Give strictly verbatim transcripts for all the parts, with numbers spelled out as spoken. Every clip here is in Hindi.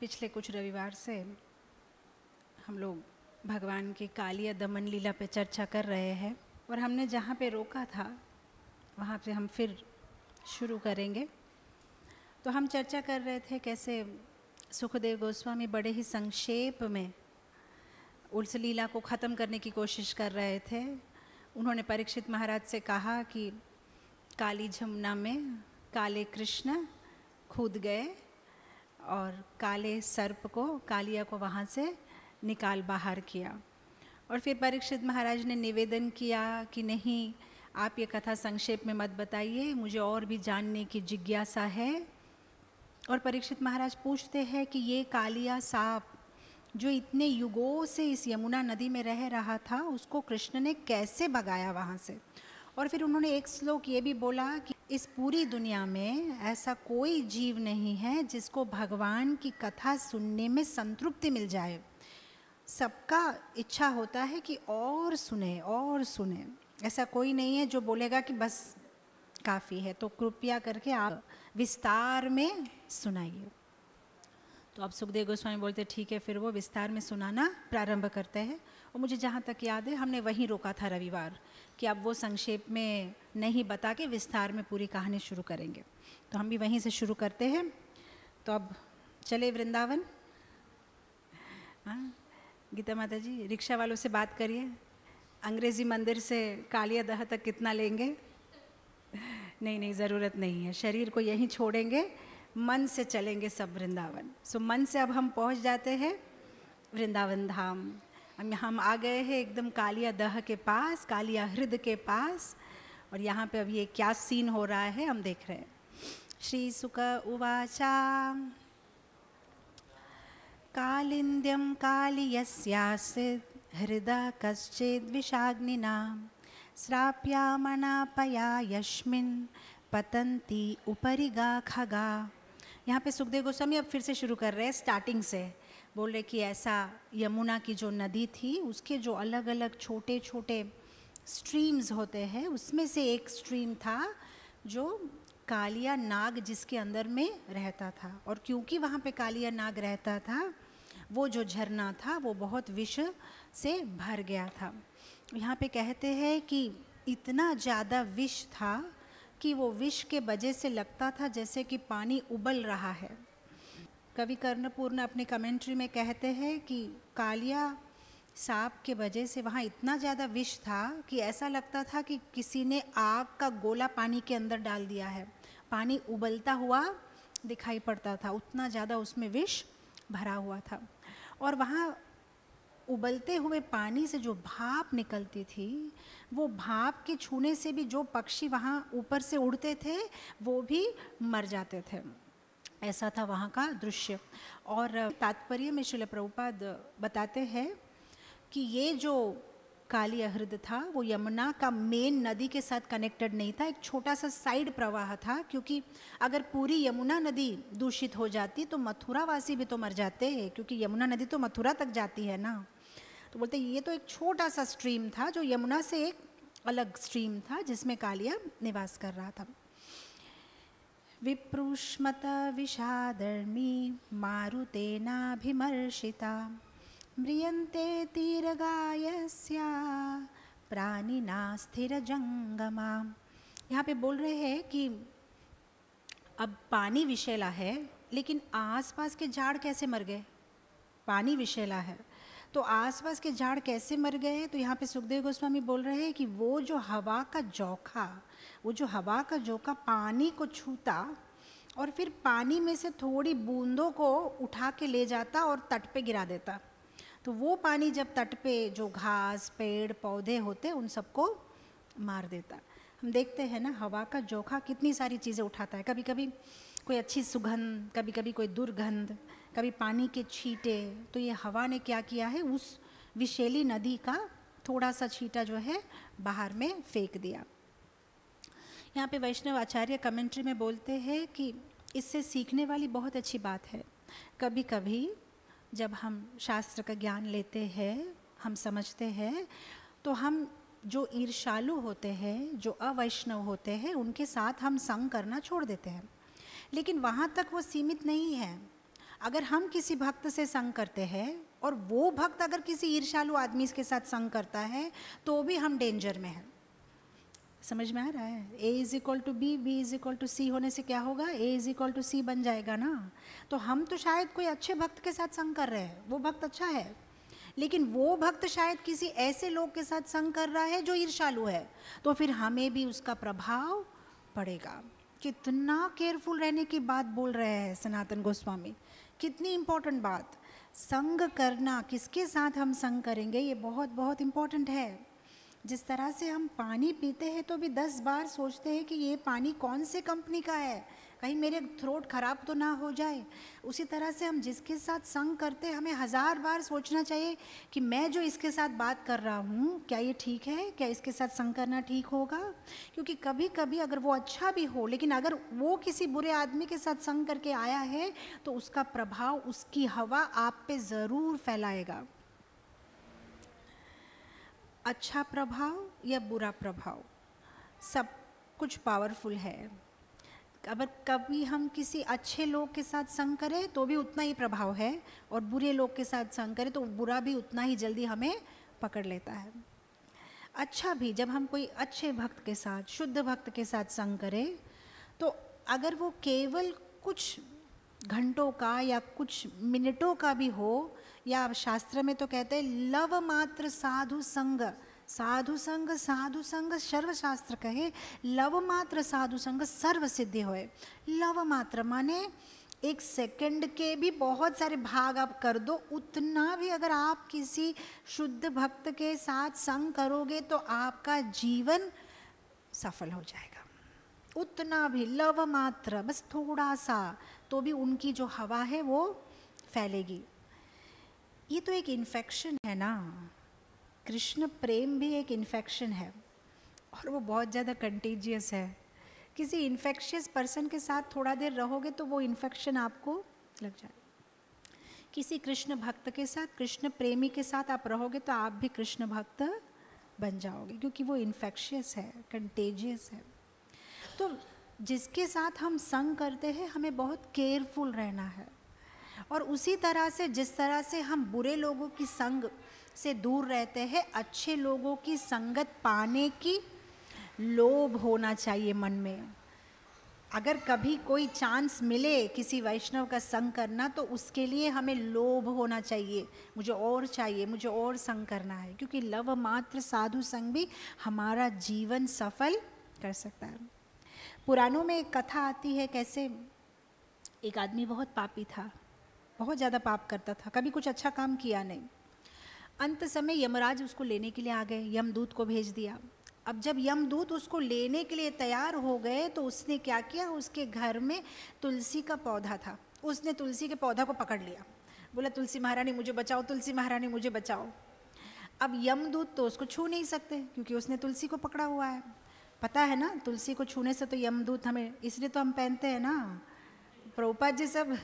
पिछले कुछ रविवार से हम लोग भगवान की कालिया दमन लीला पे चर्चा कर रहे हैं और हमने जहाँ पे रोका था वहाँ पे हम फिर शुरू करेंगे। तो हम चर्चा कर रहे थे कैसे सुखदेव गोस्वामी बड़े ही संक्षेप में उस लीला को ख़त्म करने की कोशिश कर रहे थे। उन्होंने परीक्षित महाराज से कहा कि काली जमुना में काले कृष्ण कूद गए और काले सर्प को कालिया को वहाँ से निकाल बाहर किया। और फिर परीक्षित महाराज ने निवेदन किया कि नहीं, आप ये कथा संक्षेप में मत बताइए, मुझे और भी जानने की जिज्ञासा है। और परीक्षित महाराज पूछते हैं कि ये कालिया सांप जो इतने युगों से इस यमुना नदी में रह रहा था, उसको कृष्ण ने कैसे भगाया वहाँ से। और फिर उन्होंने एक श्लोक ये भी बोला कि इस पूरी दुनिया में ऐसा कोई जीव नहीं है जिसको भगवान की कथा सुनने में संतृप्ति मिल जाए। सबका इच्छा होता है कि और सुने और सुने, ऐसा कोई नहीं है जो बोलेगा कि बस काफ़ी है। तो कृपया करके आप विस्तार में सुनाइए। तो अब सुखदेव गोस्वामी बोलते ठीक है, फिर वो विस्तार में सुनाना प्रारंभ करते हैं। और मुझे जहाँ तक याद है हमने वहीं रोका था रविवार कि अब वो संक्षेप में नहीं बता के विस्तार में पूरी कहानी शुरू करेंगे। तो हम भी वहीं से शुरू करते हैं। तो अब चले वृंदावन। हाँ गीता माता जी, रिक्शा वालों से बात करिए, अंग्रेज़ी मंदिर से कालिया दह तक कितना लेंगे? नहीं नहीं, ज़रूरत नहीं है, शरीर को यहीं छोड़ेंगे, मन से चलेंगे सब वृंदावन। सो मन से अब हम पहुंच जाते हैं वृंदावन धाम। हम हम आ गए हैं एकदम कालिया दह के पास, कालिया हृदय के पास। और यहाँ पे अब ये क्या सीन हो रहा है हम देख रहे हैं। श्री सुक उवाचा कालिंद्यम कालियस्यासिद् हृदय कश्चिद् विषाग्निना श्राप्यामनापया यस्मिन् पतन्ति उपरि गा खगा। यहाँ पे सुखदेव गोस्वामी अब फिर से शुरू कर रहे हैं, स्टार्टिंग से बोल रहे कि ऐसा यमुना की जो नदी थी उसके जो अलग अलग छोटे छोटे स्ट्रीम्स होते हैं, उसमें से एक स्ट्रीम था जो कालिया नाग जिसके अंदर में रहता था। और क्योंकि वहाँ पे कालिया नाग रहता था, वो जो झरना था वो बहुत विष से भर गया था। यहाँ पे कहते हैं कि इतना ज़्यादा विष था कि वो विष के वजह से लगता था जैसे कि पानी उबल रहा है। कवि कर्णपूर्ण अपने कमेंट्री में कहते हैं कि कालिया सांप के वजह से वहाँ इतना ज़्यादा विष था कि ऐसा लगता था कि किसी ने आग का गोला पानी के अंदर डाल दिया है, पानी उबलता हुआ दिखाई पड़ता था, उतना ज़्यादा उसमें विष भरा हुआ था। और वहाँ उबलते हुए पानी से जो भाप निकलती थी, वो भाप के छूने से भी जो पक्षी वहाँ ऊपर से उड़ते थे वो भी मर जाते थे। ऐसा था वहाँ का दृश्य। और तात्पर्य में श्रील प्रभुपाद बताते हैं कि ये जो कालिया हृदय था वो यमुना का मेन नदी के साथ कनेक्टेड नहीं था, एक छोटा सा साइड प्रवाह था। क्योंकि अगर पूरी यमुना नदी दूषित हो जाती तो मथुरा वासी भी तो मर जाते हैं, क्योंकि यमुना नदी तो मथुरा तक जाती है ना। तो बोलते ये तो एक छोटा सा स्ट्रीम था जो यमुना से एक अलग स्ट्रीम था जिसमें कालिया निवास कर रहा था। विप्रुष्मत विषादर्मी मारुतेनाभिमर्शिता म्रियन्ते तीरगायस्या प्राणिना स्थिर जंगमा। यहाँ पे बोल रहे हैं कि अब पानी विषैला है, लेकिन आसपास के झाड़ कैसे मर गए? पानी विषैला है तो आसपास के झाड़ कैसे मर गए? तो यहाँ पे सुखदेव गोस्वामी बोल रहे हैं कि वो जो हवा का झोंका, वो जो हवा का झोंका पानी को छूता और फिर पानी में से थोड़ी बूंदों को उठा के ले जाता और तट पे गिरा देता, तो वो पानी जब तट पे जो घास पेड़ पौधे होते उन सबको मार देता। हम देखते हैं ना, हवा का झोंका कितनी सारी चीज़ें उठाता है। कभी कभी कोई अच्छी सुगंध, कभी कभी कोई दुर्गंध, कभी पानी के छींटे। तो ये हवा ने क्या किया है, उस विषैली नदी का थोड़ा सा छींटा जो है बाहर में फेंक दिया। यहाँ पे वैष्णव आचार्य कमेंट्री में बोलते हैं कि इससे सीखने वाली बहुत अच्छी बात है। कभी कभी जब हम शास्त्र का ज्ञान लेते हैं, हम समझते हैं, तो हम जो ईर्ष्यालु होते हैं, जो अवैष्णव होते हैं, उनके साथ हम संग करना छोड़ देते हैं। लेकिन वहाँ तक वो सीमित नहीं है। अगर हम किसी भक्त से संग करते हैं और वो भक्त अगर किसी ईर्ष्यालु आदमी के साथ संग करता है तो भी हम डेंजर में हैं। समझ में आ रहा है? A is equal to B, B is equal to C होने से क्या होगा? A is equal to C बन जाएगा ना। तो हम तो शायद कोई अच्छे भक्त के साथ संग कर रहे हैं, वो भक्त अच्छा है, लेकिन वो भक्त शायद किसी ऐसे लोग के साथ संग कर रहा है जो ईर्ष्यालु है, तो फिर हमें भी उसका प्रभाव पड़ेगा। कितना केयरफुल रहने की बात बोल रहे हैं सनातन गोस्वामी, कितनी इम्पोर्टेंट बात। संग करना, किसके साथ हम संग करेंगे, ये बहुत बहुत इम्पोर्टेंट है। जिस तरह से हम पानी पीते हैं तो भी दस बार सोचते हैं कि ये पानी कौन से कंपनी का है, कहीं मेरे थ्रोट खराब तो ना हो जाए। उसी तरह से हम जिसके साथ संग करते हैं हमें हज़ार बार सोचना चाहिए कि मैं जो इसके साथ बात कर रहा हूँ क्या ये ठीक है, क्या इसके साथ संग करना ठीक होगा। क्योंकि कभी कभी अगर वो अच्छा भी हो, लेकिन अगर वो किसी बुरे आदमी के साथ संग करके आया है तो उसका प्रभाव, उसकी हवा आप पे ज़रूर फैलाएगा। अच्छा प्रभाव या बुरा प्रभाव, सब कुछ पावरफुल है। अगर कभी हम किसी अच्छे लोग के साथ संग करें तो भी उतना ही प्रभाव है, और बुरे लोग के साथ संग करें तो बुरा भी उतना ही जल्दी हमें पकड़ लेता है। अच्छा भी, जब हम कोई अच्छे भक्त के साथ, शुद्ध भक्त के साथ संग करें तो अगर वो केवल कुछ घंटों का या कुछ मिनटों का भी हो, या शास्त्र में तो कहते हैं लव मात्र साधु संग, साधु संग साधु संग सर्वशास्त्र कहे, लव मात्र साधु संग सर्व सिद्धि होए। लव मात्र माने एक सेकंड के भी बहुत सारे भाग आप कर दो, उतना भी अगर आप किसी शुद्ध भक्त के साथ संग करोगे तो आपका जीवन सफल हो जाएगा। उतना भी लव मात्र, बस थोड़ा सा, तो भी उनकी जो हवा है वो फैलेगी। ये तो एक इन्फेक्शन है ना, कृष्ण प्रेम भी एक इन्फेक्शन है और वो बहुत ज़्यादा कंटेजियस है। किसी इन्फेक्शियस पर्सन के साथ थोड़ा देर रहोगे तो वो इन्फेक्शन आपको लग जाए। किसी कृष्ण भक्त के साथ, कृष्ण प्रेमी के साथ आप रहोगे तो आप भी कृष्ण भक्त बन जाओगे, क्योंकि वो इन्फेक्शियस है, कंटेजियस है। तो जिसके साथ हम संग करते हैं हमें बहुत केयरफुल रहना है। और उसी तरह से जिस तरह से हम बुरे लोगों की संग से दूर रहते हैं, अच्छे लोगों की संगत पाने की लोभ होना चाहिए मन में। अगर कभी कोई चांस मिले किसी वैष्णव का संग करना तो उसके लिए हमें लोभ होना चाहिए, मुझे और चाहिए, मुझे और संग करना है, क्योंकि लव मात्र साधु संग भी हमारा जीवन सफल कर सकता है। पुराणों में एक कथा आती है, कैसे एक आदमी बहुत पापी था, बहुत ज़्यादा पाप करता था, कभी कुछ अच्छा काम किया नहीं। अंत समय यमराज उसको लेने के लिए आ गए, यमदूत को भेज दिया। अब जब यमदूत उसको लेने के लिए तैयार हो गए तो उसने क्या किया, उसके घर में तुलसी का पौधा था, उसने तुलसी के पौधा को पकड़ लिया, बोला तुलसी महारानी मुझे बचाओ, तुलसी महारानी मुझे बचाओ। अब यमदूत तो उसको छू नहीं सकते क्योंकि उसने तुलसी को पकड़ा हुआ है। पता है ना, तुलसी को छूने से तो यमदूत हमें, इसलिए तो हम पहनते हैं ना, प्रभुपाद जी सब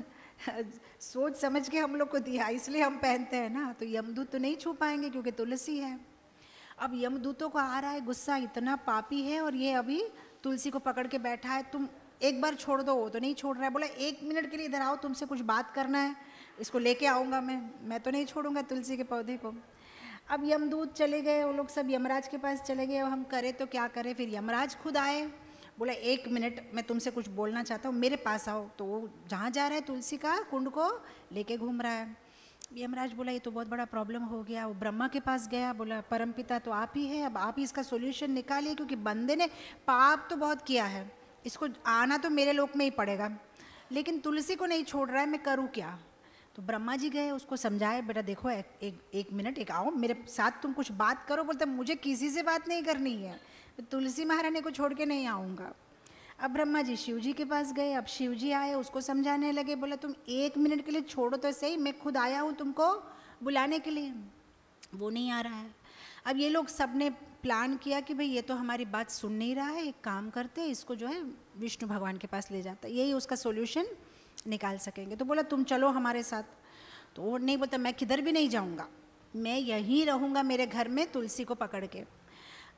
सोच समझ के हम लोग को दिया, इसलिए हम पहनते हैं ना। तो यमदूत तो नहीं छू पाएंगे क्योंकि तुलसी है। अब यमदूतों को आ रहा है गुस्सा, इतना पापी है और ये अभी तुलसी को पकड़ के बैठा है, तुम एक बार छोड़ दो, वो तो नहीं छोड़ रहा है। बोला एक मिनट के लिए इधर आओ, तुमसे कुछ बात करना है, इसको लेके आऊँगा मैं मैं तो नहीं छोड़ूंगा तुलसी के पौधे को। अब यमदूत चले गए, वो लोग सब यमराज के पास चले गए, हम करें तो क्या करें। फिर यमराज खुद आए, बोला एक मिनट मैं तुमसे कुछ बोलना चाहता हूँ, मेरे पास आओ। तो वो जहाँ जा रहा है तुलसी का कुंड को लेके घूम रहा है। यमराज बोला ये तो बहुत बड़ा प्रॉब्लम हो गया। वो ब्रह्मा के पास गया, बोला परमपिता तो आप ही है, अब आप ही इसका सोल्यूशन निकालिए, क्योंकि बंदे ने पाप तो बहुत किया है, इसको आना तो मेरे लोक में ही पड़ेगा, लेकिन तुलसी को नहीं छोड़ रहा है, मैं करूँ क्या। तो ब्रह्मा जी गए, उसको समझाए, बेटा देखो एक एक, एक मिनट एक आओ मेरे साथ, तुम कुछ बात करो। बोलते मुझे किसी से बात नहीं करनी है, तुलसी महारानी को छोड़ के नहीं आऊँगा। अब ब्रह्मा जी शिव जी के पास गए, अब शिव जी आए, उसको समझाने लगे, बोला तुम एक मिनट के लिए छोड़ो तो सही, मैं खुद आया हूँ तुमको बुलाने के लिए। वो नहीं आ रहा है। अब ये लोग सब ने प्लान किया कि भाई ये तो हमारी बात सुन नहीं रहा है, एक काम करते हैं इसको जो है विष्णु भगवान के पास ले जाता है, यही उसका सोल्यूशन निकाल सकेंगे। तो बोला तुम चलो हमारे साथ। तो वो नहीं, बोलता मैं किधर भी नहीं जाऊँगा, मैं यहीं रहूँगा मेरे घर में तुलसी को पकड़ के।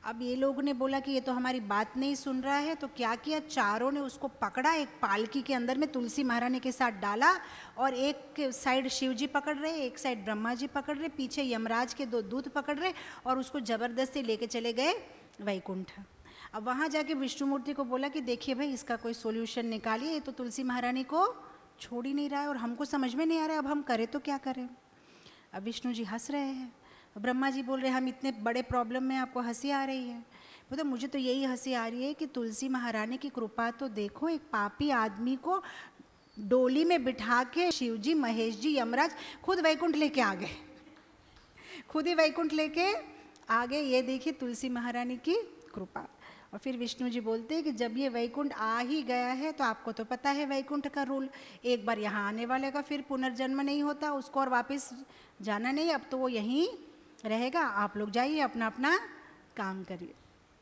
अब ये लोगों ने बोला कि ये तो हमारी बात नहीं सुन रहा है, तो क्या किया, चारों ने उसको पकड़ा, एक पालकी के अंदर में तुलसी महारानी के साथ डाला, और एक साइड शिव जी पकड़ रहे, एक साइड ब्रह्मा जी पकड़ रहे, पीछे यमराज के दो दूत पकड़ रहे, और उसको ज़बरदस्ती लेके चले गए वैकुंठ। अब वहाँ जाके विष्णुमूर्ति को बोला कि देखिए भाई, इसका कोई सोल्यूशन निकालिए, ये तो तुलसी महारानी को छोड़ ही नहीं रहा है और हमको समझ में नहीं आ रहा है, अब हम करें तो क्या करें। अब विष्णु जी हंस रहे हैं, ब्रह्मा जी बोल रहे हैं हम इतने बड़े प्रॉब्लम में आपको हंसी आ रही है। बोलते मुझे तो यही हंसी आ रही है कि तुलसी महारानी की कृपा तो देखो, एक पापी आदमी को डोली में बिठा के शिव जी, महेश जी, यमराज खुद वैकुंठ लेके आ गए, खुद ही वैकुंठ लेके आ गए। ये देखिए तुलसी महारानी की कृपा। और फिर विष्णु जी बोलते हैं कि जब ये वैकुंठ आ ही गया है तो आपको तो पता है वैकुंठ का रूल, एक बार यहाँ आने वाले का फिर पुनर्जन्म नहीं होता, उसको और वापस जाना नहीं, अब तो वो यहीं रहेगा, आप लोग जाइए अपना अपना काम करिए।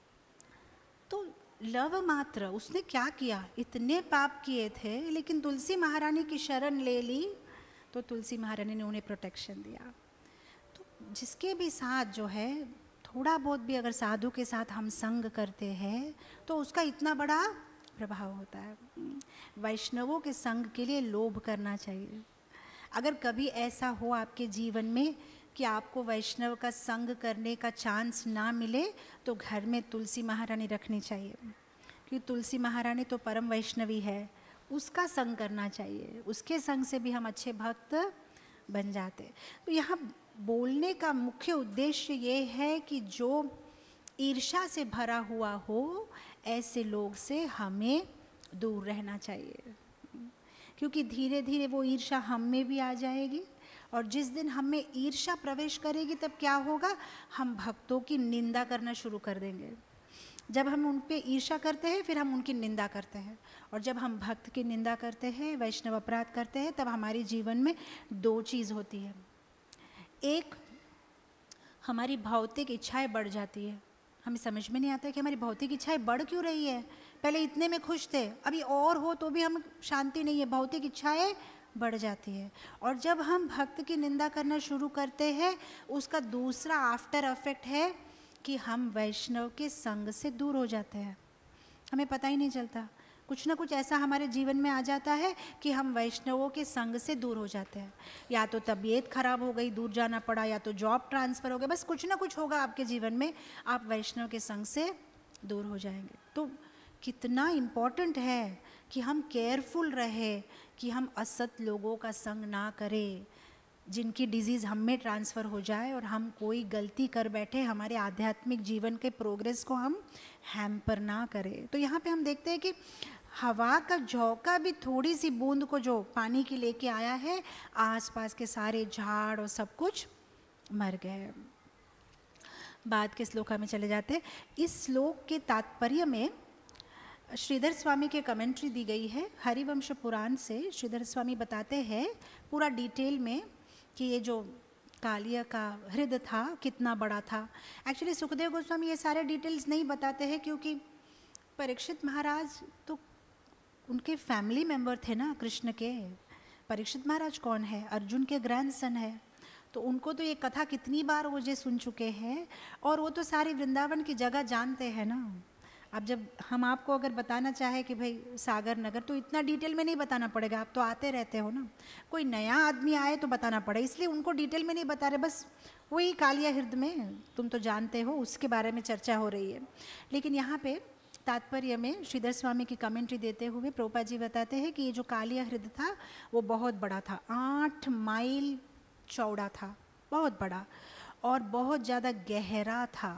तो लव मात्र उसने क्या किया, इतने पाप किए थे लेकिन तुलसी महारानी की शरण ले ली तो तुलसी महारानी ने उन्हें प्रोटेक्शन दिया। तो जिसके भी साथ जो है थोड़ा बहुत भी अगर साधु के साथ हम संग करते हैं तो उसका इतना बड़ा प्रभाव होता है। वैष्णवों के संग के लिए लोभ करना चाहिए। अगर कभी ऐसा हो आपके जीवन में कि आपको वैष्णव का संग करने का चांस ना मिले तो घर में तुलसी महारानी रखनी चाहिए, क्योंकि तुलसी महारानी तो परम वैष्णवी है, उसका संग करना चाहिए, उसके संग से भी हम अच्छे भक्त बन जाते। तो यहाँ बोलने का मुख्य उद्देश्य ये है कि जो ईर्ष्या से भरा हुआ हो ऐसे लोग से हमें दूर रहना चाहिए, क्योंकि धीरे धीरे वो ईर्ष्या हम में भी आ जाएगी, और जिस दिन हम में ईर्ष्या प्रवेश करेगी तब क्या होगा, हम भक्तों की निंदा करना शुरू कर देंगे। जब हम उन पे ईर्ष्या करते हैं फिर हम उनकी निंदा करते हैं, और जब हम भक्त की निंदा करते हैं, वैष्णव अपराध करते हैं, तब हमारे जीवन में दो चीज़ होती है। एक, हमारी भौतिक इच्छाएं बढ़ जाती है, हमें समझ में नहीं आता है कि हमारी भौतिक इच्छाएं बढ़ क्यों रही है, पहले इतने में खुश थे, अभी और हो तो भी हम शांति नहीं है, भौतिक इच्छाएं बढ़ जाती है। और जब हम भक्त की निंदा करना शुरू करते हैं उसका दूसरा आफ्टर इफेक्ट है कि हम वैष्णव के संग से दूर हो जाते हैं, हमें पता ही नहीं चलता, कुछ ना कुछ ऐसा हमारे जीवन में आ जाता है कि हम वैष्णवों के संग से दूर हो जाते हैं। या तो तबीयत खराब हो गई, दूर जाना पड़ा, या तो जॉब ट्रांसफ़र हो गया, बस कुछ ना कुछ होगा आपके जीवन में, आप वैष्णव के संग से दूर हो जाएंगे। तो कितना इम्पॉर्टेंट है कि हम केयरफुल रहे कि हम असत लोगों का संग ना करें, जिनकी डिजीज़ हम में ट्रांसफ़र हो जाए और हम कोई गलती कर बैठे, हमारे आध्यात्मिक जीवन के प्रोग्रेस को हम हैम्पर ना करें। तो यहाँ पे हम देखते हैं कि हवा का झोंका भी थोड़ी सी बूंद को जो पानी की लेके आया है, आसपास के सारे झाड़ और सब कुछ मर गए। बाद के श्लोका में चले जाते हैं। इस श्लोक के तात्पर्य में श्रीधर स्वामी के कमेंट्री दी गई है हरिवंश पुराण से। श्रीधर स्वामी बताते हैं पूरा डिटेल में कि ये जो कालिया का हृदय था कितना बड़ा था। एक्चुअली सुखदेव गोस्वामी ये सारे डिटेल्स नहीं बताते हैं, क्योंकि परीक्षित महाराज तो उनके फैमिली मेंबर थे ना कृष्ण के। परीक्षित महाराज कौन है, अर्जुन के ग्रैंडसन है, तो उनको तो ये कथा कितनी बार वो जे सुन चुके हैं, और वो तो सारी वृंदावन की जगह जानते हैं ना। अब जब हम आपको अगर बताना चाहे कि भाई सागर नगर, तो इतना डिटेल में नहीं बताना पड़ेगा, आप तो आते रहते हो ना। कोई नया आदमी आए तो बताना पड़े, इसलिए उनको डिटेल में नहीं बता रहे, बस वही कालिया हृदय में तुम तो जानते हो उसके बारे में चर्चा हो रही है। लेकिन यहाँ पे तात्पर्य में श्रीधर स्वामी की कमेंट्री देते हुए प्रभुपाद जी बताते हैं कि ये जो कालिया हृदय था वो बहुत बड़ा था, आठ माइल चौड़ा था, बहुत बड़ा और बहुत ज़्यादा गहरा था।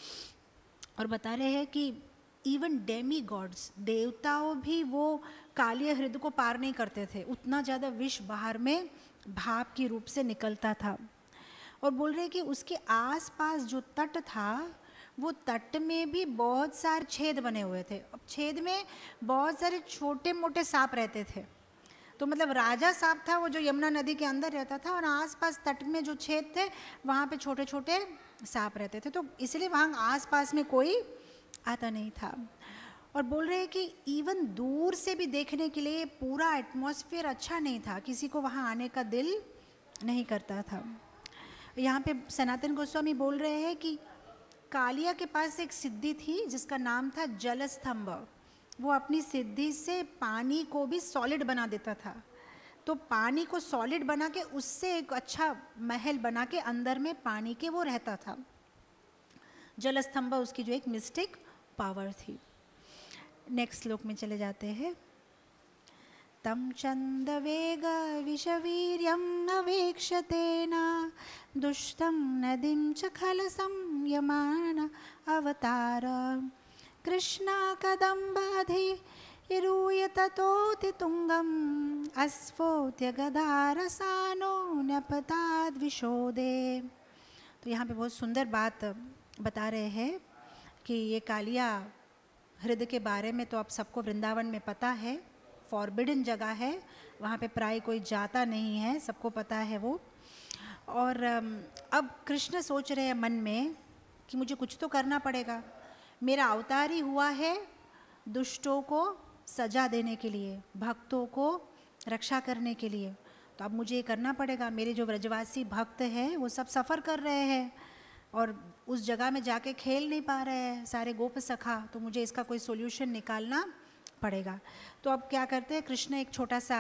और बता रहे हैं कि इवन डेमी गॉड्स, देवताओं भी वो कालिया हृदय को पार नहीं करते थे, उतना ज़्यादा विष बाहर में भाप के रूप से निकलता था। और बोल रहे कि उसके आसपास जो तट था वो तट में भी बहुत सारे छेद बने हुए थे। अब छेद में बहुत सारे छोटे मोटे सांप रहते थे, तो मतलब राजा सांप था वो जो यमुना नदी के अंदर रहता था, और आसपास तट में जो छेद थे वहाँ पे छोटे छोटे सांप रहते थे, तो इसलिए वहाँ आसपास में कोई आता नहीं था। और बोल रहे हैं कि इवन दूर से भी देखने के लिए पूरा एटमॉस्फेयर अच्छा नहीं था, किसी को वहाँ आने का दिल नहीं करता था। यहाँ पे सनातन गोस्वामी बोल रहे हैं कि कालिया के पास एक सिद्धि थी जिसका नाम था जलस्तंभ। वो अपनी सिद्धि से पानी को भी सॉलिड बना देता था। तो पानी को सॉलिड बना के उससे एक अच्छा महल बना के अंदर में पानी के वो रहता था। जलस्तंभ उसकी जो एक मिस्टिक पावर थी। नेक्स्ट श्लोक में चले जाते हैं। तम चंदवेग विषवीर्यम् अवेक्षतेन दुष्टं नदीं च खल संयमान अवतार कृष्णा कदम्बाधिरूय ततोति तुंगम् अस्फोट्य गदारसानो न्यपताद्विशोदे। तो यहाँ पे बहुत सुंदर बात बता रहे हैं कि ये कालिया हृदय के बारे में तो आप सबको वृंदावन में पता है, फॉरबिडन जगह है, वहाँ पे प्राय कोई जाता नहीं है, सबको पता है वो। और अब कृष्ण सोच रहे हैं मन में कि मुझे कुछ तो करना पड़ेगा। मेरा अवतार ही हुआ है दुष्टों को सजा देने के लिए, भक्तों को रक्षा करने के लिए, तो अब मुझे ये करना पड़ेगा। मेरे जो व्रजवासी भक्त हैं वो सब सफ़र कर रहे हैं और उस जगह में जाके खेल नहीं पा रहे हैं सारे गोप सखा, तो मुझे इसका कोई सोल्यूशन निकालना पड़ेगा। तो अब क्या करते हैं, कृष्ण एक छोटा सा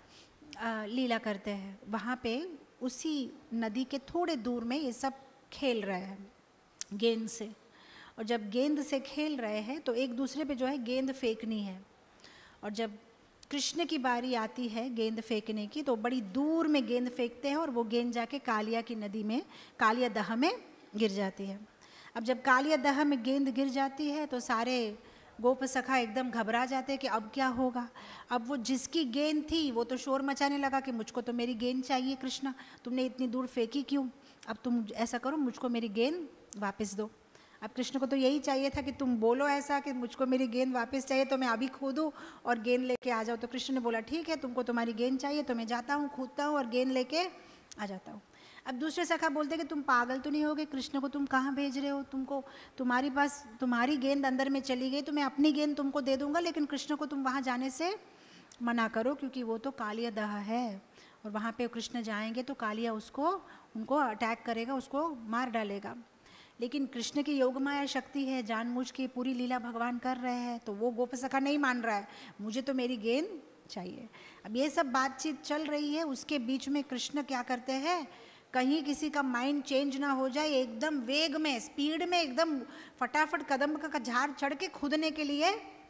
आ, लीला करते हैं। वहाँ पे उसी नदी के थोड़े दूर में ये सब खेल रहे हैं गेंद से। और जब गेंद से खेल रहे हैं तो एक दूसरे पे जो है गेंद फेंकनी है। और जब कृष्ण की बारी आती है गेंद फेंकने की तो बड़ी दूर में गेंद फेंकते हैं और वो गेंद जाके कालिया की नदी में, कालिया दह में गिर जाती है। अब जब कालिया दह में गेंद गिर जाती है तो सारे गोप सखा एकदम घबरा जाते हैं कि अब क्या होगा। अब वो जिसकी गेंद थी वो तो शोर मचाने लगा कि मुझको तो मेरी गेंद चाहिए कृष्णा, तुमने इतनी दूर फेंकी क्यों, अब तुम ऐसा करो मुझको मेरी गेंद वापस दो। अब कृष्ण को तो यही चाहिए था कि तुम बोलो ऐसा कि मुझको मेरी गेंद वापस चाहिए तो मैं अभी कूदूँ और गेंद लेके आ जाओ। तो कृष्ण ने बोला ठीक है, तुमको तुम्हारी गेंद चाहिए तो मैं जाता हूँ, कूदता हूँ और गेंद लेके आ जाता हूँ। अब दूसरे सखा बोलते कि तुम पागल तो नहीं होगे, कृष्ण को तुम कहाँ भेज रहे हो, तुमको तुम्हारी पास तुम्हारी गेंद अंदर में चली गई तो मैं अपनी गेंद तुमको दे दूंगा, लेकिन कृष्ण को तुम वहाँ जाने से मना करो क्योंकि वो तो कालिया दह है और वहाँ पे कृष्ण जाएंगे तो कालिया उसको उनको अटैक करेगा, उसको मार डालेगा। लेकिन कृष्ण की योग माया शक्ति है, जानबूझ के पूरी लीला भगवान कर रहे हैं, तो वो गोप सखा नहीं मान रहा है, मुझे तो मेरी गेंद चाहिए। अब ये सब बातचीत चल रही है, उसके बीच में कृष्ण क्या करते हैं, कहीं किसी का माइंड चेंज ना हो जाए, एकदम वेग में स्पीड में एकदम फटाफट कदम्ब का झाड़ चढ़ के कूदने के लिए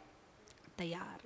तैयार।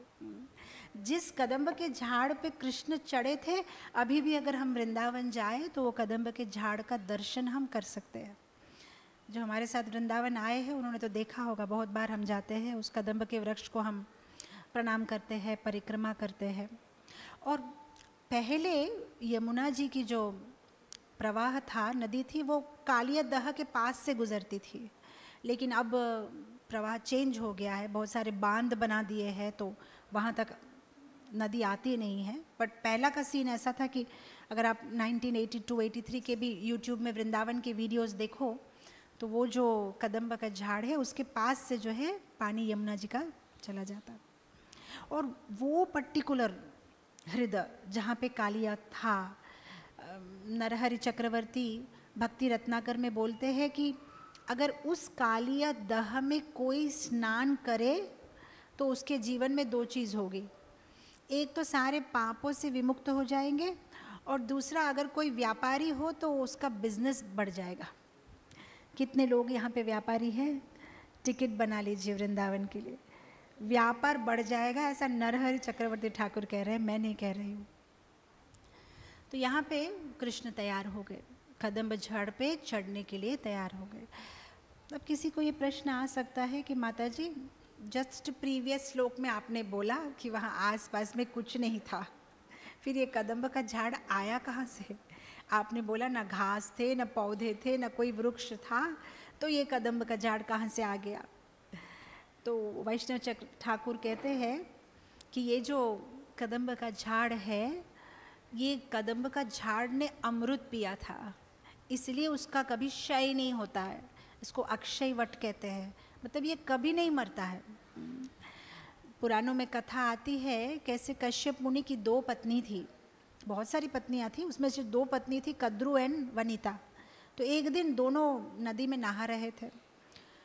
जिस कदम्ब के झाड़ पे कृष्ण चढ़े थे, अभी भी अगर हम वृंदावन जाए तो वो कदम्ब के झाड़ का दर्शन हम कर सकते हैं। जो हमारे साथ वृंदावन आए हैं उन्होंने तो देखा होगा, बहुत बार हम जाते हैं, उस कदम्ब के वृक्ष को हम प्रणाम करते हैं, परिक्रमा करते हैं। और पहले यमुना जी की जो प्रवाह था, नदी थी, वो कालिया दह के पास से गुजरती थी, लेकिन अब प्रवाह चेंज हो गया है, बहुत सारे बांध बना दिए हैं तो वहाँ तक नदी आती नहीं है। बट पहला का सीन ऐसा था कि अगर आप nineteen eighty two eighty three के भी यूट्यूब में वृंदावन के वीडियोस देखो तो वो जो कदम्ब का झाड़ है उसके पास से जो है पानी यमुना जी का चला जाता। और वो पर्टिकुलर हृदय जहाँ पे कालिया था, नरहरि चक्रवर्ती भक्ति रत्नाकर में बोलते हैं कि अगर उस कालिया दह में कोई स्नान करे तो उसके जीवन में दो चीज़ होगी, एक तो सारे पापों से विमुक्त हो जाएंगे और दूसरा अगर कोई व्यापारी हो तो उसका बिजनेस बढ़ जाएगा। कितने लोग यहाँ पे व्यापारी हैं, टिकट बना लीजिए वृंदावन के लिए, व्यापार बढ़ जाएगा, ऐसा नरहरि चक्रवर्ती ठाकुर कह रहे हैं, मैं नहीं कह रही हूँ। तो यहाँ पे कृष्ण तैयार हो गए, कदम्ब झाड़ पे चढ़ने के लिए तैयार हो गए। अब किसी को ये प्रश्न आ सकता है कि माता जी जस्ट प्रीवियस श्लोक में आपने बोला कि वहाँ आसपास में कुछ नहीं था, फिर ये कदम्ब का झाड़ आया कहाँ से? आपने बोला ना घास थे, ना पौधे थे, ना कोई वृक्ष था, तो ये कदम्ब का झाड़ कहाँ से आ गया? तो वैष्णव चक्र ठाकुर कहते हैं कि ये जो कदम्ब का झाड़ है, ये कदम्ब का झाड़ ने अमृत पिया था, इसलिए उसका कभी क्षय नहीं होता है, इसको अक्षय वट कहते हैं, मतलब ये कभी नहीं मरता है। पुराणों में कथा आती है कैसे कश्यप मुनि की दो पत्नी थी, बहुत सारी पत्नियां थी, उसमें से दो पत्नी थी कद्रु एंड वनिता। तो एक दिन दोनों नदी में नहा रहे थे,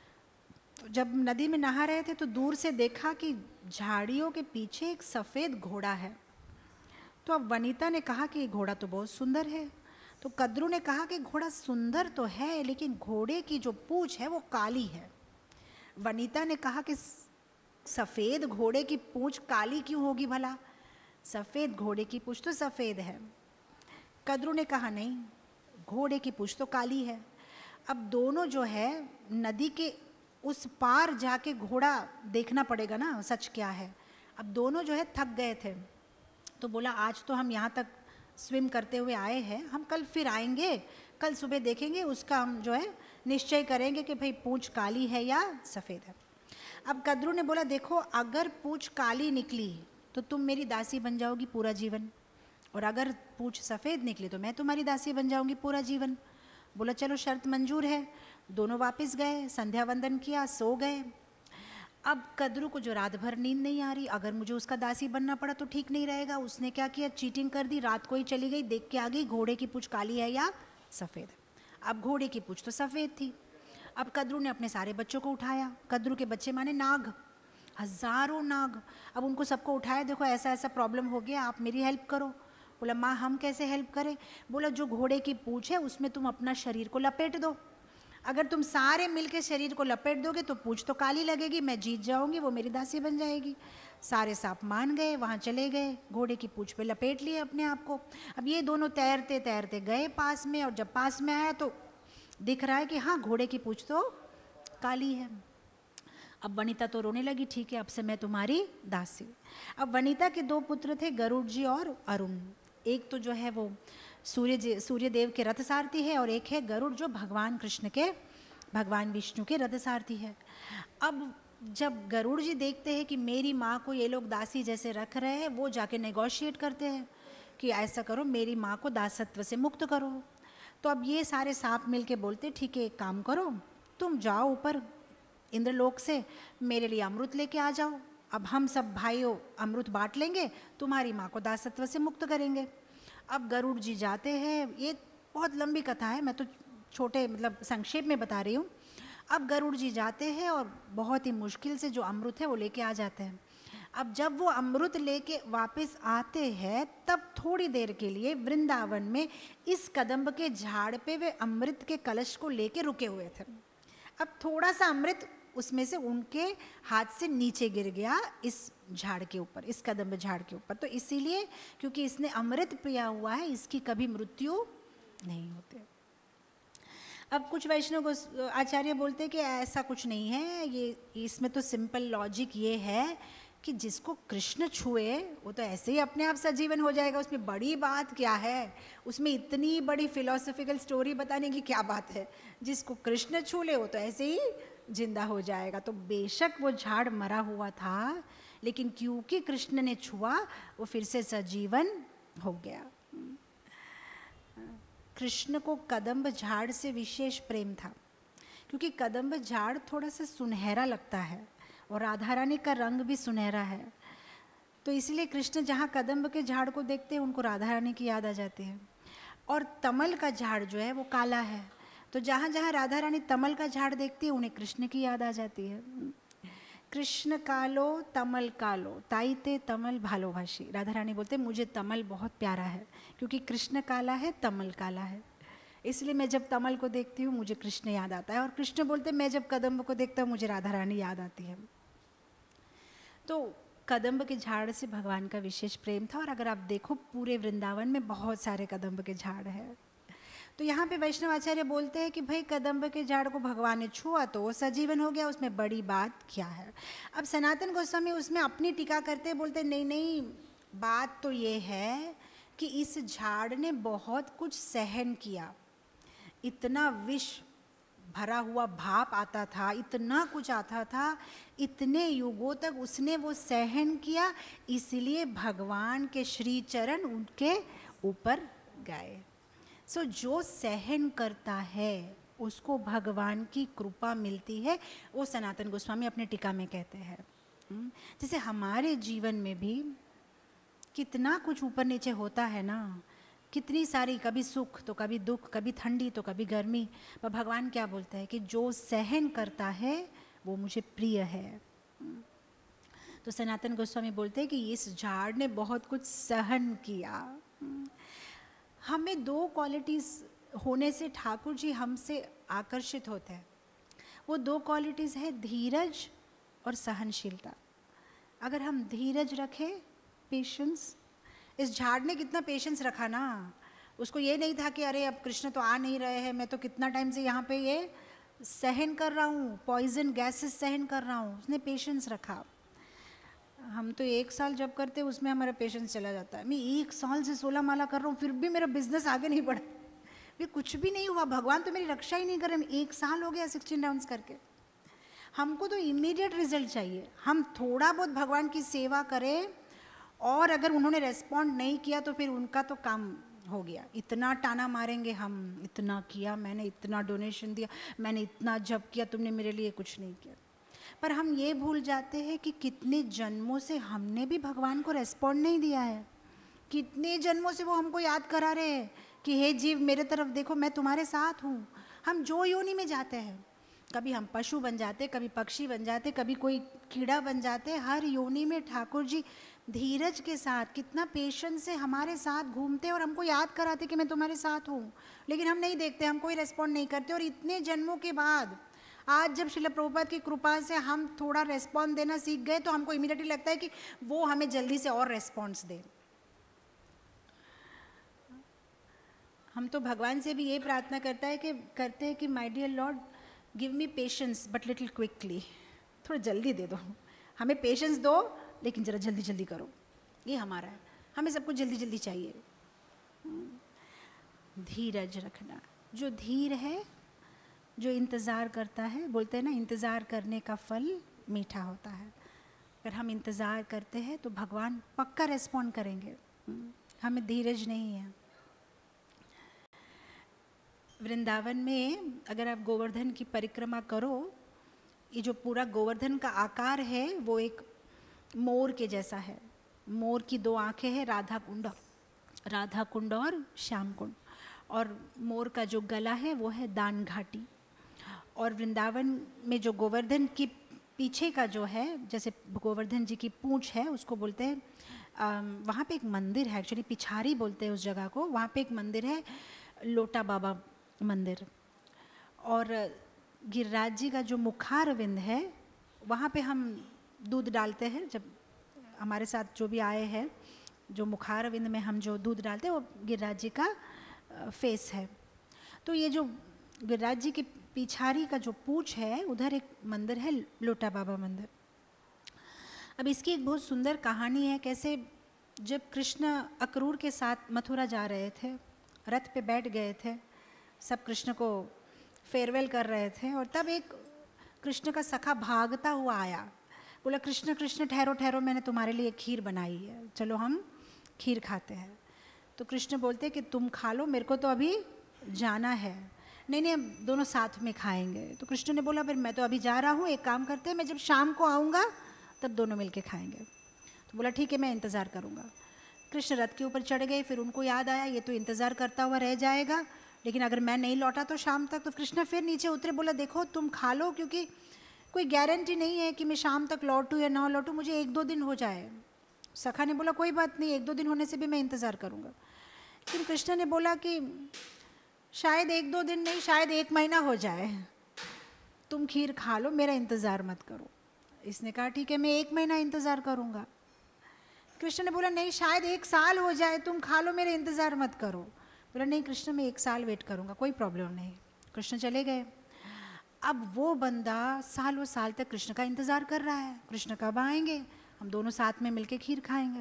तो जब नदी में नहा रहे थे तो दूर से देखा कि झाड़ियों के पीछे एक सफ़ेद घोड़ा है। तो अब वनीता ने कहा कि घोड़ा तो बहुत सुंदर है। तो कद्रू ने कहा कि घोड़ा सुंदर तो है, लेकिन घोड़े की जो पूंछ है वो काली है। वनीता ने कहा कि सफ़ेद घोड़े की पूंछ काली क्यों होगी भला, सफ़ेद घोड़े की पूंछ तो सफ़ेद है। कद्रू ने कहा नहीं, घोड़े की पूंछ तो काली है। अब दोनों जो है नदी के उस पार जाके घोड़ा देखना पड़ेगा ना सच क्या है। अब दोनों जो है थक गए थे, तो बोला आज तो हम यहाँ तक स्विम करते हुए आए हैं, हम कल फिर आएंगे, कल सुबह देखेंगे, उसका हम जो है निश्चय करेंगे कि भाई पूंछ काली है या सफ़ेद है। अब कद्रू ने बोला देखो, अगर पूंछ काली निकली तो तुम मेरी दासी बन जाओगी पूरा जीवन, और अगर पूंछ सफ़ेद निकली तो मैं तुम्हारी दासी बन जाऊंगी पूरा जीवन। बोला चलो शर्त मंजूर है। दोनों वापस गए, संध्या वंदन किया, सो गए। अब कद्रू को जो रात भर नींद नहीं आ रही, अगर मुझे उसका दासी बनना पड़ा तो ठीक नहीं रहेगा। उसने क्या किया, चीटिंग कर दी, रात को ही चली गई, देख के आ गई घोड़े की पूंछ काली है या सफ़ेद है। अब घोड़े की पूंछ तो सफ़ेद थी। अब कद्रू ने अपने सारे बच्चों को उठाया, कद्रू के बच्चे माने नाग, हजारों नाग। अब उनको सबको उठाया, देखो ऐसा ऐसा प्रॉब्लम हो गया, आप मेरी हेल्प करो। बोला माँ हम कैसे हेल्प करें। बोला जो घोड़े की पूंछ है उसमें तुम अपना शरीर को लपेट दो, अगर तुम सारे मिलके शरीर को लपेट दोगे तो पूंछ तो काली लगेगी, मैं जीत जाऊंगी, वो मेरी दासी बन जाएगी। सारे सांप मान गए, वहाँ चले गए, घोड़े की पूंछ पे लपेट लिए अपने आप को। अब ये दोनों तैरते तैरते गए पास में, और जब पास में आया तो दिख रहा है कि हाँ घोड़े की पूंछ तो काली है। अब वनिता तो रोने लगी, ठीक है अब से मैं तुम्हारी दासी। अब वनिता के दो पुत्र थे, गरुड़ जी और अरुण। एक तो जो है वो सूर्य सूर्य देव के रथ सारथी है, और एक है गरुड़ जो भगवान कृष्ण के, भगवान विष्णु के रथ सारथी है। अब जब गरुड़ जी देखते हैं कि मेरी माँ को ये लोग दासी जैसे रख रहे हैं, वो जाके नेगोशिएट करते हैं कि ऐसा करो मेरी माँ को दासत्व से मुक्त करो। तो अब ये सारे सांप मिल के बोलते ठीक है एक काम करो, तुम जाओ ऊपर इंद्रलोक से मेरे लिए अमृत लेके आ जाओ, अब हम सब भाइयों अमृत बांट लेंगे, तुम्हारी माँ को दासत्व से मुक्त करेंगे। अब गरुड़ जी जाते हैं, ये बहुत लंबी कथा है, मैं तो छोटे मतलब संक्षेप में बता रही हूँ। अब गरुड़ जी जाते हैं और बहुत ही मुश्किल से जो अमृत है वो लेके आ जाते हैं। अब जब वो अमृत लेके वापस आते हैं तब थोड़ी देर के लिए वृंदावन में इस कदम्ब के झाड़ पे वे अमृत के कलश को लेके रुके हुए थे। अब थोड़ा सा अमृत उसमें से उनके हाथ से नीचे गिर गया इस झाड़ के ऊपर, इस कदम्ब झाड़ के ऊपर। तो इसीलिए क्योंकि इसने अमृत पिया हुआ है, इसकी कभी मृत्यु नहीं होती। अब कुछ वैष्णव आचार्य बोलते हैं कि ऐसा कुछ नहीं है, ये इसमें तो सिंपल लॉजिक ये है कि जिसको कृष्ण छुए वो तो ऐसे ही अपने आप सजीवन हो जाएगा, उसमें बड़ी बात क्या है, उसमें इतनी बड़ी फिलोसफिकल स्टोरी बताने की क्या बात है। जिसको कृष्ण छू ले वो तो ऐसे ही जिंदा हो जाएगा। तो बेशक वो झाड़ मरा हुआ था, लेकिन क्योंकि कृष्ण ने छुआ वो फिर से सजीवन हो गया। कृष्ण को कदम्ब झाड़ से विशेष प्रेम था, क्योंकि कदम्ब झाड़ थोड़ा सा सुनहरा लगता है और राधा रानी का रंग भी सुनहरा है, तो इसलिए कृष्ण जहाँ कदम्ब के झाड़ को देखते हैं उनको राधा रानी की याद आ जाती है। और तमल का झाड़ जो है वो काला है, तो जहाँ जहाँ राधा रानी तमल का झाड़ देखती है उन्हें कृष्ण की याद आ जाती है। कृष्ण कालो तमल कालो ताईते तमल भालोभाषी, राधा रानी बोलते मुझे तमल बहुत प्यारा है क्योंकि कृष्ण काला है तमल काला है, इसलिए मैं जब तमल को देखती हूँ मुझे कृष्ण याद आता है। और कृष्ण बोलते मैं जब कदम्ब को देखता हूँ मुझे राधा रानी याद आती है। तो कदम्ब के झाड़ से भगवान का विशेष प्रेम था। और अगर आप देखो पूरे वृंदावन में बहुत सारे कदम्ब के झाड़ हैं। तो यहाँ पे वैष्णव आचार्य बोलते हैं कि भाई कदम्ब के झाड़ को भगवान ने छुआ तो वो सजीवन हो गया, उसमें बड़ी बात क्या है। अब सनातन गोस्वामी उसमें अपनी टीका करते बोलते नहीं नहीं, बात तो ये है कि इस झाड़ ने बहुत कुछ सहन किया, इतना विष भरा हुआ भाप आता था, इतना कुछ आता था, इतने युगों तक उसने वो सहन किया, इसलिए भगवान के श्री चरण उनके ऊपर गए। सो so, जो सहन करता है उसको भगवान की कृपा मिलती है, वो सनातन गोस्वामी अपने टीका में कहते हैं। जैसे हमारे जीवन में भी कितना कुछ ऊपर नीचे होता है ना, कितनी सारी, कभी सुख तो कभी दुख, कभी ठंडी तो कभी गर्मी, पर भगवान क्या बोलते हैं कि जो सहन करता है वो मुझे प्रिय है। तो सनातन गोस्वामी बोलते हैं कि इस झाड़ ने बहुत कुछ सहन किया। हमें दो क्वालिटीज़ होने से ठाकुर जी हमसे आकर्षित होते हैं। वो दो क्वालिटीज़ है धीरज और सहनशीलता। अगर हम धीरज रखें, पेशेंस, इस झाड़ ने कितना पेशेंस रखा ना। उसको ये नहीं था कि अरे अब कृष्ण तो आ नहीं रहे हैं, मैं तो कितना टाइम से यहाँ पे ये सहन कर रहा हूँ, पॉइजन गैसेस सहन कर रहा हूँ। उसने पेशेंस रखा। हम तो एक साल जब करते उसमें हमारा पेशेंस चला जाता है। मैं एक साल से सोलह माला कर रहा हूँ फिर भी मेरा बिजनेस आगे नहीं बढ़ा, भी कुछ भी नहीं हुआ, भगवान तो मेरी रक्षा ही नहीं कर रहे। एक साल हो गया सिक्सटीन राउंड्स करके। हमको तो इमीडिएट रिजल्ट चाहिए। हम थोड़ा बहुत भगवान की सेवा करें और अगर उन्होंने रेस्पॉन्ड नहीं किया तो फिर उनका तो काम हो गया। इतना टाना मारेंगे हम, इतना किया मैंने, इतना डोनेशन दिया मैंने, इतना जप किया, तुमने मेरे लिए कुछ नहीं किया। पर हम ये भूल जाते हैं कि कितने जन्मों से हमने भी भगवान को रेस्पॉन्ड नहीं दिया है। कितने जन्मों से वो हमको याद करा रहे हैं कि हे जीव मेरे तरफ देखो, मैं तुम्हारे साथ हूँ। हम जो योनि में जाते हैं, कभी हम पशु बन जाते, कभी पक्षी बन जाते, कभी कोई कीड़ा बन जाते, हर योनि में ठाकुर जी धीरज के साथ, कितना पेशेंस से हमारे साथ घूमते और हमको याद कराते कि मैं तुम्हारे साथ हूँ। लेकिन हम नहीं देखते, हम कोई रेस्पॉन्ड नहीं करते। और इतने जन्मों के बाद आज जब श्रील प्रभुपाद की कृपा से हम थोड़ा रेस्पॉन्स देना सीख गए तो हमको इमीडिएटली लगता है कि वो हमें जल्दी से और रेस्पॉन्स दे। हम तो भगवान से भी ये प्रार्थना करता है कि करते हैं कि my dear lord give me patience but little quickly, थोड़ा जल्दी दे दो, हमें पेशेंस दो लेकिन ज़रा जल्दी जल्दी करो। ये हमारा है, हमें सब कुछ जल्दी जल्दी चाहिए। धीरज रखना, जो धीर है, जो इंतज़ार करता है, बोलते हैं ना इंतज़ार करने का फल मीठा होता है। अगर हम इंतज़ार करते हैं तो भगवान पक्का रेस्पॉन्ड करेंगे। हमें धीरज नहीं है। वृंदावन में अगर आप गोवर्धन की परिक्रमा करो, ये जो पूरा गोवर्धन का आकार है वो एक मोर के जैसा है। मोर की दो आंखें हैं, राधा कुंड राधा कुंड और श्याम कुंड, और मोर का जो गला है वो है दान घाटी। और वृंदावन में जो गोवर्धन की पीछे का जो है, जैसे गोवर्धन जी की पूंछ है, उसको बोलते हैं, वहाँ पे एक मंदिर है, एक्चुअली पिछारी बोलते हैं उस जगह को। वहाँ पे एक मंदिर है लोटा बाबा मंदिर। और गिरिराज जी का जो मुखारविंद है वहाँ पे हम दूध डालते हैं। जब हमारे साथ जो भी आए हैं, जो मुखारविंद में हम जो दूध डालते हैं वो गिरिराज जी का फेस है। तो ये जो गिरिराज जी के पिछारी का जो पूंछ है, उधर एक मंदिर है लोटा बाबा मंदिर। अब इसकी एक बहुत सुंदर कहानी है, कैसे जब कृष्ण अक्रूर के साथ मथुरा जा रहे थे, रथ पे बैठ गए थे, सब कृष्ण को फेयरवेल कर रहे थे, और तब एक कृष्ण का सखा भागता हुआ आया, बोला कृष्ण कृष्ण ठहरो ठहरो, मैंने तुम्हारे लिए खीर बनाई है, चलो हम खीर खाते हैं। तो कृष्ण बोलते कि तुम खा लो, मेरे को तो अभी जाना है। नहीं नहीं, हम दोनों साथ में खाएंगे। तो कृष्ण ने बोला फिर मैं तो अभी जा रहा हूँ, एक काम करते हैं, मैं जब शाम को आऊँगा तब दोनों मिलके खाएंगे। तो बोला ठीक है, मैं इंतज़ार करूँगा। कृष्ण रथ के ऊपर चढ़ गए। फिर उनको याद आया ये तो इंतज़ार करता हुआ रह जाएगा, लेकिन अगर मैं नहीं लौटा तो शाम तक। तो कृष्ण फिर नीचे उतरे, बोला देखो तुम खा लो, क्योंकि कोई गारंटी नहीं है कि मैं शाम तक लौटूँ या ना लौटूँ, मुझे एक दो दिन हो जाए। सखा ने बोला कोई बात नहीं, एक दो दिन होने से भी मैं इंतज़ार करूँगा। लेकिन कृष्ण ने बोला कि शायद एक दो दिन नहीं, शायद एक महीना हो जाए, तुम खीर खा लो, मेरा इंतज़ार मत करो। इसने कहा ठीक है, मैं एक महीना इंतज़ार करूँगा। कृष्ण ने बोला नहीं, शायद एक साल हो जाए, तुम खा लो, मेरा इंतज़ार मत करो। बोला नहीं कृष्ण, मैं एक साल वेट करूँगा, कोई प्रॉब्लम नहीं। कृष्ण चले गए। अब वो बंदा सालों साल तक कृष्ण का इंतज़ार कर रहा है, कृष्ण कब आएंगे, हम दोनों साथ में मिलके खीर खाएंगे।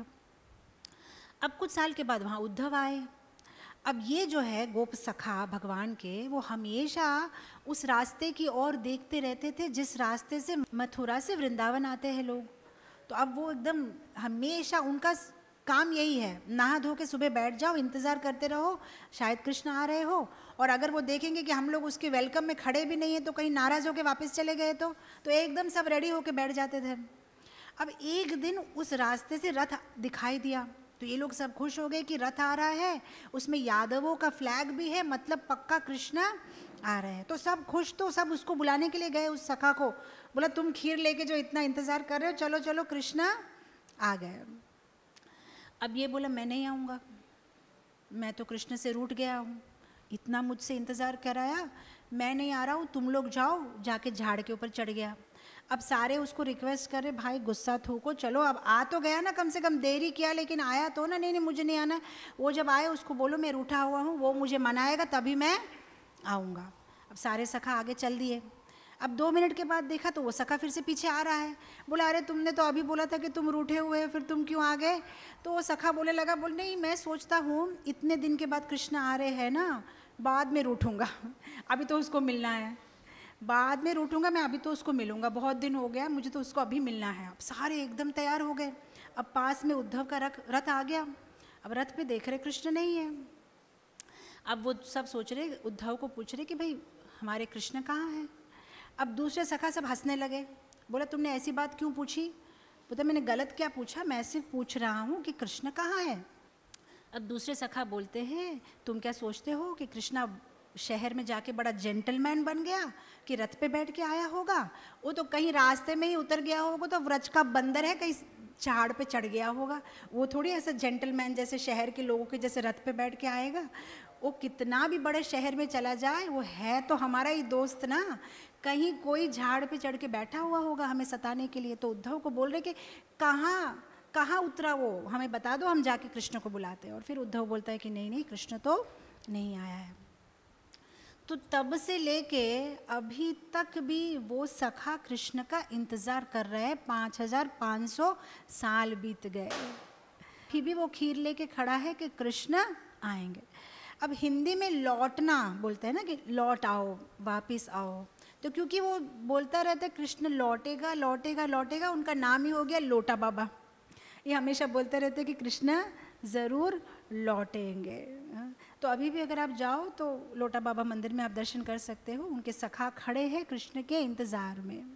अब कुछ साल के बाद वहाँ उद्धव आए। अब ये जो है गोप सखा भगवान के, वो हमेशा उस रास्ते की ओर देखते रहते थे जिस रास्ते से मथुरा से वृंदावन आते हैं लोग। तो अब वो एकदम हमेशा उनका काम यही है, नहा धो के सुबह बैठ जाओ, इंतज़ार करते रहो, शायद कृष्ण आ रहे हो। और अगर वो देखेंगे कि हम लोग उसके वेलकम में खड़े भी नहीं हैं, तो कहीं नाराज़ होकर वापस चले गए तो तो एकदम सब रेडी होके बैठ जाते थे। अब एक दिन उस रास्ते से रथ दिखाई दिया, तो ये लोग सब खुश हो गए कि रथ आ रहा है, उसमें यादवों का फ्लैग भी है, मतलब पक्का कृष्ण आ रहे हैं। तो सब खुश, तो सब उसको बुलाने के लिए गए उस सखा को, बोला तुम खीर लेके जो इतना इंतज़ार कर रहे हो, चलो चलो कृष्ण आ गए। अब ये बोला मैं नहीं आऊँगा, मैं तो कृष्ण से रूठ गया हूँ, इतना मुझसे इंतज़ार कराया, मैं नहीं आ रहा हूँ, तुम लोग जाओ। जाके झाड़ के ऊपर चढ़ गया। अब सारे उसको रिक्वेस्ट करे, भाई गुस्सा थूको, चलो अब आ तो गया ना, कम से कम देरी किया लेकिन आया तो ना। नहीं नहीं मुझे नहीं आना। वो जब आए उसको बोलो मैं रूठा हुआ हूँ, वो मुझे मनाएगा तभी मैं आऊँगा। अब सारे सखा आगे चल दिए। अब दो मिनट के बाद देखा तो वो सखा फिर से पीछे आ रहा है। बोला अरे तुमने तो अभी बोला था कि तुम रूठे हुए हो, फिर तुम क्यों आ गए? तो वो सखा बोले लगा, बोल नहीं मैं सोचता हूँ इतने दिन के बाद कृष्ण आ रहे हैं ना, बाद में रूठूंगा, अभी तो उसको मिलना है, बाद में रूठूंगा मैं, अभी तो उसको मिलूंगा, बहुत दिन हो गया, मुझे तो उसको अभी मिलना है। अब सारे एकदम तैयार हो गए। अब पास में उद्धव का रथ रथ आ गया। अब रथ पे देख रहे कृष्ण नहीं है। अब वो सब सोच रहे, उद्धव को पूछ रहे कि भाई हमारे कृष्ण कहाँ हैं? अब दूसरे सखा सब हंसने लगे। बोला तुमने ऐसी बात क्यों पूछी? बोला मैंने गलत क्या पूछा, मैं सिर्फ पूछ रहा हूँ कि कृष्ण कहाँ है। अब दूसरे सखा बोलते हैं तुम क्या सोचते हो कि कृष्णा शहर में जाके बड़ा जेंटलमैन बन गया कि रथ पे बैठ के आया होगा? वो तो कहीं रास्ते में ही उतर गया होगा, तो व्रज का बंदर है, कहीं झाड़ पे चढ़ गया होगा। वो थोड़ी ऐसा जेंटलमैन जैसे शहर के लोगों के जैसे रथ पे बैठ के आएगा। वो कितना भी बड़े शहर में चला जाए, वो है तो हमारा ही दोस्त ना, कहीं कोई झाड़ पे चढ़ के बैठा हुआ होगा हमें सताने के लिए। तो उद्धव को बोल रहे कि कहाँ कहाँ उतरा वो, हमें बता दो, हम जाके कृष्ण को बुलाते हैं। और फिर उद्धव बोलता है कि नहीं नहीं कृष्ण तो नहीं आया है। तो तब से लेके अभी तक भी वो सखा कृष्ण का इंतज़ार कर रहे हैं। पाँच हजार पाँच सौ साल बीत गए, फिर भी वो खीर लेके खड़ा है कि कृष्ण आएंगे। अब हिंदी में लौटना बोलते हैं ना कि लौट आओ, वापिस आओ, तो क्योंकि वो बोलता रहता है कृष्ण लौटेगा लौटेगा लौटेगा, उनका नाम ही हो गया लोटा बाबा। ये हमेशा बोलते रहते हैं कि कृष्ण ज़रूर लौटेंगे। तो अभी भी अगर आप जाओ तो लोटा बाबा मंदिर में आप दर्शन कर सकते हो, उनके सखा खड़े हैं कृष्ण के इंतज़ार में।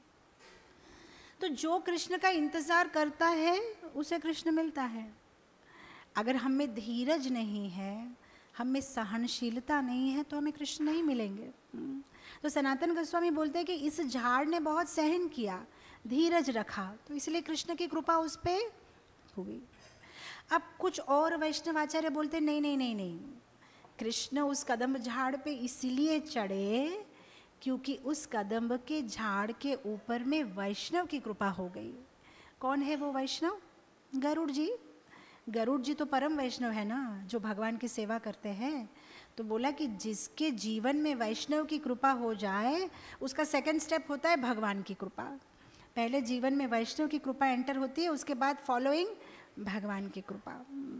तो जो कृष्ण का इंतज़ार करता है उसे कृष्ण मिलता है। अगर हम में धीरज नहीं है, हम में सहनशीलता नहीं है, तो हमें कृष्ण नहीं मिलेंगे। तो सनातन गोस्वामी बोलते हैं कि इस झाड़ ने बहुत सहन किया, धीरज रखा, तो इसलिए कृष्ण की कृपा उस पर हुई। अब कुछ और वैष्णव आचार्य बोलते नहीं नहीं नहीं नहीं, कृष्ण उस कदम्ब झाड़ पे इसलिए चढ़े क्योंकि उस कदम्ब के झाड़ के ऊपर में वैष्णव की कृपा हो गई। कौन है वो वैष्णव? गरुड़ जी। गरुड़ जी तो परम वैष्णव है ना, जो भगवान की सेवा करते हैं। तो बोला कि जिसके जीवन में वैष्णव की कृपा हो जाए, उसका सेकंड स्टेप होता है भगवान की कृपा। पहले जीवन में वैष्णव की कृपा एंटर होती है, उसके बाद फॉलोइंग भगवान की कृपा।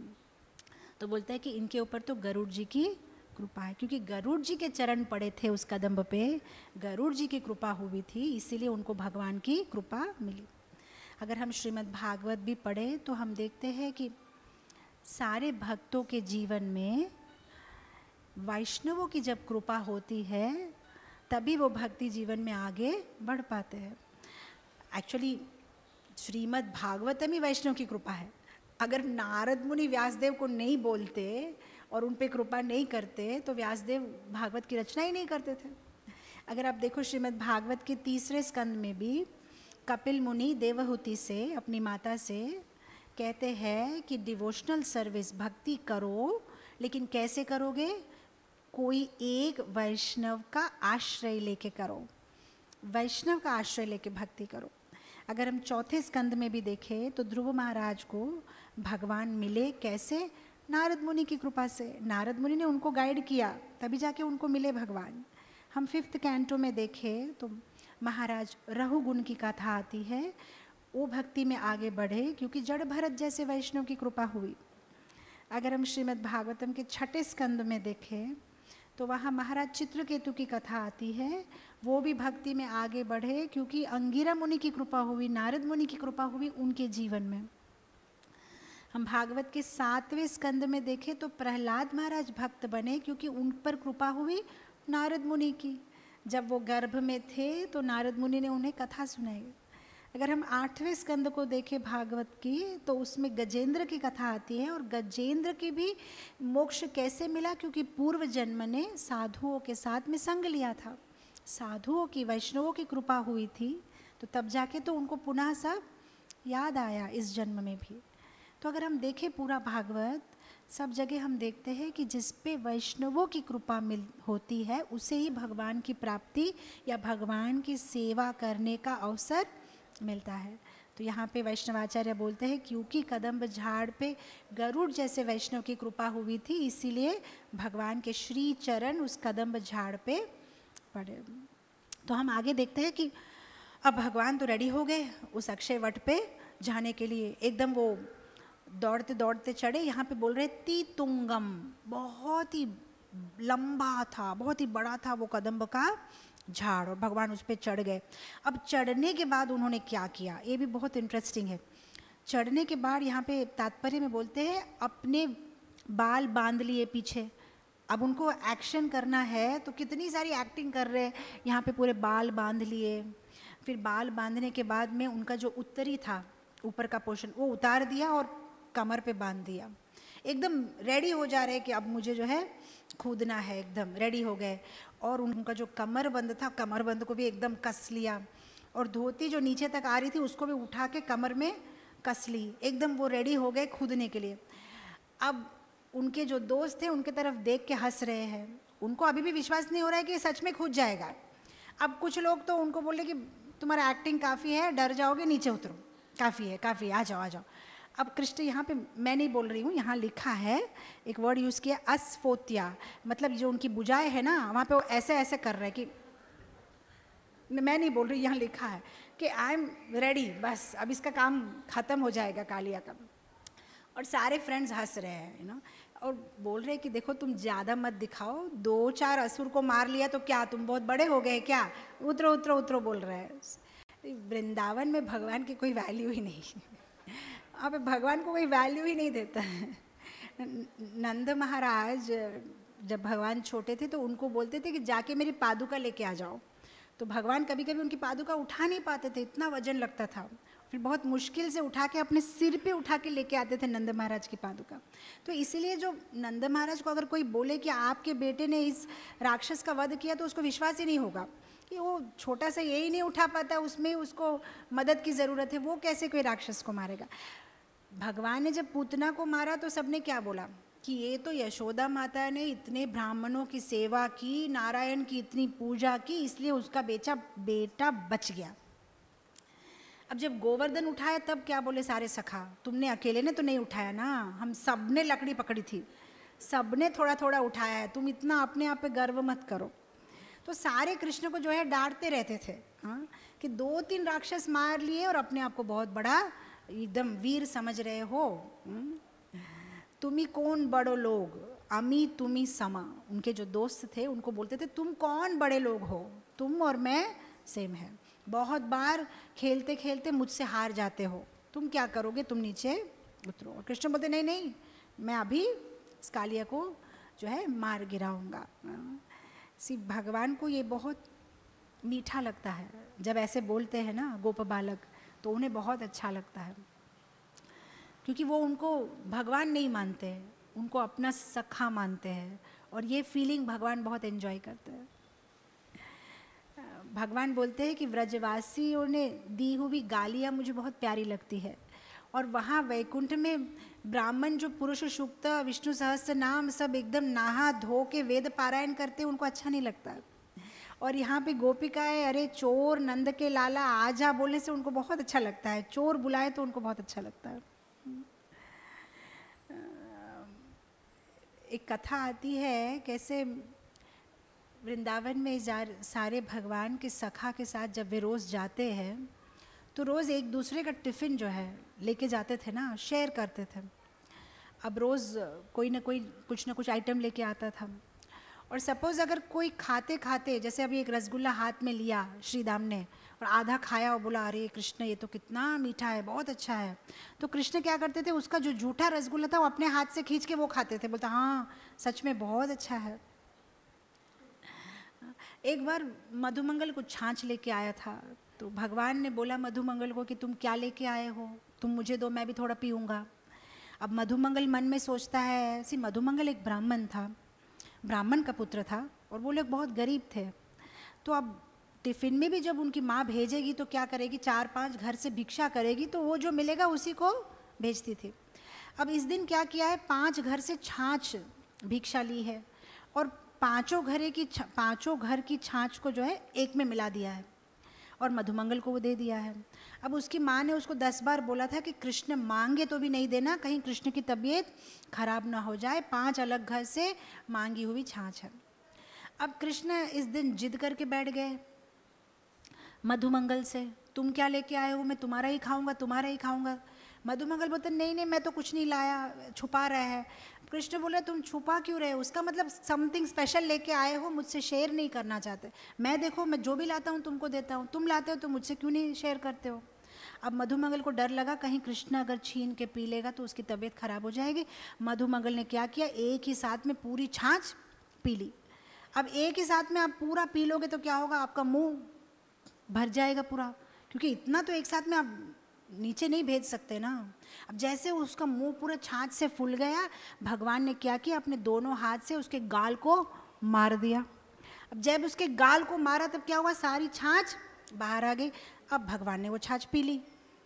तो बोलता है कि इनके ऊपर तो गरुड़ जी की कृपा है, क्योंकि गरुड़ जी के चरण पड़े थे उस कदम्ब पे, गरुड़ जी की कृपा हुई थी, इसीलिए उनको भगवान की कृपा मिली। अगर हम श्रीमद् भागवत भी पढ़े तो हम देखते हैं कि सारे भक्तों के जीवन में वैष्णवों की जब कृपा होती है तभी वो भक्ति जीवन में आगे बढ़ पाते हैं। एक्चुअली श्रीमद् भागवतम ही वैष्णव की कृपा है। अगर नारद मुनि व्यासदेव को नहीं बोलते और उन पे कृपा नहीं करते तो व्यासदेव भागवत की रचना ही नहीं करते थे। अगर आप देखो श्रीमद् भागवत के तीसरे स्कंद में भी कपिल मुनि देवहूति से, अपनी माता से कहते हैं कि डिवोशनल सर्विस भक्ति करो, लेकिन कैसे करोगे? कोई एक वैष्णव का आश्रय लेके करो, वैष्णव का आश्रय लेके भक्ति करो। अगर हम चौथे स्कंद में भी देखें तो ध्रुव महाराज को भगवान मिले कैसे? नारद मुनि की कृपा से। नारद मुनि ने उनको गाइड किया, तभी जाके उनको मिले भगवान। हम फिफ्थ कैंटो में देखें तो महाराज रघुगुण की कथा आती है, वो भक्ति में आगे बढ़े क्योंकि जड़ भरत जैसे वैष्णव की कृपा हुई। अगर हम श्रीमद् भागवतम के छठे स्कंद में देखें तो वहाँ महाराज चित्रकेतु की कथा आती है, वो भी भक्ति में आगे बढ़े क्योंकि अंगिरा मुनि की कृपा हुई, नारद मुनि की कृपा हुई उनके जीवन में। हम भागवत के सातवें स्कंद में देखें तो प्रहलाद महाराज भक्त बने क्योंकि उन पर कृपा हुई नारद मुनि की। जब वो गर्भ में थे तो नारद मुनि ने उन्हें कथा सुनाई। अगर हम आठवें स्कंद को देखें भागवत की, तो उसमें गजेंद्र की कथा आती है। और गजेंद्र की भी मोक्ष कैसे मिला? क्योंकि पूर्व जन्म ने साधुओं के साथ में संग लिया था, साधुओं की, वैष्णवों की कृपा हुई थी, तो तब जाके तो उनको पुनः सब याद आया इस जन्म में भी। तो अगर हम देखें पूरा भागवत, सब जगह हम देखते हैं कि जिस पे वैष्णवों की कृपा मिल होती है, उसे ही भगवान की प्राप्ति या भगवान की सेवा करने का अवसर मिलता है। तो यहाँ पे वैष्णवाचार्य बोलते हैं क्योंकि कदम्ब झाड़ पे गरुड़ जैसे वैष्णव की कृपा हुई थी, इसीलिए भगवान के श्री चरण उस कदम्ब झाड़ पे पड़े। तो हम आगे देखते हैं कि अब भगवान तो रेडी हो गए उस अक्षय वट पे जाने के लिए, एकदम वो दौड़ते दौड़ते चढ़े। यहाँ पे बोल रहे ती तुंगम, बहुत ही लंबा था, बहुत ही बड़ा था वो कदम्ब का झाड़, और भगवान उस पर चढ़ गए। अब चढ़ने के बाद उन्होंने क्या किया, ये भी बहुत इंटरेस्टिंग है। चढ़ने के बाद यहाँ पे तात्पर्य में बोलते हैं अपने बाल बांध लिए पीछे। अब उनको एक्शन करना है तो कितनी सारी एक्टिंग कर रहे हैं, यहाँ पे पूरे बाल बांध लिए। फिर बाल बांधने के बाद में उनका जो उत्तरी था, ऊपर का पोर्शन, वो उतार दिया और कमर पे बांध दिया। एकदम रेडी हो जा रहे कि अब मुझे जो है कूदना है, एकदम रेडी हो गए। और उनका जो कमर बंद था, कमर बंद को भी एकदम कस लिया, और धोती जो नीचे तक आ रही थी उसको भी उठा के कमर में कस ली। एकदम वो रेडी हो गए कूदने के लिए। अब उनके जो दोस्त थे उनके तरफ देख के हंस रहे हैं, उनको अभी भी विश्वास नहीं हो रहा है कि ये सच में कूद जाएगा। अब कुछ लोग तो उनको बोले कि तुम्हारा एक्टिंग काफ़ी है, डर जाओगे, नीचे उतरो, काफ़ी है काफ़ी है, आ जाओ आ जाओ। अब कृष्ण यहाँ पे मैं नहीं बोल रही हूँ, यहाँ लिखा है, एक वर्ड यूज़ किया अस्फोत्या, मतलब जो उनकी बुझाएं है ना, वहाँ पे वो ऐसे ऐसे कर रहे हैं कि, मैं नहीं बोल रही, यहाँ लिखा है कि आई एम रेडी, बस अब इसका काम ख़त्म हो जाएगा कालिया का। और सारे फ्रेंड्स हंस रहे हैं, यू नो, और बोल रहे हैं कि देखो तुम ज़्यादा मत दिखाओ, दो चार असुर को मार लिया तो क्या तुम बहुत बड़े हो गए क्या, उतरो उतरो उतरो बोल रहे हैं। वृंदावन में भगवान की कोई वैल्यू ही नहीं, अब भगवान को कोई वैल्यू ही नहीं देता है। नंद महाराज जब भगवान छोटे थे तो उनको बोलते थे कि जाके मेरी पादुका लेके आ जाओ, तो भगवान कभी कभी उनकी पादुका उठा नहीं पाते थे, इतना वजन लगता था। फिर बहुत मुश्किल से उठा के अपने सिर पे उठा के लेके आते थे नंद महाराज की पादुका। तो इसीलिए जो नंद महाराज को अगर कोई बोले कि आपके बेटे ने इस राक्षस का वध किया, तो उसको विश्वास ही नहीं होगा कि वो छोटा सा यही नहीं उठा पाता, उसमें उसको मदद की ज़रूरत है, वो कैसे कोई राक्षस को मारेगा। भगवान ने जब पूतना को मारा तो सबने क्या बोला कि ये तो यशोदा माता ने इतने ब्राह्मणों की सेवा की, नारायण की इतनी पूजा की, इसलिए उसका बेचा बेटा बच गया। अब जब गोवर्धन उठाया तब क्या बोले सारे सखा, तुमने अकेले ने तो नहीं उठाया ना, हम सब ने लकड़ी पकड़ी थी, सब ने थोड़ा थोड़ा उठाया है, तुम इतना अपने आप पे गर्व मत करो। तो सारे कृष्ण को जो है डांटते रहते थे, हाँ, कि दो तीन राक्षस मार लिए और अपने आप को बहुत बड़ा एकदम वीर समझ रहे हो। तुम्ही कौन बड़ो लोग, अमी तुम्ही समा। उनके जो दोस्त थे उनको बोलते थे तुम कौन बड़े लोग हो, तुम और मैं सेम है, बहुत बार खेलते खेलते मुझसे हार जाते हो, तुम क्या करोगे, तुम नीचे उतरो। और कृष्ण बोलते नहीं नहीं, मैं अभी इस कालिया को जो है मार गिराऊंगा। सी भगवान को ये बहुत मीठा लगता है जब ऐसे बोलते हैं ना गोप बालक, तो उन्हें बहुत अच्छा लगता है, क्योंकि वो उनको भगवान नहीं मानते हैं, उनको अपना सखा मानते हैं, और ये फीलिंग भगवान बहुत एंजॉय करते हैं। भगवान बोलते हैं कि व्रजवासियों ने दी हुई गालियाँ मुझे बहुत प्यारी लगती है, और वहाँ वैकुंठ में ब्राह्मण जो पुरुष सूक्त, विष्णु सहस्त्र नाम सब एकदम नहा धो के वेद पारायण करते, उनको अच्छा नहीं लगता। और यहाँ पे गोपिकाएं अरे चोर नंद के लाला आजा बोलने से उनको बहुत अच्छा लगता है, चोर बुलाए तो उनको बहुत अच्छा लगता है। एक कथा आती है कैसे वृंदावन में सारे भगवान के सखा के साथ जब वे रोज़ जाते हैं तो रोज़ एक दूसरे का टिफ़िन जो है लेके जाते थे ना, शेयर करते थे। अब रोज़ कोई ना कोई कुछ ना कुछ आइटम लेके आता था, और सपोज़ अगर कोई खाते खाते, जैसे अभी एक रसगुल्ला हाथ में लिया श्री दाम ने और आधा खाया और बोला अरे कृष्ण ये तो कितना मीठा है, बहुत अच्छा है, तो कृष्ण क्या करते थे, उसका जो जूठा रसगुल्ला था वो अपने हाथ से खींच के वो खाते थे, बोलता हाँ सच में बहुत अच्छा है। एक बार मधुमंगल कुछ छाछ लेके आया था, तो भगवान ने बोला मधुमंगल को कि तुम क्या लेके आए हो, तुम मुझे दो, मैं भी थोड़ा पीऊँगा। अब मधुमंगल मन में सोचता है, सी मधुमंगल एक ब्राह्मण था, ब्राह्मण का पुत्र था और वो लोग बहुत गरीब थे। तो अब टिफ़िन में भी जब उनकी माँ भेजेगी तो क्या करेगी, चार पांच घर से भिक्षा करेगी तो वो जो मिलेगा उसी को भेजती थी। अब इस दिन क्या किया है, पांच घर से छाछ भिक्षा ली है और पांचों घरे की पांचों घर की छाछ को जो है एक में मिला दिया है और मधुमंगल को वो दे दिया है। अब उसकी माँ ने उसको दस बार बोला था कि कृष्ण मांगे तो भी नहीं देना, कहीं कृष्ण की तबीयत खराब ना हो जाए, पांच अलग घर से मांगी हुई छाछ है। अब कृष्ण इस दिन जिद करके बैठ गए मधुमंगल से, तुम क्या लेके आए हो, मैं तुम्हारा ही खाऊंगा, तुम्हारा ही खाऊंगा। मधुमंगल बोलते नहीं नहीं मैं तो कुछ नहीं लाया, छुपा रहा है। कृष्ण बोले तुम छुपा क्यों रहे हो, उसका मतलब समथिंग स्पेशल लेके आए हो, मुझसे शेयर नहीं करना चाहते। मैं देखो मैं जो भी लाता हूँ तुमको देता हूँ, तुम लाते हो तो मुझसे क्यों नहीं शेयर करते हो। अब मधुमंगल को डर लगा कहीं कृष्ण अगर छीन के पी लेगा तो उसकी तबीयत खराब हो जाएगी। मधुमंगल ने क्या किया, एक ही साथ में पूरी छाछ पी ली। अब एक ही साथ में आप पूरा पी लोगे तो क्या होगा, आपका मुंह भर जाएगा पूरा, क्योंकि इतना तो एक साथ में आप नीचे नहीं भेज सकते ना। अब जैसे उसका मुंह पूरा छाछ से फूल गया, भगवान ने क्या किया, अपने दोनों हाथ से उसके गाल को मार दिया। अब जब उसके गाल को मारा तब क्या हुआ, सारी छाछ बाहर आ गई। अब भगवान ने वो छाछ पी ली।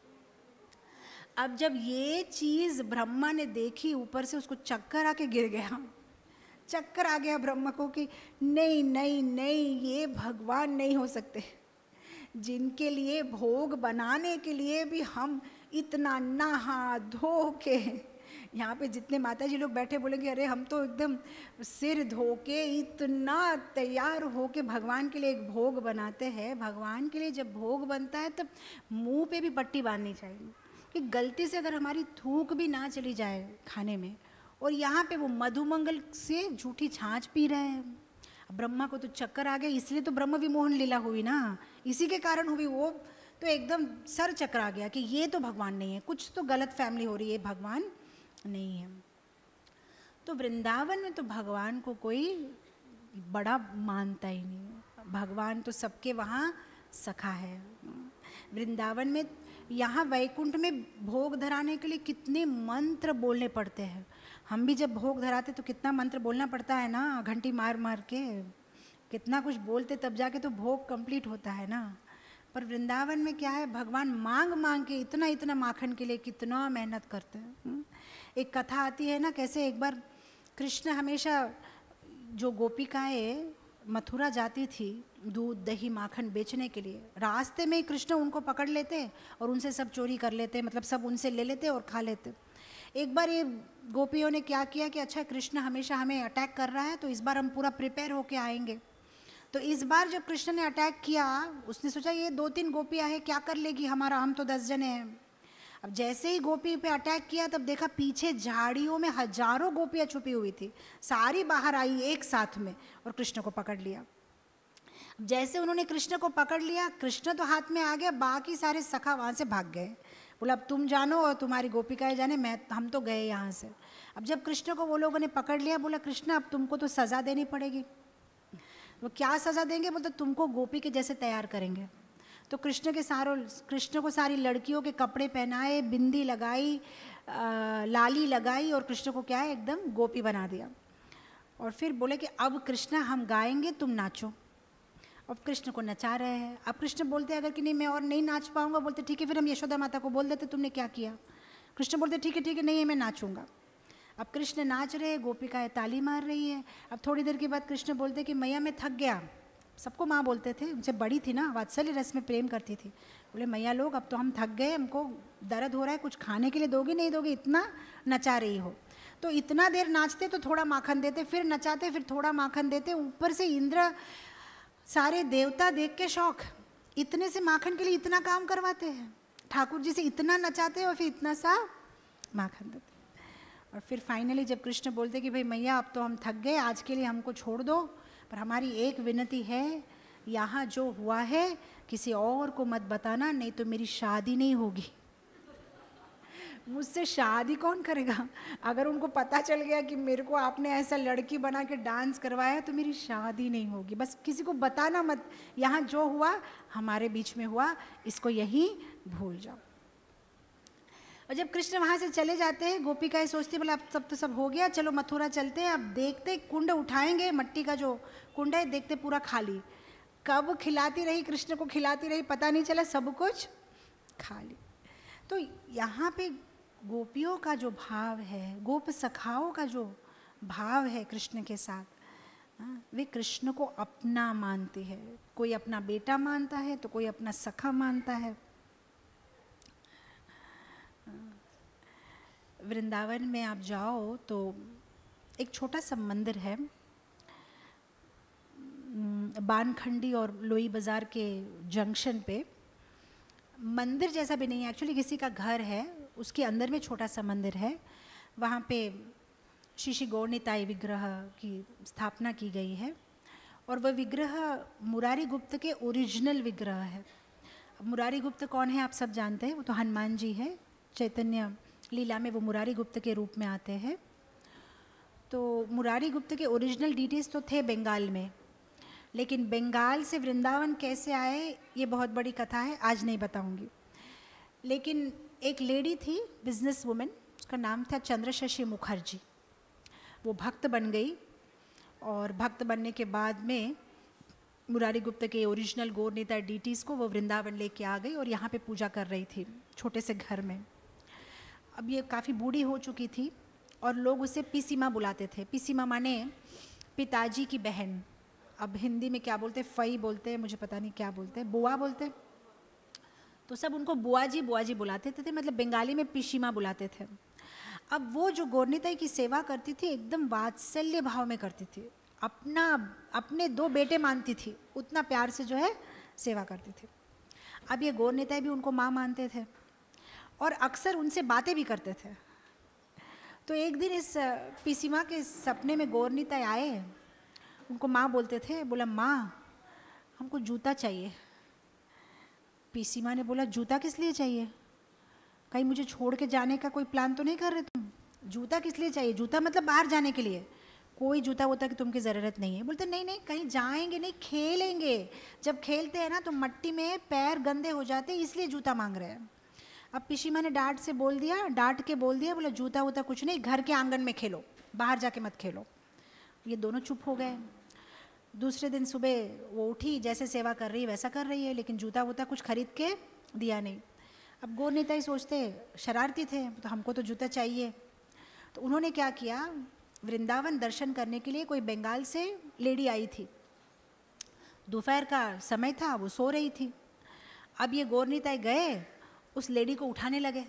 अब जब ये चीज ब्रह्मा ने देखी, ऊपर से उसको चक्कर आके गिर गया, चक्कर आ गया ब्रह्मा को कि नहीं नहीं नहीं, ये भगवान नहीं हो सकते, जिनके लिए भोग बनाने के लिए भी हम इतना नहा धो के, यहाँ पे जितने माता जी लोग बैठे बोलेंगे अरे हम तो एकदम सिर धो के इतना तैयार हो के भगवान के लिए एक भोग बनाते हैं। भगवान के लिए जब भोग बनता है तब मुंह पे भी पट्टी बांधनी चाहिए कि गलती से अगर हमारी थूक भी ना चली जाए खाने में, और यहाँ पे वो मधुमंगल से झूठी छाछ पी रहे हैं। ब्रह्मा को तो चक्कर आ गया, इसलिए तो ब्रह्म विमोहन लीला हुई ना, इसी के कारण हुई। वो तो एकदम सर चक्कर आ गया कि ये तो भगवान नहीं है, कुछ तो गलत फैमिली हो रही है, भगवान नहीं है। तो वृंदावन में तो भगवान को कोई बड़ा मानता ही नहीं, भगवान तो सबके वहाँ सखा है। वृंदावन में, यहाँ वैकुंठ में भोग धराने के लिए कितने मंत्र बोलने पड़ते हैं। हम भी जब भोग धराते तो कितना मंत्र बोलना पड़ता है ना, घंटी मार मार के कितना कुछ बोलते तब जाके तो भोग कंप्लीट होता है ना। पर वृंदावन में क्या है, भगवान मांग मांग के इतना इतना माखन के लिए कितना मेहनत करते हैं। एक कथा आती है ना, कैसे एक बार कृष्ण हमेशा, जो गोपिकाएं मथुरा जाती थी दूध दही माखन बेचने के लिए, रास्ते में ही कृष्ण उनको पकड़ लेते और उनसे सब चोरी कर लेते, मतलब सब उनसे ले लेते और खा लेते। एक बार ये गोपियों ने क्या किया कि अच्छा कृष्ण हमेशा हमें अटैक कर रहा है तो इस बार हम पूरा प्रिपेयर होके आएंगे। तो इस बार जब कृष्ण ने अटैक किया, उसने सोचा ये दो तीन गोपियां हैं, क्या कर लेगी हमारा, हम तो दस जने हैं। अब जैसे ही गोपी पे अटैक किया तब देखा पीछे झाड़ियों में हजारों गोपियां छुपी हुई थी, सारी बाहर आई एक साथ में और कृष्ण को पकड़ लिया। जैसे उन्होंने कृष्ण को पकड़ लिया, कृष्ण तो हाथ में आ गया, बाकी सारे सखा वहाँ से भाग गए। बोला अब तुम जानो और तुम्हारी गोपिकाएं जाने, मैं हम तो गए यहाँ से। अब जब कृष्ण को वो लोगों ने पकड़ लिया, बोला कृष्ण अब तुमको तो सज़ा देनी पड़ेगी। वो क्या सज़ा देंगे, बोलते तुमको गोपी के जैसे तैयार करेंगे। तो कृष्ण के सारों कृष्ण को सारी लड़कियों के कपड़े पहनाए, बिंदी लगाई, लाली लगाई और कृष्ण को क्या है एकदम गोपी बना दिया। और फिर बोले कि अब कृष्ण हम गाएंगे, तुम नाचो। अब कृष्ण को नचा रहे हैं। अब कृष्ण बोलते हैं अगर कि नहीं मैं और नहीं नाच पाऊंगा, बोलते ठीक है फिर हम यशोदा माता को बोल देते तुमने क्या किया। कृष्ण बोलते ठीक है ठीक है नहीं है मैं नाचूंगा। अब कृष्ण नाच रहे हैं, गोपिकाएं ताली मार रही है। अब थोड़ी देर के बाद कृष्ण बोलते कि मैया मैं थक गया, सबको माँ बोलते थे, उनसे बड़ी थी ना, वात्सल्य रस में प्रेम करती थी। बोले मैया लोग अब तो हम थक गए, हमको दर्द हो रहा है, कुछ खाने के लिए दोगे नहीं दोगे, इतना नचा रही हो। तो इतना देर नाचते तो थोड़ा माखन देते, फिर नचाते फिर थोड़ा माखन देते। ऊपर से इंद्र सारे देवता देख के शौक, इतने से माखन के लिए इतना काम करवाते हैं, ठाकुर जी से इतना नचाते हैं और फिर इतना सा माखन देते। और फिर फाइनली जब कृष्ण बोलते कि भाई मैया अब तो हम थक गए, आज के लिए हमको छोड़ दो, पर हमारी एक विनती है, यहाँ जो हुआ है किसी और को मत बताना, नहीं तो मेरी शादी नहीं होगी। मुझसे शादी कौन करेगा? अगर उनको पता चल गया कि मेरे को आपने ऐसा लड़की बना के डांस करवाया तो मेरी शादी नहीं होगी। बस किसी को बताना मत, यहाँ जो हुआ हमारे बीच में हुआ, इसको यहीं भूल जाओ। और जब कृष्ण वहाँ से चले जाते हैं, गोपिकाएं सोचती बोला अब सब तो सब हो गया, चलो मथुरा चलते हैं। अब देखते कुंड उठाएंगे, मट्टी का जो कुंड है, देखते पूरा खाली। कब खिलाती रही कृष्ण को, खिलाती रही, पता नहीं चला, सब कुछ खाली। तो यहाँ पे गोपियों का जो भाव है, गोप सखाओं का जो भाव है कृष्ण के साथ, वे कृष्ण को अपना मानते हैं। कोई अपना बेटा मानता है तो कोई अपना सखा मानता है। वृंदावन में आप जाओ तो एक छोटा सा मंदिर है, बानखंडी और लोई बाज़ार के जंक्शन पे। मंदिर जैसा भी नहीं है, एक्चुअली किसी का घर है, उसके अंदर में छोटा सा मंदिर है। वहाँ पे श्री श्री गौर निताई विग्रह की स्थापना की गई है और वह विग्रह मुरारी गुप्त के ओरिजिनल विग्रह है। अब मुरारी गुप्त कौन है आप सब जानते हैं, वो तो हनुमान जी है। चैतन्य लीला में वो मुरारी गुप्त के रूप में आते हैं। तो मुरारी गुप्त के ओरिजिनल डिटेल्स तो थे बंगाल में, लेकिन बंगाल से वृंदावन कैसे आए ये बहुत बड़ी कथा है, आज नहीं बताऊंगी। लेकिन एक लेडी थी, बिजनेस वुमेन, उसका नाम था चंद्रशशी मुखर्जी। वो भक्त बन गई और भक्त बनने के बाद में मुरारी गुप्त के ओरिजिनल गौर निताई डीटीज़ को वो वृंदावन लेके आ गई और यहाँ पे पूजा कर रही थी छोटे से घर में। अब ये काफ़ी बूढ़ी हो चुकी थी और लोग उसे पीसीमा बुलाते थे। पीसीमा माने पिताजी की बहन। अब हिंदी में क्या बोलते हैं, फई बोलते हैं, मुझे पता नहीं क्या बोलते हैं, बुआ बोलते हैं। तो सब उनको बुआ जी बुआ जी बुलाते थे, मतलब बंगाली में पीसीमा बुलाते थे। अब वो जो गौर निताई की सेवा करती थी एकदम वात्सल्य भाव में करती थी, अपना अपने दो बेटे मानती थी, उतना प्यार से जो है सेवा करती थी। अब ये गौर निताई भी उनको माँ मानते थे और अक्सर उनसे बातें भी करते थे। तो एक दिन इस पीसीमा के सपने में गौर निताई आए, उनको माँ बोलते थे, बोला माँ हमको जूता चाहिए। पीसीमा ने बोला जूता किस लिए चाहिए, कहीं मुझे छोड़ के जाने का कोई प्लान तो नहीं कर रहे तुम? जूता किस लिए चाहिए? जूता मतलब बाहर जाने के लिए, कोई जूता वूता की तुमकी ज़रूरत नहीं है। बोलते नहीं नहीं कहीं जाएंगे नहीं, खेलेंगे। जब खेलते हैं ना तो मट्टी में पैर गंदे हो जाते हैं, इसलिए जूता मांग रहे हैं। अब पीसीमा ने डांट से बोल दिया, डांट के बोल दिया, बोला जूता वूता कुछ नहीं, घर के आंगन में खेलो, बाहर जाके मत खेलो। ये दोनों चुप हो गए। दूसरे दिन सुबह वो उठी, जैसे सेवा कर रही है वैसा कर रही है, लेकिन जूता वूता कुछ खरीद के दिया नहीं। अब गौर निताई सोचते शरारती थे, तो हमको तो जूता चाहिए। तो उन्होंने क्या किया, वृंदावन दर्शन करने के लिए कोई बंगाल से लेडी आई थी। दोपहर का समय था, वो सो रही थी। अब ये गौर निताई गए, उस लेडी को उठाने लगे।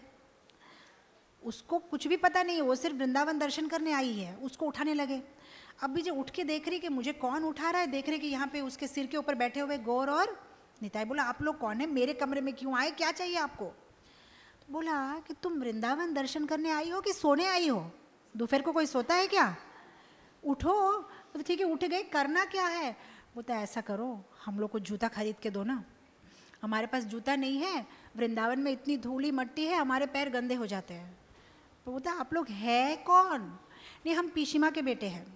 उसको कुछ भी पता नहीं है, वो सिर्फ वृंदावन दर्शन करने आई है, उसको उठाने लगे। अब भी जो उठ के देख रही कि मुझे कौन उठा रहा है, देख रहे कि यहाँ पे उसके सिर के ऊपर बैठे हुए गौर और निताई। बोला आप लोग कौन है, मेरे कमरे में क्यों आए, क्या चाहिए आपको? तो बोला कि तुम वृंदावन दर्शन करने आई हो कि सोने आई हो? दोपहर को कोई सोता है क्या? उठो। तो ठीक है उठ गए, करना क्या है? बोलता ऐसा करो, हम लोग को जूता खरीद के दो ना, हमारे पास जूता नहीं है, वृंदावन में इतनी धूली मट्टी है, हमारे पैर गंदे हो जाते हैं। तो बोलता आप लोग है कौन? नहीं हम पीसीमा के बेटे हैं,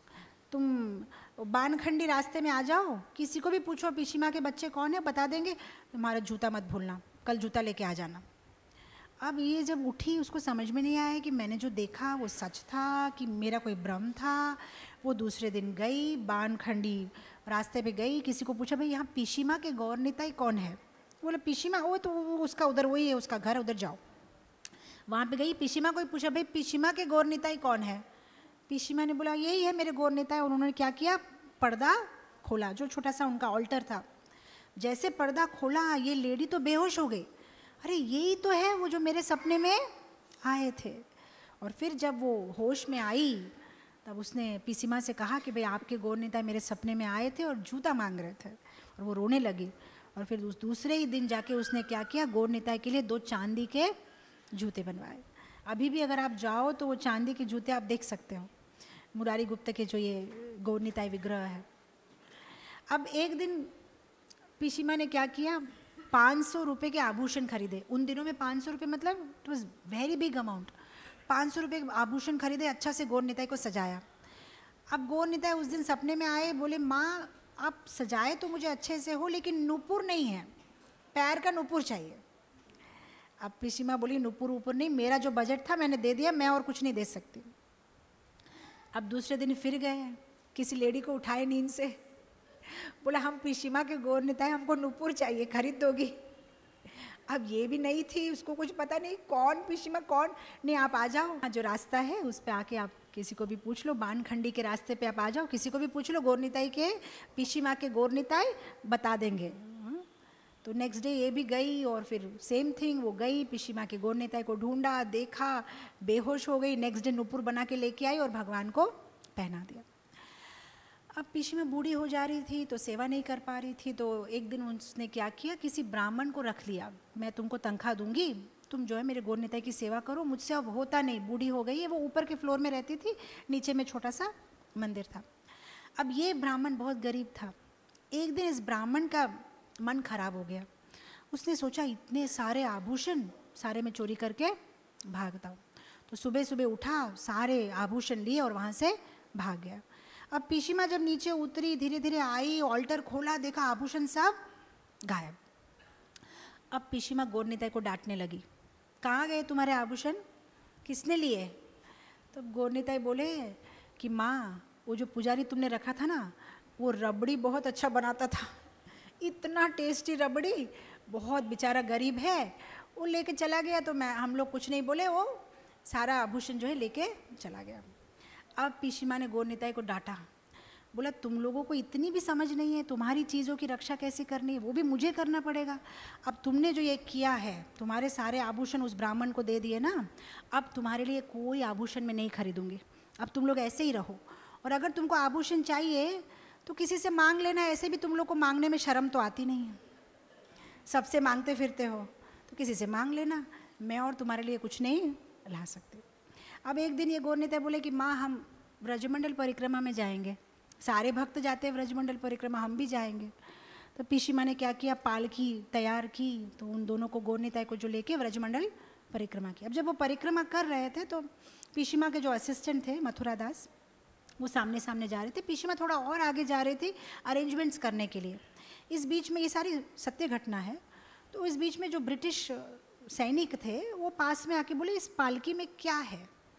तुम बानखंडी रास्ते में आ जाओ, किसी को भी पूछो पीसीमा के बच्चे कौन है, बता देंगे। तुम्हारा जूता मत भूलना, कल जूता लेके आ जाना। अब ये जब उठी उसको समझ में नहीं आया कि मैंने जो देखा वो सच था कि मेरा कोई भ्रम था। वो दूसरे दिन गई, बानखंडी रास्ते पे गई, किसी को पूछा भाई यहाँ पीसीमा के गौर निताई कौन है? बोले पीसीमा, वो तो वो उसका उधर वही है, उसका घर, उधर जाओ। वहाँ पे गई, पीसीमा को पूछा भाई पीसीमा के गौर निताई कौन है? पीसीमा ने बोला यही है मेरे गौर निताई। उन्होंने क्या किया, पर्दा खोला, जो छोटा सा उनका ऑल्टर था। जैसे पर्दा खोला, ये लेडी तो बेहोश हो गई। अरे यही तो है वो जो मेरे सपने में आए थे। और फिर जब वो होश में आई तब उसने पीसीमा से कहा कि भाई आपके गौर निताई मेरे सपने में आए थे और जूता मांग रहे थे, और वो रोने लगी। और फिर उस दूसरे ही दिन जाके उसने क्या किया, गौर निताई के लिए दो चांदी के जूते बनवाए। अभी भी अगर आप जाओ तो वो चांदी के जूते आप देख सकते हो, मुरारी गुप्त के जो ये गौर निताई विग्रह है। अब एक दिन पीसीमा ने क्या किया, पाँच सौ रुपये के आभूषण खरीदे। उन दिनों में पाँच सौ रुपये मतलब it was very big amount. पाँच सौ रुपये के आभूषण खरीदे, अच्छा से गौर निताई को सजाया। अब गौर निताई उस दिन सपने में आए, बोले माँ आप सजाए तो मुझे अच्छे से हो, लेकिन नुपुर नहीं है, पैर का नुपुर चाहिए। अब पिसी माँ बोली नुपुर ऊपर नहीं, मेरा जो बजट था मैंने दे दिया, मैं और कुछ नहीं दे सकती। अब दूसरे दिन फिर गए, किसी लेडी को उठाए नींद से, बोला हम पिसी माँ के गौर निताई, हमको नुपुर चाहिए, खरीद दोगी? अब ये भी नहीं थी, उसको कुछ पता नहीं कौन पिसी माँ कौन, नहीं आप आ जाओ, जो रास्ता है उस पर आके आप किसी को भी पूछ लो, बानखंडी के रास्ते पे आप आ जाओ, किसी को भी पूछ लो गौर निताई के, पिसी माँ के गौर निताई बता देंगे। तो नेक्स्ट डे ये भी गई और फिर सेम थिंग, वो गई पिसी माँ के गौर निताई को ढूंढा, देखा, बेहोश हो गई। नेक्स्ट डे नुपुर बना के लेके आई और भगवान को पहना दिया। अब पिसी माँ बूढ़ी हो जा रही थी तो सेवा नहीं कर पा रही थी, तो एक दिन उसने क्या किया, किसी ब्राह्मण को रख लिया, मैं तुमको तनख्वाह दूंगी, तुम जो है मेरे गौर निताई की सेवा करो, मुझसे अब होता नहीं, बूढ़ी हो गई है। वो ऊपर के फ्लोर में रहती थी, नीचे में छोटा सा मंदिर था। अब ये ब्राह्मण बहुत गरीब था। एक दिन इस ब्राह्मण का मन खराब हो गया, उसने सोचा इतने सारे आभूषण सारे में चोरी करके भागता हूँ। तो सुबह सुबह उठा, सारे आभूषण लिए और वहाँ से भाग गया। अब पिसी माँ जब नीचे उतरी, धीरे धीरे आई, ऑल्टर खोला, देखा आभूषण सब गायब। अब पिसी माँ गौर निताई को डांटने लगी, कहाँ गए तुम्हारे आभूषण, किसने लिए? तो गौर निताई बोले कि माँ वो जो पुजारी तुमने रखा था ना, वो रबड़ी बहुत अच्छा बनाता था, इतना टेस्टी रबड़ी, बहुत बेचारा गरीब है, वो लेके चला गया। तो मैं हम लोग कुछ नहीं बोले, वो सारा आभूषण जो है लेके चला गया। अब पिसी माँ ने गौर निताई को डांटा, बोला तुम लोगों को इतनी भी समझ नहीं है, तुम्हारी चीज़ों की रक्षा कैसे करनी है वो भी मुझे करना पड़ेगा। अब तुमने जो ये किया है, तुम्हारे सारे आभूषण उस ब्राह्मण को दे दिए ना, अब तुम्हारे लिए कोई आभूषण मैं नहीं खरीदूंगी, अब तुम लोग ऐसे ही रहो, और अगर तुमको आभूषण चाहिए तो किसी से मांग लेना, ऐसे भी तुम लोग को मांगने में शर्म तो आती नहीं है, सबसे मांगते फिरते हो, तो किसी से मांग लेना, मैं और तुम्हारे लिए कुछ नहीं ला सकती। अब एक दिन ये गौर निताई बोले कि माँ हम ब्रजमंडल परिक्रमा में जाएंगे, सारे भक्त जाते हैं ब्रजमंडल परिक्रमा, हम भी जाएंगे। तो पिसी माँ ने क्या किया, पालकी तैयार की, तो उन दोनों को गौर निताई को जो लेके ब्रजमंडल परिक्रमा की। अब जब वो परिक्रमा कर रहे थे तो पिसी माँ के जो असिस्टेंट थे मथुरा दास, वो सामने सामने जा रहे थे, पिसी माँ थोड़ा और आगे जा रहे थे अरेंजमेंट्स करने के लिए। इस बीच में ये सारी सत्य घटना है, तो इस बीच में जो ब्रिटिश सैनिक थे वो पास में आके बोले इस पालकी में क्या है?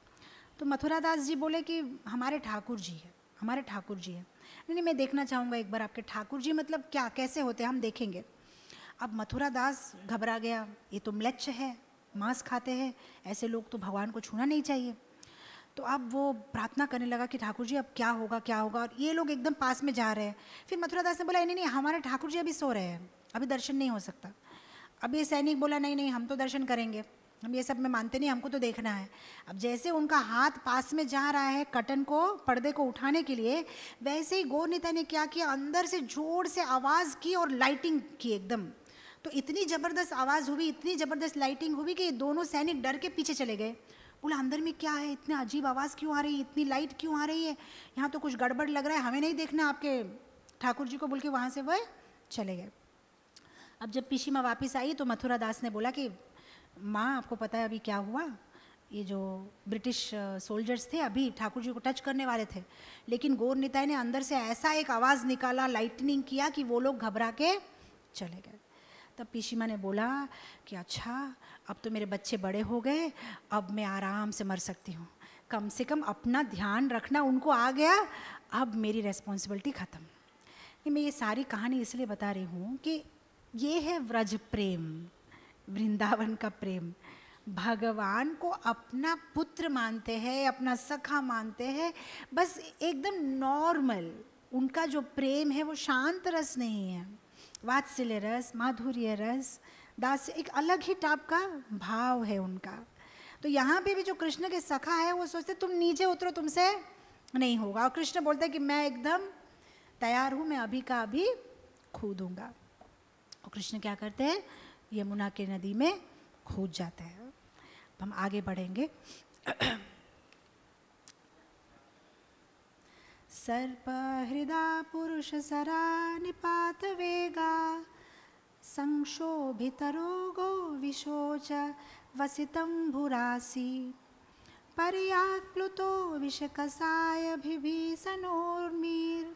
तो मथुरा दास जी बोले कि हमारे ठाकुर जी है, हमारे ठाकुर जी है। नहीं नहीं मैं देखना चाहूँगा एक बार आपके ठाकुर जी, मतलब क्या कैसे होते हैं, हम देखेंगे। अब मथुरा दास घबरा गया, ये तो म्लेच्छ है, मांस खाते हैं, ऐसे लोग तो भगवान को छूना नहीं चाहिए। तो अब वो प्रार्थना करने लगा कि ठाकुर जी अब क्या होगा क्या होगा, और ये लोग एकदम पास में जा रहे हैं। फिर मथुरा दास ने बोला नहीं नहीं हमारे ठाकुर जी अभी सो रहे हैं, अभी दर्शन नहीं हो सकता। अब ये सैनिक बोला नहीं नहीं हम तो दर्शन करेंगे, हम ये सब में मानते नहीं, हमको तो देखना है। अब जैसे उनका हाथ पास में जा रहा है कर्टन को, पर्दे को उठाने के लिए, वैसे ही गौर निताई ने क्या किया, अंदर से जोर से आवाज़ की और लाइटिंग की एकदम। तो इतनी ज़बरदस्त आवाज़ हुई, इतनी ज़बरदस्त लाइटिंग हुई कि दोनों सैनिक डर के पीछे चले गए। बोला अंदर में क्या है, इतनी अजीब आवाज़ क्यों आ रही है, इतनी लाइट क्यों आ रही है, यहाँ तो कुछ गड़बड़ लग रहा है, हमें नहीं देखना आपके ठाकुर जी को, बोल के वहाँ से वह चले गए। अब जब पिसी माँ वापस आई तो मथुरा दास ने बोला कि माँ आपको पता है अभी क्या हुआ, ये जो ब्रिटिश सोल्जर्स थे अभी ठाकुर जी को टच करने वाले थे, लेकिन गौर निताई ने अंदर से ऐसा एक आवाज़ निकाला, लाइटनिंग किया कि वो लोग घबरा के चले गए। तब पिसी माँ ने बोला कि अच्छा अब तो मेरे बच्चे बड़े हो गए, अब मैं आराम से मर सकती हूँ, कम से कम अपना ध्यान रखना उनको आ गया, अब मेरी रेस्पॉन्सिबिलिटी ख़त्म। मैं ये सारी कहानी इसलिए बता रही हूँ कि ये है व्रज प्रेम, वृंदावन का प्रेम। भगवान को अपना पुत्र मानते हैं, अपना सखा मानते हैं, बस एकदम नॉर्मल। उनका जो प्रेम है वो शांत रस नहीं है, वात्सल्य रस, माधुर्य रस, दास, एक अलग ही टाइप का भाव है उनका। तो यहाँ पे भी जो कृष्ण के सखा है वो सोचते तुम नीचे उतरो, तुमसे नहीं होगा, और कृष्ण बोलते हैं कि मैं एकदम तैयार हूँ, मैं अभी का अभी खो दूंगा। और कृष्ण क्या करते हैं, यमुना के नदी में कूद जाते हैं। हम आगे बढ़ेंगे। सर्प हृदा पुरुष सरा निपात वेगा, संक्षोभितरोगो विशोच वसितं भुरासी पर्याप्लुतो विषकसाय विभीषणोर्मीर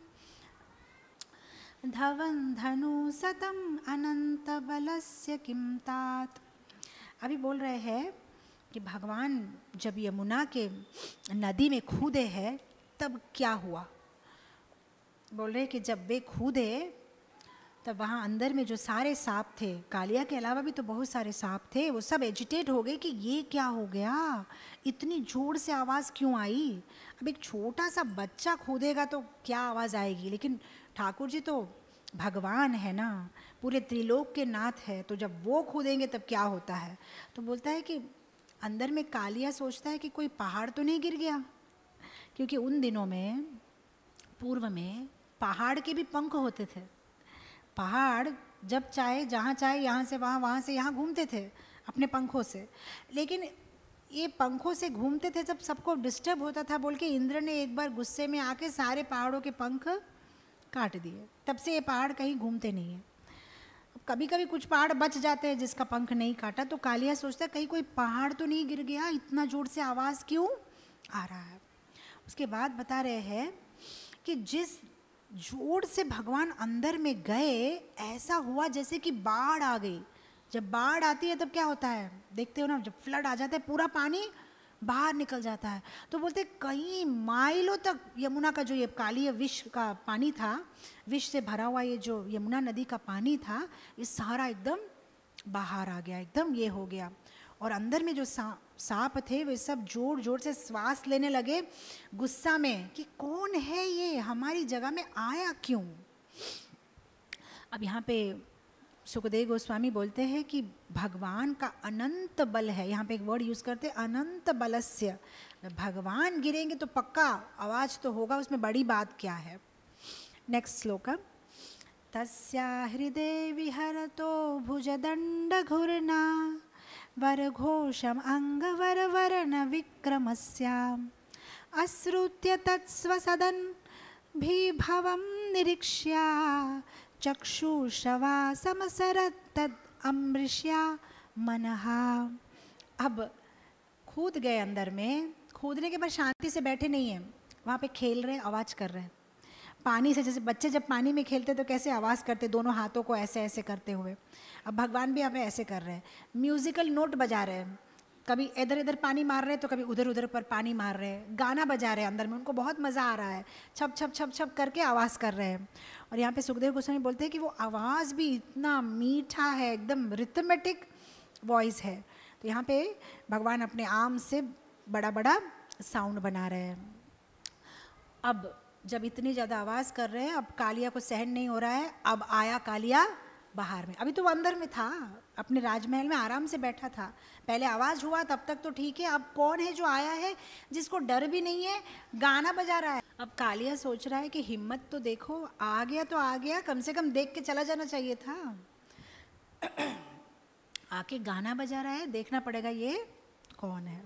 धवन धनु सतम अनंत बलस्य किम तात। अभी बोल रहे हैं कि भगवान जब यमुना के नदी में कूदे हैं तब क्या हुआ। बोल रहे कि जब वे कूदे तब वहाँ अंदर में जो सारे सांप थे, कालिया के अलावा भी तो बहुत सारे सांप थे, वो सब एजिटेट हो गए कि ये क्या हो गया, इतनी जोर से आवाज़ क्यों आई। अब एक छोटा सा बच्चा कूदेगा तो क्या आवाज़ आएगी, लेकिन ठाकुर जी तो भगवान है ना, पूरे त्रिलोक के नाथ है, तो जब वो कूदेंगे तब क्या होता है। तो बोलता है कि अंदर में कालिया सोचता है कि कोई पहाड़ तो नहीं गिर गया, क्योंकि उन दिनों में पूर्व में पहाड़ के भी पंख होते थे। पहाड़ जब चाहे जहाँ चाहे यहाँ से वहाँ, वहाँ से यहाँ घूमते थे अपने पंखों से, लेकिन ये पंखों से घूमते थे जब सबको डिस्टर्ब होता था बोल के इंद्र ने एक बार गुस्से में आके सारे पहाड़ों के पंख काट दिए। तब से ये पहाड़ कहीं घूमते नहीं हैं। कभी कभी कुछ पहाड़ बच जाते हैं जिसका पंख नहीं काटा, तो कालिया सोचता है कहीं कोई पहाड़ तो नहीं गिर गया, इतना जोर से आवाज़ क्यों आ रहा है। उसके बाद बता रहे हैं कि जिस जोर से भगवान अंदर में गए ऐसा हुआ जैसे कि बाढ़ आ गई। जब बाढ़ आती है तब क्या होता है, देखते हो ना, जब फ्लड आ जाता है पूरा पानी बाहर निकल जाता है। तो बोलते कई माइलों तक यमुना का जो ये काली विष का पानी था, विष से भरा हुआ ये जो यमुना नदी का पानी था, ये सारा एकदम बाहर आ गया, एकदम ये हो गया। और अंदर में जो सा, सांप थे वे सब जोर जोर से श्वास लेने लगे गुस्सा में कि कौन है ये, हमारी जगह में आया क्यों। अब यहाँ पे सुखदेव गोस्वामी बोलते हैं कि भगवान का अनंत बल है। यहाँ पे एक वर्ड यूज़ करते हैं अनंत बलस्य। भगवान गिरेंगे तो पक्का आवाज़ तो होगा, उसमें बड़ी बात क्या है। नेक्स्ट श्लोक। तस्या हृदय विहरतो भुजदंड घूर्णा वरघोषम अंगवर वरण विक्रमस्याम अश्रुत्य तत्स्वसदन भीभवम निरीक्ष्या चक्षुषवा समसरत तद अमृष्या मनहा। अब कूद गए अंदर में, कूदने के बाद शांति से बैठे नहीं हैं, वहाँ पे खेल रहे, आवाज़ कर रहे हैं पानी से। जैसे बच्चे जब पानी में खेलते तो कैसे आवाज़ करते, दोनों हाथों को ऐसे ऐसे करते हुए। अब भगवान भी हमें ऐसे कर रहे हैं, म्यूजिकल नोट बजा रहे हैं, कभी इधर इधर पानी मार रहे हैं तो कभी उधर उधर पर पानी मार रहे हैं, गाना बजा रहे हैं अंदर में, उनको बहुत मज़ा आ रहा है, छप छप छप छप करके आवाज़ कर रहे हैं। और यहाँ पे सुखदेव गोस्वामी बोलते हैं कि वो आवाज़ भी इतना मीठा है, एकदम रिथमेटिक वॉइस है। तो यहाँ पे भगवान अपने आर्म से बड़ा बड़ा साउंड बना रहे हैं। अब जब इतनी ज़्यादा आवाज़ कर रहे हैं, अब कालिया को सहन नहीं हो रहा है, अब आया कालिया बाहर में। अभी तो वो अंदर में था, अपने राजमहल में आराम से बैठा था, पहले आवाज़ हुआ तब तक तो ठीक है, अब कौन है जो आया है जिसको डर भी नहीं है, गाना बजा रहा है। अब कालिया सोच रहा है कि हिम्मत तो देखो, आ गया तो आ गया, कम से कम देख के चला जाना चाहिए था। आके गाना बजा रहा है, देखना पड़ेगा ये कौन है।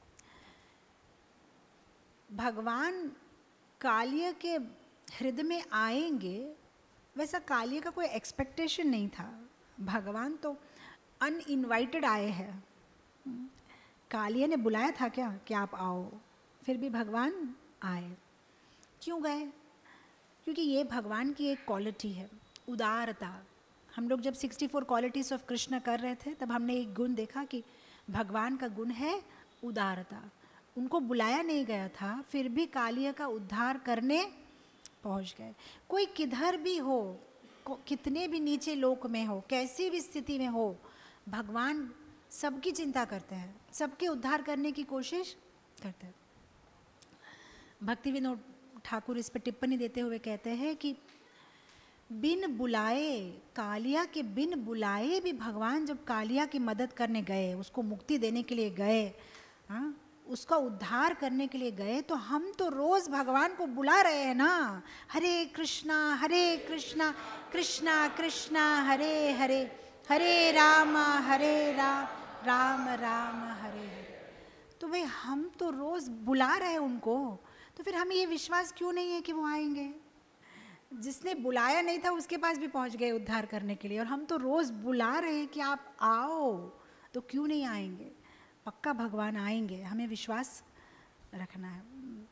भगवान कालिया के हृदय में आएंगे वैसा कालिया का कोई एक्सपेक्टेशन नहीं था। भगवान तो अनइनवाइटेड आए हैं। कालिया ने बुलाया था क्या कि आप आओ, फिर भी भगवान आए। क्यों गए? क्योंकि ये भगवान की एक क्वालिटी है, उदारता। हम लोग जब sixty four qualities of Krishna कर रहे थे तब हमने एक गुण देखा कि भगवान का गुण है उदारता। उनको बुलाया नहीं गया था, फिर भी कालिया का उद्धार करने पहुंच गए। कोई किधर भी हो, कितने भी नीचे लोक में हो, कैसी भी स्थिति में हो, भगवान सबकी चिंता करते हैं, सबके उद्धार करने की कोशिश करते हैं। भक्ति विनोद ठाकुर इस पर टिप्पणी देते हुए कहते हैं कि बिन बुलाए, कालिया के बिन बुलाए भी भगवान जब कालिया की मदद करने गए, उसको मुक्ति देने के लिए गए, हाँ, उसका उद्धार करने के लिए गए, तो हम तो रोज़ भगवान को बुला रहे हैं ना, हरे कृष्णा हरे कृष्णा कृष्णा कृष्णा हरे हरे, हरे राम हरे राम राम राम हरे हरे। तो भाई हम तो रोज़ बुला रहे हैं उनको, तो फिर हमें ये विश्वास क्यों नहीं है कि वो आएंगे? जिसने बुलाया नहीं था उसके पास भी पहुंच गए उद्धार करने के लिए, और हम तो रोज़ बुला रहे हैं कि आप आओ, तो क्यों नहीं आएंगे? पक्का भगवान आएंगे, हमें विश्वास रखना है।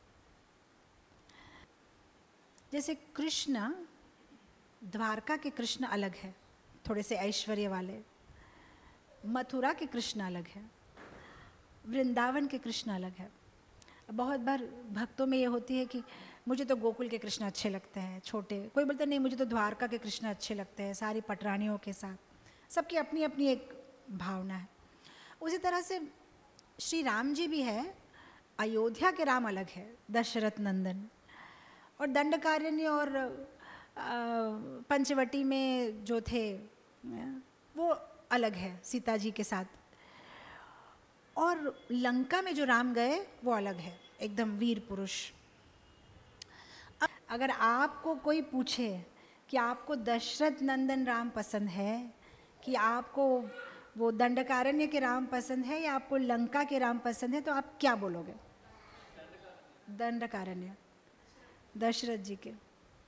जैसे कृष्ण, द्वारका के कृष्ण अलग है, थोड़े से ऐश्वर्य वाले, मथुरा के कृष्ण अलग है, वृंदावन के कृष्ण अलग है। बहुत बार भक्तों में ये होती है कि मुझे तो गोकुल के कृष्ण अच्छे लगते हैं छोटे, कोई बोलता नहीं मुझे तो द्वारका के कृष्ण अच्छे लगते हैं सारी पटरानियों के साथ। सबकी अपनी अपनी एक भावना है। उसी तरह से श्री राम जी भी है, अयोध्या के राम अलग है, दशरथ नंदन, और दंडकारण्य और पंचवटी में जो थे वो अलग है सीता जी के साथ, और लंका में जो राम गए वो अलग है, एकदम वीर पुरुष। अगर आपको कोई पूछे कि आपको दशरथ नंदन राम पसंद है कि आपको वो दंडकारण्य के राम पसंद है या आपको लंका के राम पसंद है, तो आप क्या बोलोगे? दंडकारण्य, दशरथ जी के।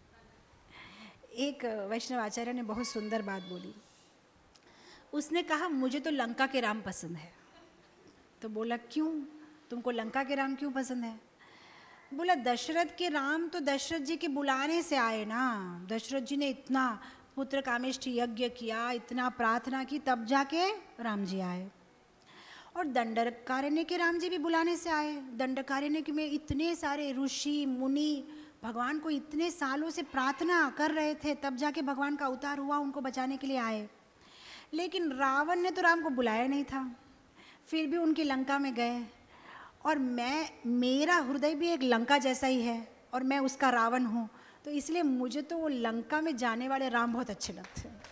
एक वैष्णव आचार्य ने बहुत सुंदर बात बोली, उसने कहा मुझे तो लंका के राम पसंद है। तो बोला क्यों, तुमको लंका के राम क्यों पसंद है? बोला दशरथ के राम तो दशरथ जी के बुलाने से आए ना, दशरथ जी ने इतना पुत्र कामेष्टि यज्ञ किया, इतना प्रार्थना की, तब जाके राम जी आए। और दंडकारण्य के राम जी भी बुलाने से आए। दंडकारण्य में इतने सारे ऋषि मुनि भगवान को इतने सालों से प्रार्थना कर रहे थे, तब जाके भगवान का अवतार हुआ, उनको बचाने के लिए आए। लेकिन रावण ने तो राम को बुलाया नहीं था, फिर भी उनकी लंका में गए। और मैं, मेरा हृदय भी एक लंका जैसा ही है और मैं उसका रावण हूँ, तो इसलिए मुझे तो वो लंका में जाने वाले राम बहुत अच्छे लगते हैं,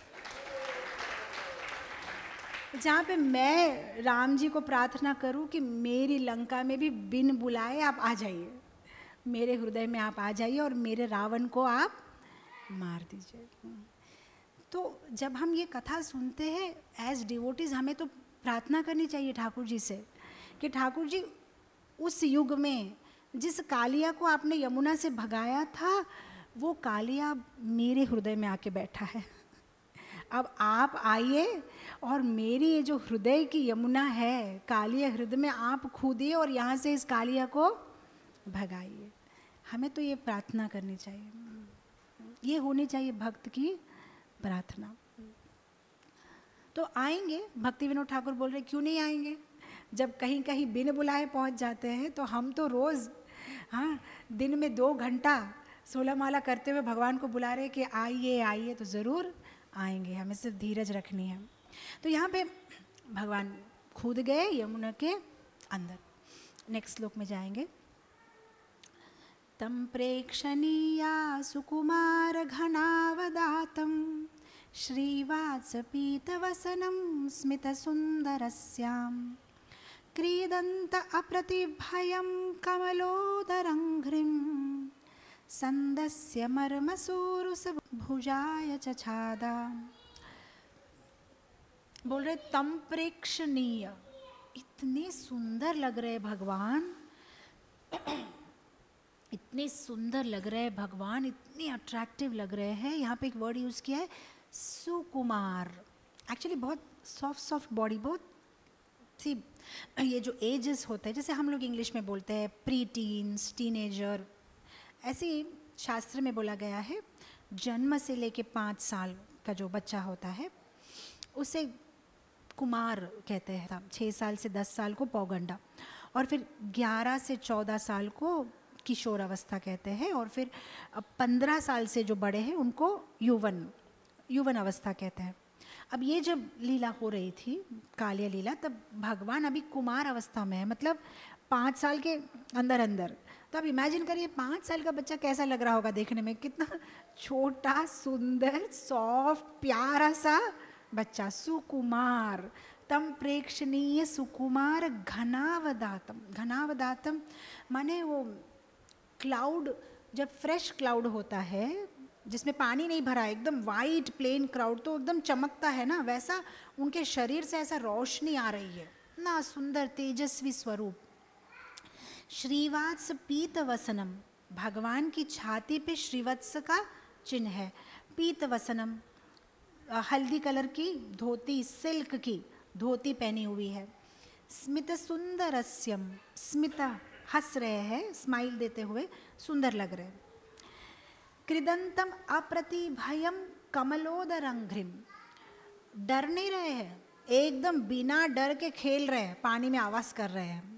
जहाँ पे मैं राम जी को प्रार्थना करूँ कि मेरी लंका में भी बिन बुलाए आप आ जाइए, मेरे हृदय में आप आ जाइए और मेरे रावण को आप मार दीजिए। तो जब हम ये कथा सुनते हैं एज डिवोटीज, हमें तो प्रार्थना करनी चाहिए ठाकुर जी से कि ठाकुर जी उस युग में जिस कालिया को आपने यमुना से भगाया था, वो कालिया मेरे हृदय में आके बैठा है। अब आप आइए और मेरी ये जो हृदय की यमुना है, कालिया हृदय में आप कूदिए और यहाँ से इस कालिया को भगाइए। हमें तो ये प्रार्थना करनी चाहिए, ये होनी चाहिए भक्त की प्रार्थना। तो आएंगे, भक्ति विनोद ठाकुर बोल रहे क्यों नहीं आएंगे? जब कहीं कहीं बिन बुलाए पहुंच जाते हैं, तो हम तो रोज़ हाँ दिन में दो घंटा सोलह माला करते हुए भगवान को बुला रहे कि आइए आइए, तो ज़रूर आएंगे, हमें सिर्फ धीरज रखनी है। तो यहाँ पे भगवान कूद गए यमुना के अंदर। नेक्स्ट श्लोक में जाएंगे। तम प्रेक्षणीया सुकुमार घनावदातं श्रीवात्सपीतवसनं स्मितसुन्दरस्यां क्रीदन्त अप्रतिभयं कमलोदरङ्घ्रिं संदस्य मर्मसूरुसभुजाय चछादा। बोल रहे तम प्रेक्षणीय, इतने सुंदर लग रहे भगवान, इतने सुंदर लग रहे हैं भगवान, इतने अट्रैक्टिव लग रहे हैं। यहाँ पे एक वर्ड यूज़ किया है सुकुमार, एक्चुअली बहुत सॉफ्ट सॉफ्ट बॉडी, बहुत सी ये जो एजेस होते हैं, जैसे हम लोग इंग्लिश में बोलते हैं प्री टीन्स, टीनेजर, ऐसे ही शास्त्र में बोला गया है जन्म से लेके पाँच साल का जो बच्चा होता है उसे कुमार कहते हैं, छः साल से दस साल को पौगंडा, और फिर ग्यारह से चौदह साल को किशोर अवस्था कहते हैं, और फिर पंद्रह साल से जो बड़े हैं उनको यौवन यौवन अवस्था कहते हैं। अब ये जब लीला हो रही थी कालिया लीला, तब भगवान अभी कुमार अवस्था में है, मतलब पाँच साल के अंदर अंदर। तो अब इमेजिन करिए पाँच साल का बच्चा कैसा लग रहा होगा देखने में, कितना छोटा सुंदर सॉफ्ट प्यारा सा बच्चा, सुकुमार। तम प्रेक्षणीय सुकुमार घनावदातम, घनावदातम माने वो क्लाउड, जब फ्रेश क्लाउड होता है जिसमें पानी नहीं भरा, एकदम वाइट प्लेन क्लाउड तो एकदम चमकता है ना, वैसा उनके शरीर से ऐसा रोशनी आ रही है ना, सुंदर तेजस्वी स्वरूप। श्रीवत्स पीत वसनम, भगवान की छाती पे श्रीवत्स का चिन्ह है। पीतवसनम, हल्दी कलर की धोती, सिल्क की धोती पहनी हुई है। स्मित सुंदरस्यम, स्मित हंस रहे हैं, स्माइल देते हुए सुंदर लग रहे हैं। कृदंतम अप्रतिभयम कमलोदरंघ्रिम, डर नहीं रहे हैं, एकदम बिना डर के खेल रहे हैं, पानी में आवाज कर रहे हैं।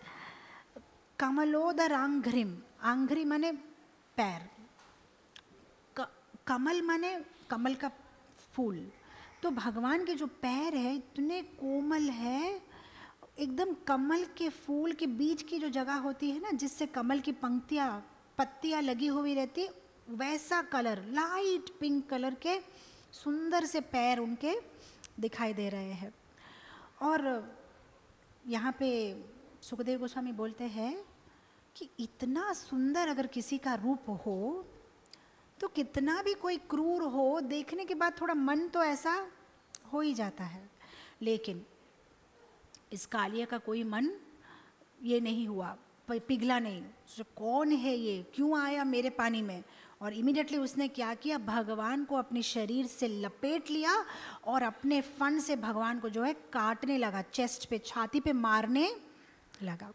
कमलोदरांघ्रिम, आंघ्रि माने पैर, क, कमल माने कमल का फूल। तो भगवान के जो पैर है इतने कोमल है, एकदम कमल के फूल के बीच की जो जगह होती है ना, जिससे कमल की पंक्तियाँ पत्तियाँ लगी हुई रहती, वैसा कलर, लाइट पिंक कलर के सुंदर से पैर उनके दिखाई दे रहे हैं। और यहाँ पे सुखदेव गोस्वामी बोलते हैं कि इतना सुंदर अगर किसी का रूप हो तो कितना भी कोई क्रूर हो, देखने के बाद थोड़ा मन तो ऐसा हो ही जाता है। लेकिन इस कालिया का कोई मन ये नहीं हुआ, पिघला नहीं। तो कौन है ये, क्यों आया मेरे पानी में? और इमीडिएटली उसने क्या किया, भगवान को अपने शरीर से लपेट लिया और अपने फन से भगवान को जो है काटने लगा, चेस्ट पे, छाती पे मारने लगा।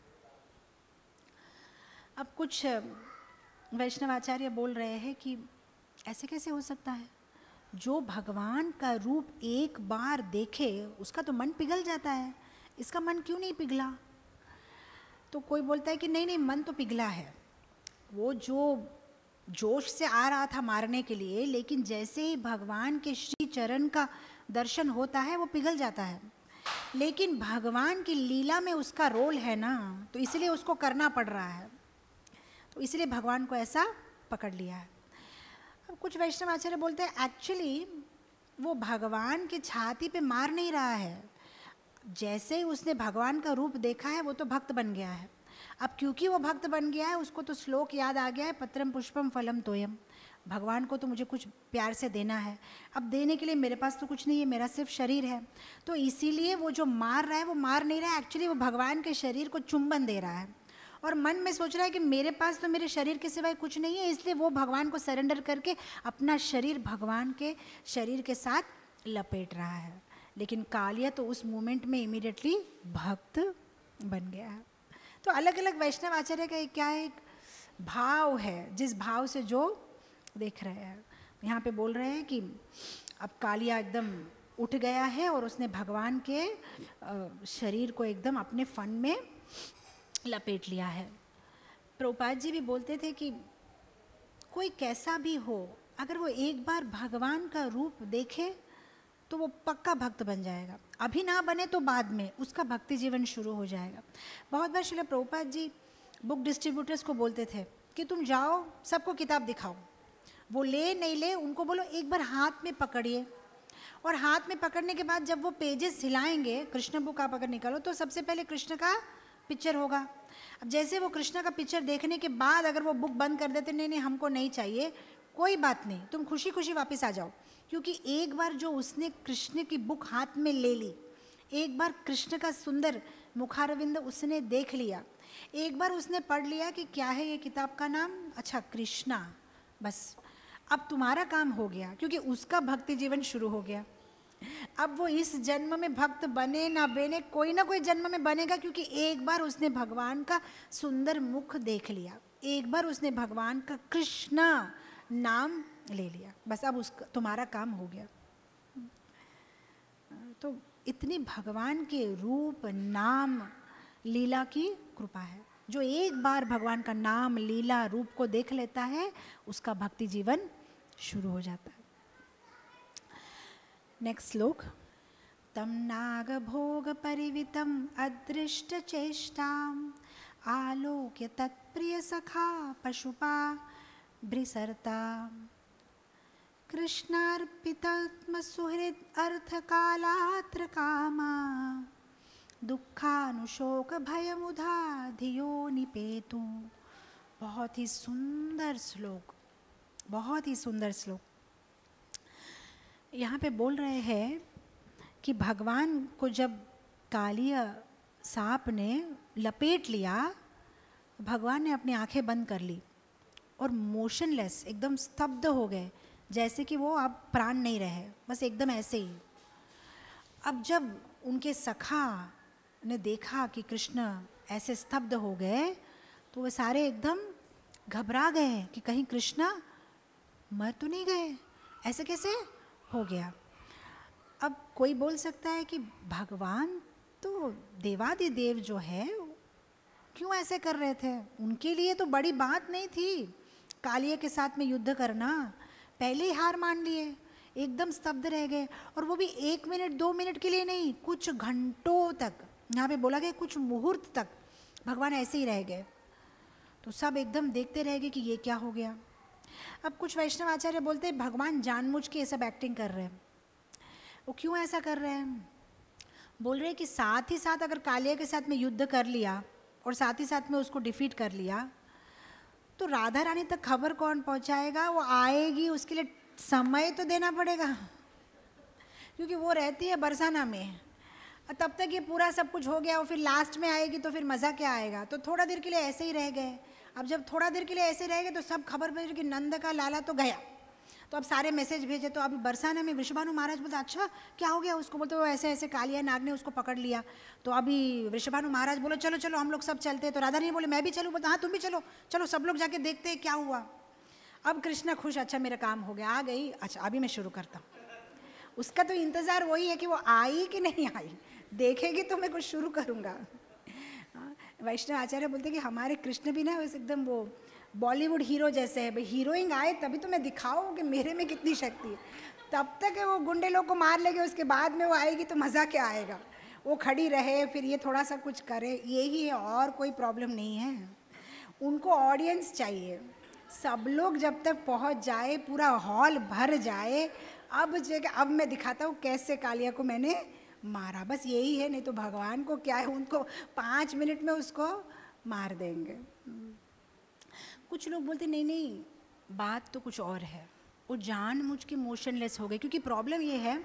अब कुछ वैष्णवाचार्य बोल रहे हैं कि ऐसे कैसे हो सकता है, जो भगवान का रूप एक बार देखे उसका तो मन पिघल जाता है, इसका मन क्यों नहीं पिघला? तो कोई बोलता है कि नहीं नहीं, मन तो पिघला है, वो जो जोश से आ रहा था मारने के लिए, लेकिन जैसे ही भगवान के श्री चरण का दर्शन होता है वो पिघल जाता है। लेकिन भगवान की लीला में उसका रोल है ना, तो इसलिए उसको करना पड़ रहा है, तो इसलिए भगवान को ऐसा पकड़ लिया है। अब कुछ वैष्णव आचार्य बोलते हैं एक्चुअली वो भगवान के छाती पे मार नहीं रहा है, जैसे ही उसने भगवान का रूप देखा है वो तो भक्त बन गया है। अब क्योंकि वो भक्त बन गया है, उसको तो श्लोक याद आ गया है, पत्रम पुष्पम फलम तोयम, भगवान को तो मुझे कुछ प्यार से देना है, अब देने के लिए मेरे पास तो कुछ नहीं है, मेरा सिर्फ शरीर है। तो इसीलिए वो जो मार रहा है वो मार नहीं रहा है, एक्चुअली वो भगवान के शरीर को चुंबन दे रहा है और मन में सोच रहा है कि मेरे पास तो मेरे शरीर के सिवाय कुछ नहीं है, इसलिए वो भगवान को सरेंडर करके अपना शरीर भगवान के शरीर के साथ लपेट रहा है। लेकिन कालिया तो उस मोमेंट में इमीडिएटली भक्त बन गया है। तो अलग अलग वैष्णव आचार्य का एक क्या है, एक भाव है, जिस भाव से जो देख रहे हैं। यहाँ पे बोल रहे हैं कि अब कालिया एकदम उठ गया है और उसने भगवान के शरीर को एकदम अपने फन में लपेट लिया है। प्रभुपाद जी भी बोलते थे कि कोई कैसा भी हो, अगर वो एक बार भगवान का रूप देखे तो वो पक्का भक्त बन जाएगा, अभी ना बने तो बाद में उसका भक्ति जीवन शुरू हो जाएगा। बहुत बार श्रील प्रभुपाद जी बुक डिस्ट्रीब्यूटर्स को बोलते थे कि तुम जाओ सबको किताब दिखाओ, वो ले नहीं ले उनको बोलो एक बार हाथ में पकड़िए, और हाथ में पकड़ने के बाद जब वो पेजेस हिलाएंगे, कृष्ण बुक आप अगर निकालो तो सबसे पहले कृष्ण का पिक्चर होगा। अब जैसे वो कृष्ण का पिक्चर देखने के बाद अगर वो बुक बंद कर देते, नहीं नहीं हमको नहीं चाहिए, कोई बात नहीं, तुम खुशी खुशी वापस आ जाओ, क्योंकि एक बार जो उसने कृष्ण की बुक हाथ में ले ली, एक बार कृष्ण का सुंदर मुखारविंद उसने देख लिया, एक बार उसने पढ़ लिया कि क्या है ये किताब का नाम, अच्छा कृष्णा, बस अब तुम्हारा काम हो गया, क्योंकि उसका भक्ति जीवन शुरू हो गया। अब वो इस जन्म में भक्त बने ना बने, कोई ना कोई जन्म में बनेगा, क्योंकि एक बार उसने भगवान का सुंदर मुख देख लिया, एक बार उसने भगवान का कृष्णा नाम ले लिया, बस अब उसका तुम्हारा काम हो गया। तो इतनी भगवान के रूप नाम लीला की कृपा है, जो एक बार भगवान का नाम लीला रूप को देख लेता है उसका भक्ति जीवन शुरू हो जाता है। नेक्स्ट श्लोक। तम नाग भोग परिवितम अदृष्ट चेष्टाम आलोक्य तत्प्रिय सखा पशुपा भ्रिसर्ता कृष्णार्पितात्म सुहृद अर्थ कालात्र कामा दुखानुशोक भयमुधा धियो निपेतु। बहुत ही सुंदर श्लोक, बहुत ही सुंदर श्लोक। यहाँ पे बोल रहे हैं कि भगवान को जब कालिया सांप ने लपेट लिया, भगवान ने अपनी आंखें बंद कर ली और मोशनलेस, एकदम स्तब्ध हो गए, जैसे कि वो अब प्राण नहीं रहे, बस एकदम ऐसे ही। अब जब उनके सखा ने देखा कि कृष्ण ऐसे स्तब्ध हो गए तो वे सारे एकदम घबरा गए कि कहीं कृष्ण मर तो नहीं गए, ऐसे कैसे हो गया। अब कोई बोल सकता है कि भगवान तो देवादिदेव जो है क्यों ऐसे कर रहे थे, उनके लिए तो बड़ी बात नहीं थी कालिया के साथ में युद्ध करना, पहले ही हार मान लिए, एकदम स्तब्ध रह गए। और वो भी एक मिनट दो मिनट के लिए नहीं, कुछ घंटों तक, यहाँ पे बोला गया कुछ मुहूर्त तक भगवान ऐसे ही रह गए। तो सब एकदम देखते रह गए कि ये क्या हो गया। अब कुछ वैष्णव आचार्य बोलते हैं भगवान जानबूझ के ये सब एक्टिंग कर रहे हैं। वो क्यों ऐसा कर रहे हैं? बोल रहे हैं कि साथ ही साथ अगर कालिया के साथ में युद्ध कर लिया और साथ ही साथ में उसको डिफीट कर लिया तो राधा रानी तक खबर कौन पहुंचाएगा, वो आएगी, उसके लिए समय तो देना पड़ेगा, क्योंकि वो रहती है बरसाना में। तब तक ये पूरा सब कुछ हो गया और फिर लास्ट में आएगी तो फिर मज़ा क्या आएगा। तो थोड़ा देर के लिए ऐसे ही रह गए। अब जब थोड़ा देर के लिए ऐसे रह गए तो सब खबर पड़ी कि नंद का लाला तो गया, तो अब सारे मैसेज भेजे। तो अभी बरसाना में वृषभानु महाराज बोलते अच्छा क्या हो गया उसको, बोलते वो ऐसे ऐसे कालिया नाग ने उसको पकड़ लिया। तो अभी वृषभानु महाराज बोले चलो चलो हम लोग सब चलते हैं। तो राधा रानी बोले मैं भी चलूँ, बोलते हाँ तुम भी चलो, चलो सब लोग जाके देखते हैं क्या हुआ। अब कृष्णा खुश, अच्छा मेरा काम हो गया, आ गई, अच्छा अभी मैं शुरू करता हूँ। उसका तो इंतज़ार वही है कि वो आई कि नहीं आई, देखेगी तो मैं कुछ शुरू करूँगा। वैष्णव आचार्य बोलते कि हमारे कृष्ण भी ना वैसे एकदम वो बॉलीवुड हीरो जैसे है, भाई हीरोइन आए तभी तो मैं दिखाऊँ कि मेरे में कितनी शक्ति है। तब तक वो गुंडे लोग को मार लेंगे, उसके बाद में वो आएगी तो मज़ा क्या आएगा। वो खड़ी रहे फिर ये थोड़ा सा कुछ करे, यही है, और कोई प्रॉब्लम नहीं है। उनको ऑडियंस चाहिए, सब लोग जब तक पहुंच जाए, पूरा हॉल भर जाए, अब जगह अब मैं दिखाता हूँ कैसे कालिया को मैंने मारा, बस यही है। नहीं तो भगवान को क्या है, उनको पाँच मिनट में उसको मार देंगे। कुछ लोग बोलते नहीं नहीं बात तो कुछ और है, वो जानबूझ के मोशनलेस हो गए। क्योंकि प्रॉब्लम ये है,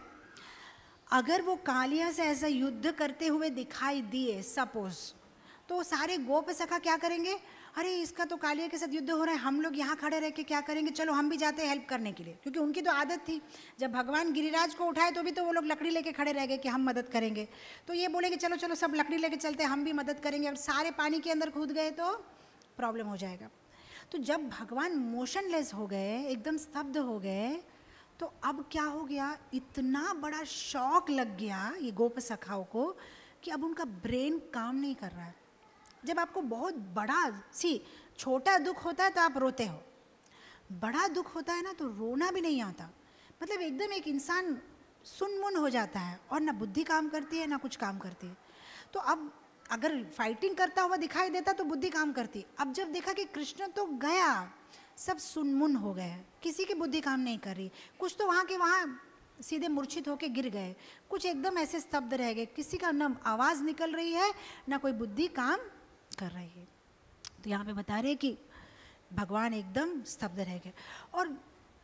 अगर वो कालिया से ऐसा युद्ध करते हुए दिखाई दिए सपोज, तो सारे गोप सखा क्या करेंगे, अरे इसका तो कालिया के साथ युद्ध हो रहा है, हम लोग यहाँ खड़े रह के क्या करेंगे, चलो हम भी जाते हैं हेल्प करने के लिए। क्योंकि उनकी तो आदत थी, जब भगवान गिरिराज को उठाए तो भी तो वो लोग लकड़ी लेके खड़े रह गए कि हम मदद करेंगे। तो ये बोलेंगे चलो चलो सब लकड़ी लेके चलते हैं, हम भी मदद करेंगे। और सारे पानी के अंदर कूद गए तो प्रॉब्लम हो जाएगा। तो जब भगवान मोशनलेस हो गए, एकदम स्तब्ध हो गए, तो अब क्या हो गया, इतना बड़ा शॉक लग गया ये गोप सखाओं को कि अब उनका ब्रेन काम नहीं कर रहा है। जब आपको बहुत बड़ा, सी छोटा दुख होता है तो आप रोते हो, बड़ा दुख होता है ना तो रोना भी नहीं आता। मतलब एकदम एक इंसान सुनमुन हो जाता है और ना बुद्धि काम करती है ना कुछ काम करती है। तो अब अगर फाइटिंग करता हुआ दिखाई देता तो बुद्धि काम करती। अब जब देखा कि कृष्ण तो गया, सब सुनमुन हो गए, किसी की बुद्धि काम नहीं कर रही। कुछ तो वहाँ के वहाँ सीधे मूर्छित होके गिर गए, कुछ एकदम ऐसे स्तब्ध रह गए, किसी का ना आवाज़ निकल रही है ना कोई बुद्धि काम कर रही है। तो यहाँ पे बता रहे कि भगवान एकदम स्तब्ध रह गए। और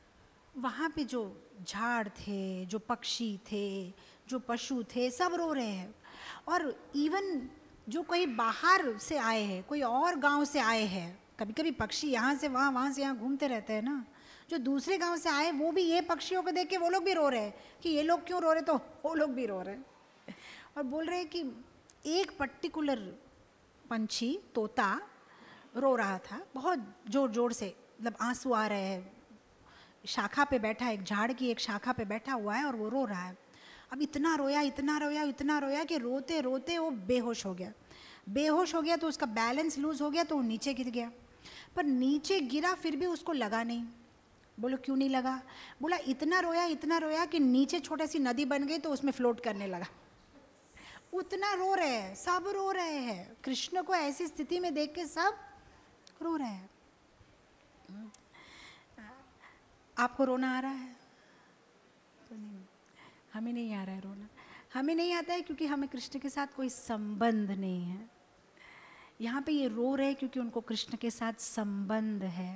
वहाँ पे जो झाड़ थे, जो पक्षी थे, जो पशु थे, सब रो रहे हैं। और इवन जो कोई बाहर से आए हैं, कोई और गांव से आए हैं, कभी कभी पक्षी यहाँ से वहाँ वहाँ से यहाँ घूमते रहते हैं ना, जो दूसरे गांव से आए वो भी ये पक्षियों को देख के वो लोग भी रो रहे हैं कि ये लोग क्यों रो रहे, तो वो लोग भी रो रहे हैं। और बोल रहे हैं कि एक पर्टिकुलर पंछी तोता रो रहा था बहुत जोर जोर से, मतलब आंसू आ रहे हैं, शाखा पे बैठा है, एक झाड़ की एक शाखा पे बैठा हुआ है और वो रो रहा है। अब इतना रोया इतना रोया इतना रोया कि रोते रोते वो बेहोश हो गया। बेहोश हो गया तो उसका बैलेंस लूज हो गया तो वो नीचे गिर गया। पर नीचे गिरा फिर भी उसको लगा नहीं। बोलो क्यों नहीं लगा? बोला इतना रोया इतना रोया कि नीचे छोटी सी नदी बन गई तो उसमें फ्लोट करने लगा। उतना रो रहे हैं, सब रो रहे हैं, कृष्ण को ऐसी स्थिति में देख के सब रो रहे हैं। आपको रोना आ रहा है? तो नहीं, हमें नहीं आ रहा है रोना। हमें नहीं आता है क्योंकि हमें कृष्ण के साथ कोई संबंध नहीं है। यहाँ पे ये रो रहे हैं क्योंकि उनको कृष्ण के साथ संबंध है।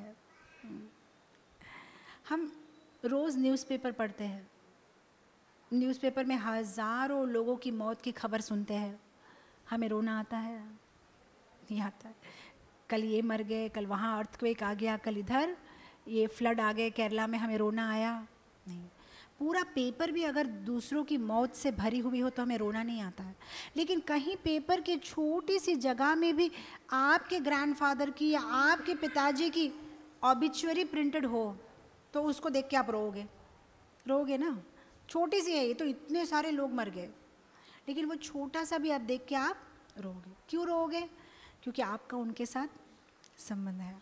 हम रोज़ न्यूज़पेपर पढ़ते हैं, न्यूज़पेपर में हज़ारों लोगों की मौत की खबर सुनते हैं, हमें रोना आता है? नहीं आता है। कल ये मर गए, कल वहाँ अर्थक्वेक आ गया, कल इधर ये फ्लड आ गए केरला में, हमें रोना आया नहीं। पूरा पेपर भी अगर दूसरों की मौत से भरी हुई हो तो हमें रोना नहीं आता है, लेकिन कहीं पेपर की छोटी सी जगह में भी आपके ग्रैंडफादर की या आपके पिताजी की ऑबिचुअरी प्रिंटेड हो तो उसको देख के आप रोओगे, रोओगे ना। छोटी सी है ये तो, इतने सारे लोग मर गए, लेकिन वो छोटा सा भी आप देख के आप रोओगे। क्यों रोओगे? क्योंकि आपका उनके साथ संबंध है।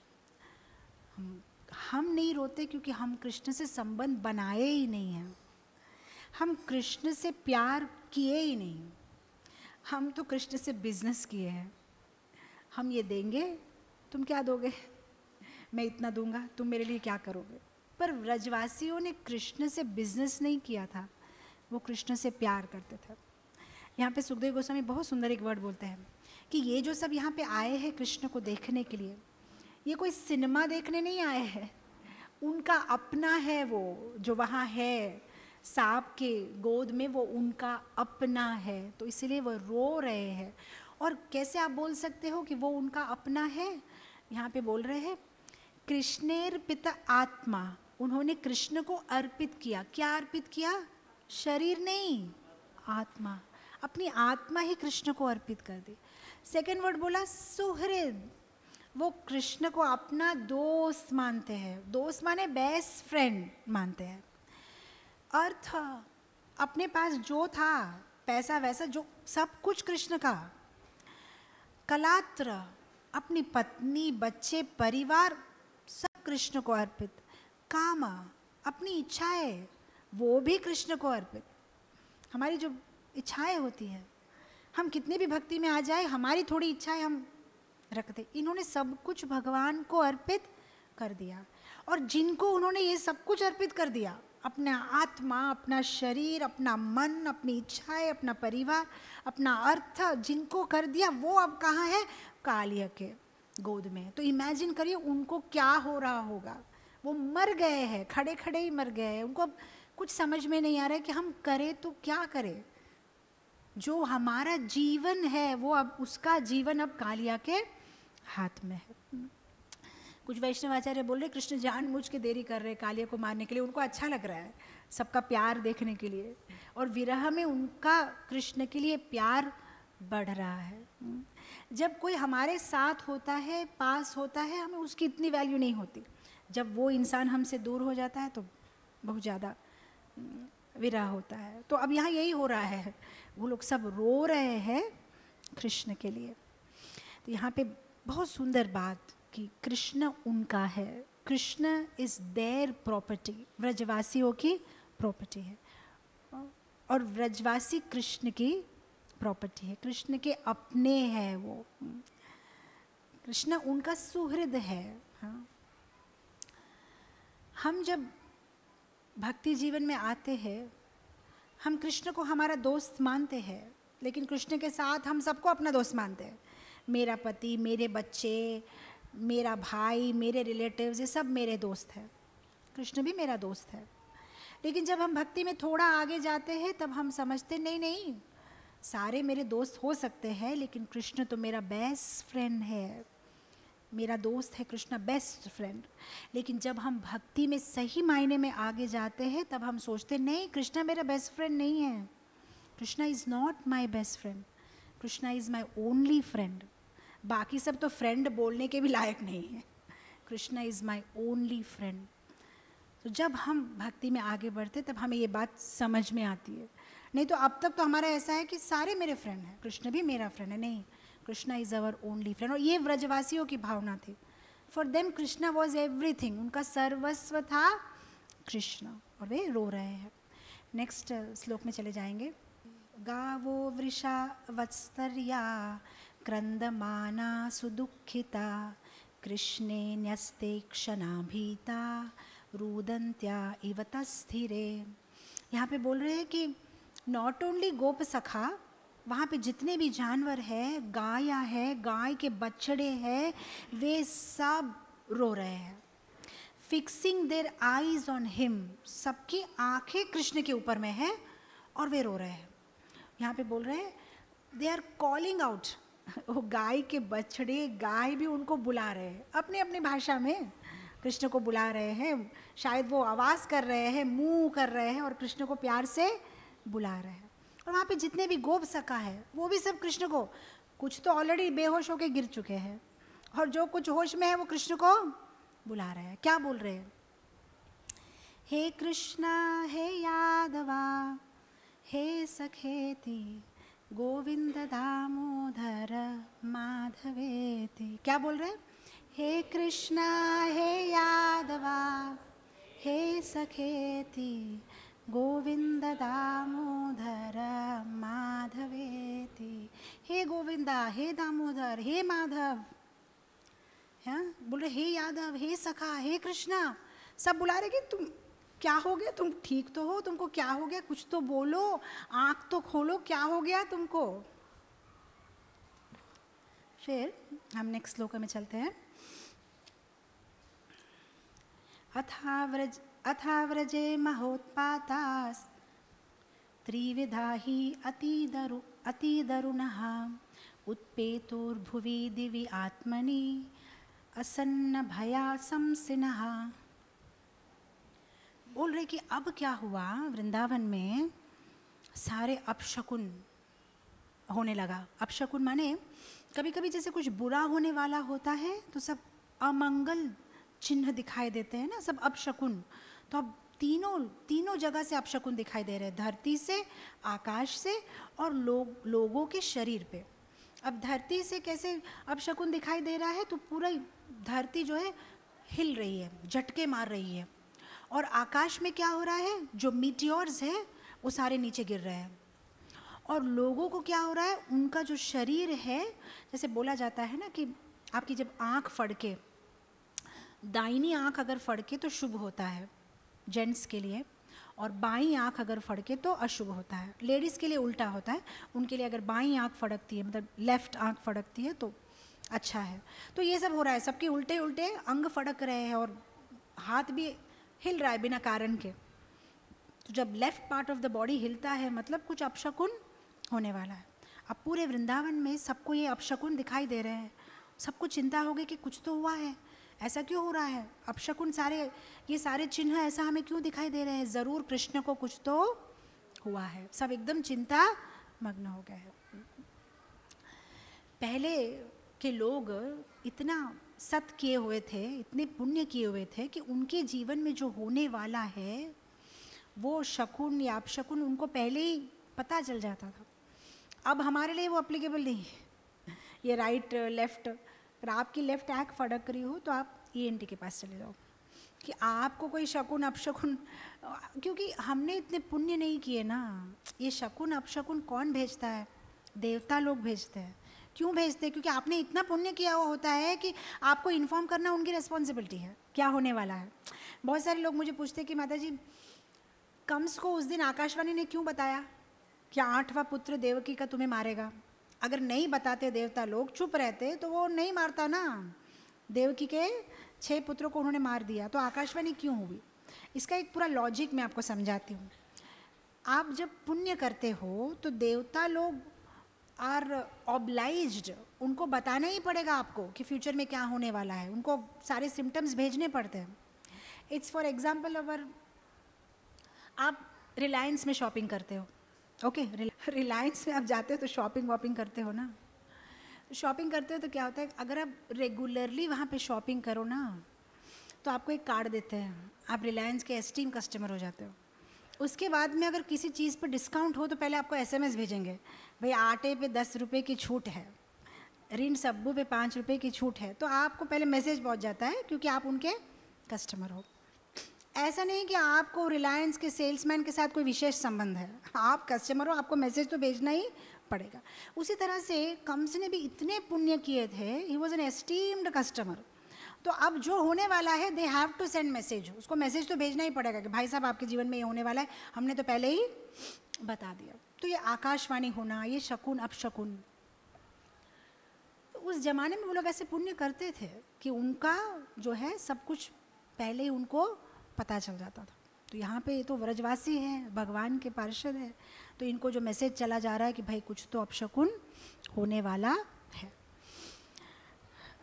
हम हम नहीं रोते क्योंकि हम कृष्ण से संबंध बनाए ही नहीं हैं, हम कृष्ण से प्यार किए ही नहीं, हम तो कृष्ण से बिजनेस किए हैं। हम ये देंगे, तुम क्या दोगे, मैं इतना दूंगा, तुम मेरे लिए क्या करोगे। पर व्रजवासियों ने कृष्ण से बिजनेस नहीं किया था, वो कृष्ण से प्यार करते थे। यहाँ पे सुखदेव गोस्वामी बहुत सुंदर एक वर्ड बोलते हैं कि ये जो सब यहाँ पे आए हैं कृष्ण को देखने के लिए, ये कोई सिनेमा देखने नहीं आए हैं, उनका अपना है वो जो वहाँ है सांप के गोद में, वो उनका अपना है, तो इसलिए वो रो रहे हैं। और कैसे आप बोल सकते हो कि वो उनका अपना है? यहाँ पे बोल रहे हैं कृष्णेर्पित आत्मा, उन्होंने कृष्ण को अर्पित किया। क्या अर्पित किया? शरीर नहीं, आत्मा, अपनी आत्मा ही कृष्ण को अर्पित कर दी। सेकेंड वर्ड बोला सुहृद, वो कृष्ण को अपना दोस्त मानते हैं, दोस्त माने बेस्ट फ्रेंड मानते हैं। अर्थ, अपने पास जो था पैसा वैसा जो सब कुछ कृष्ण का। कलात्र, अपनी पत्नी बच्चे परिवार सब कृष्ण को अर्पित। कामा, अपनी इच्छाएं वो भी कृष्ण को अर्पित। हमारी जो इच्छाएं होती हैं, हम कितने भी भक्ति में आ जाए, हमारी थोड़ी इच्छाएं हम रखते, इन्होंने सब कुछ भगवान को अर्पित कर दिया। और जिनको उन्होंने ये सब कुछ अर्पित कर दिया, अपना आत्मा, अपना शरीर, अपना मन, अपनी इच्छाएं, अपना परिवार, अपना अर्थ जिनको कर दिया, वो अब कहाँ है? कालिया के गोद में। तो इमेजिन करिए उनको क्या हो रहा होगा। वो मर गए हैं, खड़े खड़े ही मर गए हैं, उनको अब कुछ समझ में नहीं आ रहा है कि हम करें तो क्या करें। जो हमारा जीवन है वो अब, उसका जीवन अब कालिया के हाथ में है। कुछ वैष्णव आचार्य बोल रहे कृष्ण जानबूझ के देरी कर रहे कालिया को मारने के लिए, उनको अच्छा लग रहा है सबका प्यार देखने के लिए, और विरह में उनका कृष्ण के लिए प्यार बढ़ रहा है। जब कोई हमारे साथ होता है, पास होता है, हमें उसकी इतनी वैल्यू नहीं होती। जब वो इंसान हमसे दूर हो जाता है तो बहुत ज़्यादा विरह होता है। तो अब यहाँ यही हो रहा है, वो लोग सब रो रहे हैं कृष्ण के लिए। तो यहाँ पे बहुत सुंदर बात कि कृष्ण उनका है, कृष्ण इज देयर प्रॉपर्टी, व्रजवासियों की प्रॉपर्टी है, और व्रजवासी कृष्ण की प्रॉपर्टी है, कृष्ण के अपने हैं वो। कृष्ण उनका सुहृद है। हाँ, हम जब भक्ति जीवन में आते हैं, हम कृष्ण को हमारा दोस्त मानते हैं, लेकिन कृष्ण के साथ हम सबको अपना दोस्त मानते हैं। मेरा पति, मेरे बच्चे, मेरा भाई, मेरे रिलेटिव्स, ये सब मेरे दोस्त हैं। कृष्ण भी मेरा दोस्त है। लेकिन जब हम भक्ति में थोड़ा आगे जाते हैं तब हम समझते नहीं नहीं सारे मेरे दोस्त हो सकते हैं, लेकिन कृष्ण तो मेरा बेस्ट फ्रेंड है, मेरा दोस्त है कृष्ण, बेस्ट फ्रेंड। लेकिन जब हम भक्ति में सही मायने में आगे जाते हैं तब हम सोचते नहीं, कृष्ण मेरा बेस्ट फ्रेंड नहीं है, Krishna is not my best friend, Krishna is my only friend. बाकी सब तो फ्रेंड बोलने के भी लायक नहीं है, Krishna is my only friend. तो जब हम भक्ति में आगे बढ़ते तब हमें ये बात समझ में आती है। नहीं तो अब तक तो हमारा ऐसा है कि सारे मेरे फ्रेंड हैं, कृष्ण भी मेरा फ्रेंड है। नहीं, Krishna is our only friend. और ये व्रजवासियों की भावना थी। For them Krishna was everything, उनका सर्वस्व था कृष्ण, और वे रो रहे हैं। नेक्स्ट श्लोक में चले जाएंगे। गावो वृषा वत्स्तर्या क्रंदमाना सुदुखिता कृष्णे न्यस्ते क्षणा भीता रुदंत्या इव तस्थिरे। यहाँ पे बोल रहे हैं कि नॉट ओनली गोप सखा, वहाँ पे जितने भी जानवर हैं, गाया है, गाय के बछड़े हैं, वे सब रो रहे हैं। Fixing their eyes on him, सबकी आंखें कृष्ण के ऊपर में है और वे रो रहे हैं। यहाँ पे बोल रहे हैं दे आर कॉलिंग आउट, वो गाय के बछड़े, गाय भी उनको बुला रहे हैं अपनी अपनी भाषा में, कृष्ण को बुला रहे हैं। शायद वो आवाज़ कर रहे हैं, मुँह कर रहे हैं और कृष्ण को प्यार से बुला रहे हैं। और वहाँ पे जितने भी गोप सखा है वो भी सब कृष्ण को, कुछ तो ऑलरेडी बेहोश होके गिर चुके हैं और जो कुछ होश में है वो कृष्ण को बुला रहे हैं। क्या बोल रहे हैं? हे कृष्णा हे यादवा हे सखेति गोविंद दामोदर माधवेति। क्या बोल रहे हैं? हे कृष्णा हे यादवा हे सखेति गोविंद दामोदर माधवेति। हे गोविंदा, हे दामोदर, हे माधव, हाँ बोल रहे हे यादव, हे सखा, हे कृष्णा, सब बुला रहे कि तुम क्या हो गया, तुम ठीक तो हो, तुमको क्या हो गया, कुछ तो बोलो, आँख तो खोलो, क्या हो गया तुमको। फिर हम नेक्स्ट श्लोक में चलते हैं। अथाव्रज अथाव्रजे महोत्पातास् त्रिविधा हि अतिदरु अतिदरुणः उत्पेतोर्भुवि दिवि आत्मनि असन्न भया संसिनः। बोल रहे कि अब क्या हुआ, वृंदावन में सारे अपशकुन होने लगा। अपशकुन माने कभी कभी जैसे कुछ बुरा होने वाला होता है तो सब अमंगल चिन्ह दिखाई देते हैं ना, सब अपशकुन। तो अब तीनों तीनों जगह से अपशकुन दिखाई दे रहे हैं, धरती से, आकाश से और लोग लोगों के शरीर पे। अब धरती से कैसे अपशकुन दिखाई दे रहा है, तो पूरा धरती जो है हिल रही है, झटके मार रही है। और आकाश में क्या हो रहा है, जो मीटियोर्स है वो सारे नीचे गिर रहे हैं। और लोगों को क्या हो रहा है, उनका जो शरीर है, जैसे बोला जाता है ना कि आपकी जब आँख फड़के, दाहिनी आँख अगर फड़के तो शुभ होता है जेंट्स के लिए, और बाईं आँख अगर फड़के तो अशुभ होता है। लेडीज़ के लिए उल्टा होता है, उनके लिए अगर बाईं आँख फड़कती है, मतलब लेफ्ट आँख फड़कती है तो अच्छा है। तो ये सब हो रहा है, सबके उल्टे उल्टे अंग फड़क रहे हैं और हाथ भी हिल रहा है बिना कारण के। तो जब left part of the body हिलता है मतलब कुछ अपशकुन होने वाला है। अब पूरे वृंदावन में सबको ये अपशकुन दिखाई दे रहे हैं, सबको चिंता हो गई कि कुछ तो हुआ है, ऐसा क्यों हो रहा है, अपशकुन सारे, ये सारे चिन्ह ऐसा हमें क्यों दिखाई दे रहे हैं, ज़रूर कृष्ण को कुछ तो हुआ है। सब एकदम चिंता मग्न हो गए हैं। पहले के लोग इतना सत किए हुए थे, इतने पुण्य किए हुए थे कि उनके जीवन में जो होने वाला है वो शकुन या अपशकुन उनको पहले ही पता चल जाता था। अब हमारे लिए वो अप्लीकेबल नहीं है। ये राइट लेफ्ट, अगर आपकी लेफ्ट आँख फड़क रही हो तो आप ई एन टी के पास चले जाओ कि आपको कोई शकुन अपशकुन, क्योंकि हमने इतने पुण्य नहीं किए ना। ये शकुन अपशकुन कौन भेजता है? देवता लोग भेजते हैं। क्यों भेजते हैं? क्योंकि आपने इतना पुण्य किया हुआ होता है कि आपको इन्फॉर्म करना उनकी रिस्पॉन्सिबिलिटी है क्या होने वाला है। बहुत सारे लोग मुझे पूछते हैं कि माता जी, कंस को उस दिन आकाशवाणी ने क्यों बताया कि आठवां पुत्र देवकी का तुम्हें मारेगा? अगर नहीं बताते देवता लोग, चुप रहते, तो वो नहीं मारता ना। देवकी के छह पुत्रों को उन्होंने मार दिया, तो आकाशवाणी क्यों हुई? इसका एक पूरा लॉजिक मैं आपको समझाती हूँ। आप जब पुण्य करते हो तो देवता लोग आर ऑब्लाइज्ड, उनको बताना ही पड़ेगा आपको कि फ्यूचर में क्या होने वाला है। उनको सारे सिम्टम्स भेजने पड़ते हैं। इट्स फॉर एग्जाम्पल, अगर आप रिलायंस में शॉपिंग करते हो, ओके okay, रिलायंस में आप जाते हो तो शॉपिंग वॉपिंग करते हो ना। शॉपिंग करते हो तो क्या होता है, अगर आप रेगुलरली वहाँ पे शॉपिंग करो ना तो आपको एक कार्ड देते हैं, आप रिलायंस के एस्टीम कस्टमर हो जाते हो। उसके बाद में अगर किसी चीज़ पर डिस्काउंट हो तो पहले आपको एसएमएस भेजेंगे, भाई आटे पे दस रुपये की छूट है, ऋण सब्बू पे पाँच रुपये की छूट है। तो आपको पहले मैसेज पहुँच जाता है क्योंकि आप उनके कस्टमर हो। ऐसा नहीं कि आपको रिलायंस के सेल्समैन के साथ कोई विशेष संबंध है, आप कस्टमर हो, आपको मैसेज तो भेजना ही पड़ेगा। उसी तरह से कंस ने भी इतने पुण्य किए थे, he was an esteemed customer. तो अब जो होने वाला है they have to send message, उसको मैसेज तो भेजना ही पड़ेगा कि भाई साहब आपके जीवन में ये होने वाला है, हमने तो पहले ही बता दिया। तो ये आकाशवाणी होना, ये शकुन अपशकुन, तो उस जमाने में वो लोग ऐसे पुण्य करते थे कि उनका जो है सब कुछ पहले ही उनको पता चल जाता था। तो यहाँ पे ये तो व्रजवासी हैं, भगवान के पार्षद है, तो इनको जो मैसेज चला जा रहा है कि भाई कुछ तो अपशकुन होने वाला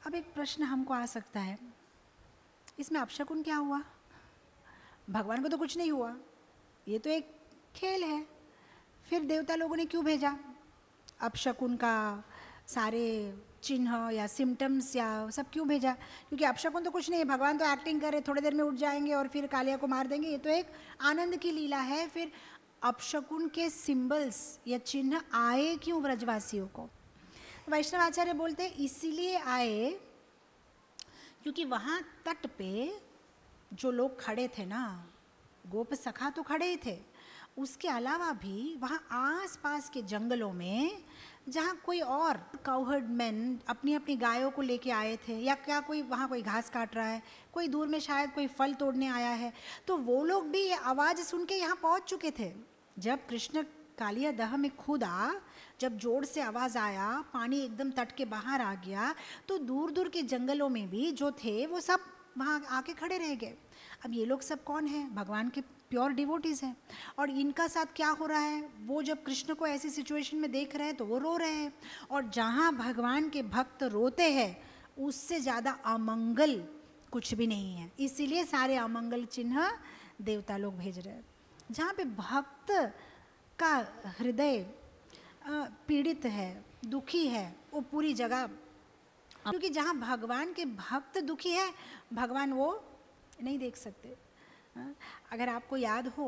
अब एक प्रश्न हमको आ सकता है, इसमें अपशकुन क्या हुआ? भगवान को तो कुछ नहीं हुआ, ये तो एक खेल है, फिर देवता लोगों ने क्यों भेजा अपशकुन का सारे चिन्ह या सिम्टम्स या सब क्यों भेजा? क्योंकि अपशकुन तो कुछ नहीं है, भगवान तो एक्टिंग कर रहे, थोड़ी देर में उठ जाएंगे और फिर कालिया को मार देंगे, ये तो एक आनंद की लीला है। फिर अपशकुन के सिंबल्स या चिन्ह आए क्यों व्रजवासियों को? वैष्णव आचार्य बोलते इसीलिए आए क्योंकि वहाँ तट पे जो लोग खड़े थे ना, गोप सखा तो खड़े ही थे, उसके अलावा भी वहाँ आस पास के जंगलों में जहाँ कोई और काउहर्ड मैन अपनी अपनी गायों को लेके आए थे, या क्या कोई वहाँ कोई घास काट रहा है, कोई दूर में शायद कोई फल तोड़ने आया है, तो वो लोग भी ये आवाज़ सुन के यहाँ पहुँच चुके थे। जब कृष्ण कालिया दह में कूदा, जब जोर से आवाज़ आया, पानी एकदम तट के बाहर आ गया, तो दूर दूर के जंगलों में भी जो थे वो सब वहाँ आके खड़े रह गए। अब ये लोग सब कौन हैं? भगवान के प्योर डिवोटीज़ हैं। और इनका साथ क्या हो रहा है? वो जब कृष्ण को ऐसी सिचुएशन में देख रहे हैं तो वो रो रहे हैं, और जहाँ भगवान के भक्त रोते हैं उससे ज़्यादा अमंगल कुछ भी नहीं है। इसीलिए सारे अमंगल चिन्ह देवता लोग भेज रहे हैं। जहाँ पे भक्त का हृदय पीड़ित है, दुखी है, वो पूरी जगह, क्योंकि जहाँ भगवान के भक्त दुखी है भगवान वो नहीं देख सकते। अगर आपको याद हो,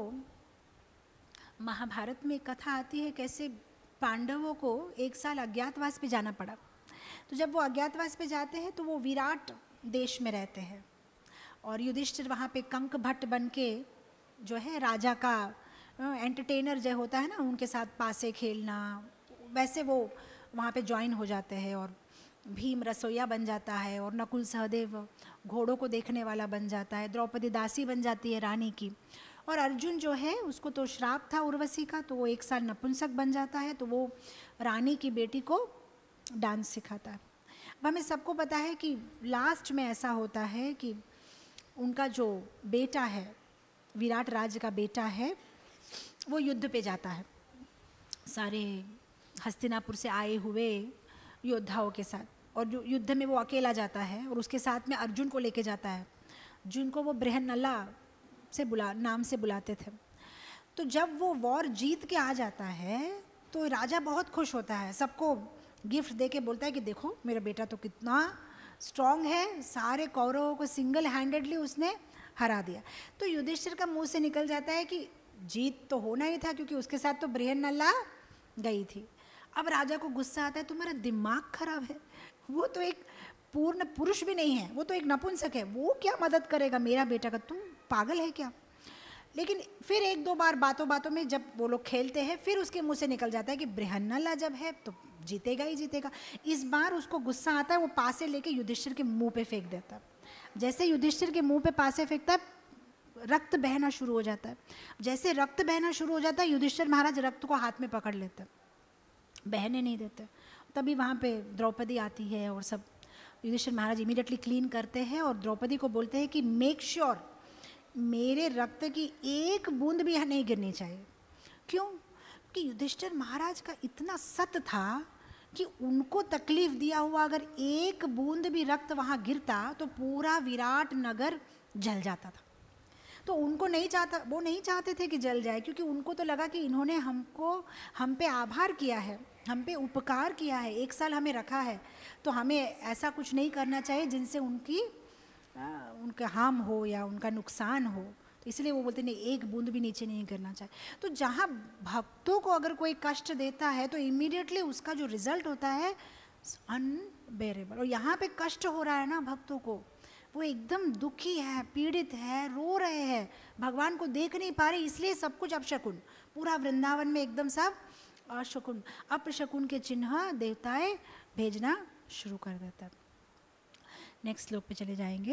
महाभारत में कथा आती है कैसे पांडवों को एक साल अज्ञातवास पे जाना पड़ा। तो जब वो अज्ञातवास पे जाते हैं तो वो विराट देश में रहते हैं, और युधिष्ठिर वहाँ पे कंक भट्ट बन के जो है राजा का एंटरटेनर जो होता है ना, उनके साथ पासे खेलना, वैसे वो वहाँ पे ज्वाइन हो जाते हैं, और भीम रसोईया बन जाता है, और नकुल सहदेव घोड़ों को देखने वाला बन जाता है, द्रौपदी दासी बन जाती है रानी की, और अर्जुन जो है उसको तो श्राप था उर्वशी का, तो वो एक साल नपुंसक बन जाता है, तो वो रानी की बेटी को डांस सिखाता है। अब हमें सबको पता है कि लास्ट में ऐसा होता है कि उनका जो बेटा है, विराट राज्य का बेटा है, वो युद्ध पे जाता है सारे हस्तिनापुर से आए हुए योद्धाओं के साथ, और जो युद्ध में वो अकेला जाता है, और उसके साथ में अर्जुन को लेके जाता है, जिनको वो बृहन्नला से बुला नाम से बुलाते थे। तो जब वो वॉर जीत के आ जाता है तो राजा बहुत खुश होता है, सबको गिफ्ट दे के बोलता है कि देखो मेरा बेटा तो कितना स्ट्रांग है, सारे कौरवों को सिंगल हैंडेडली उसने हरा दिया। तो युधिष्ठिर का मुंह से निकल जाता है कि जीत तो होना ही था, क्योंकि उसके साथ तो बृहन्नला गई थी। अब राजा को गुस्सा आता है, तुम्हारा दिमाग खराब है, वो तो एक पूर्ण पुरुष भी नहीं है, वो तो एक नपुंसक है, वो क्या मदद करेगा मेरा बेटा का, तुम पागल है क्या? लेकिन फिर एक दो बार बातों बातों में जब वो लोग खेलते हैं, फिर उसके मुंह से निकल जाता है कि बृहन्नला जब है तो जीतेगा ही जीतेगा। इस बार उसको गुस्सा आता है, वो पासे लेके युधिष्ठिर के मुंह पे फेंक देता है। जैसे युधिष्ठिर के मुंह पे पासे फेंकता है, रक्त बहना शुरू हो जाता है। जैसे रक्त बहना शुरू हो जाता है, युधिष्ठिर महाराज रक्त को हाथ में पकड़ लेते हैं, बहने नहीं देते। तभी वहाँ पे द्रौपदी आती है और सब, युधिष्ठिर महाराज इमीडिएटली क्लीन करते हैं और द्रौपदी को बोलते हैं कि मेक श्योर sure, मेरे रक्त की एक बूंद भी नहीं गिरनी चाहिए। क्यों? कि युधिष्ठिर महाराज का इतना सत था कि उनको तकलीफ दिया हुआ अगर एक बूंद भी रक्त वहाँ गिरता तो पूरा विराट नगर जल जाता था। तो उनको नहीं चाहता, वो नहीं चाहते थे कि जल जाए, क्योंकि उनको तो लगा कि इन्होंने हमको हम पे आभार किया है, हम पे उपकार किया है, एक साल हमें रखा है, तो हमें ऐसा कुछ नहीं करना चाहिए जिनसे उनकी आ, उनका हार्म हो या उनका नुकसान हो। तो इसलिए वो बोलते नहीं, एक बूंद भी नीचे नहीं करना चाहिए। तो जहाँ भक्तों को अगर कोई कष्ट देता है तो इमीडिएटली उसका जो रिजल्ट होता है अनबेरेबल। और यहाँ पे कष्ट हो रहा है ना भक्तों को, वो एकदम दुखी है, पीड़ित है, रो रहे हैं, भगवान को देख नहीं पा रहे, इसलिए सब कुछ अपशकुन, पूरा वृंदावन में एकदम सब अशकुन, अपशकुन के चिन्ह देवताएं भेजना शुरू कर देता है। नेक्स्ट श्लोक पे चले जाएंगे।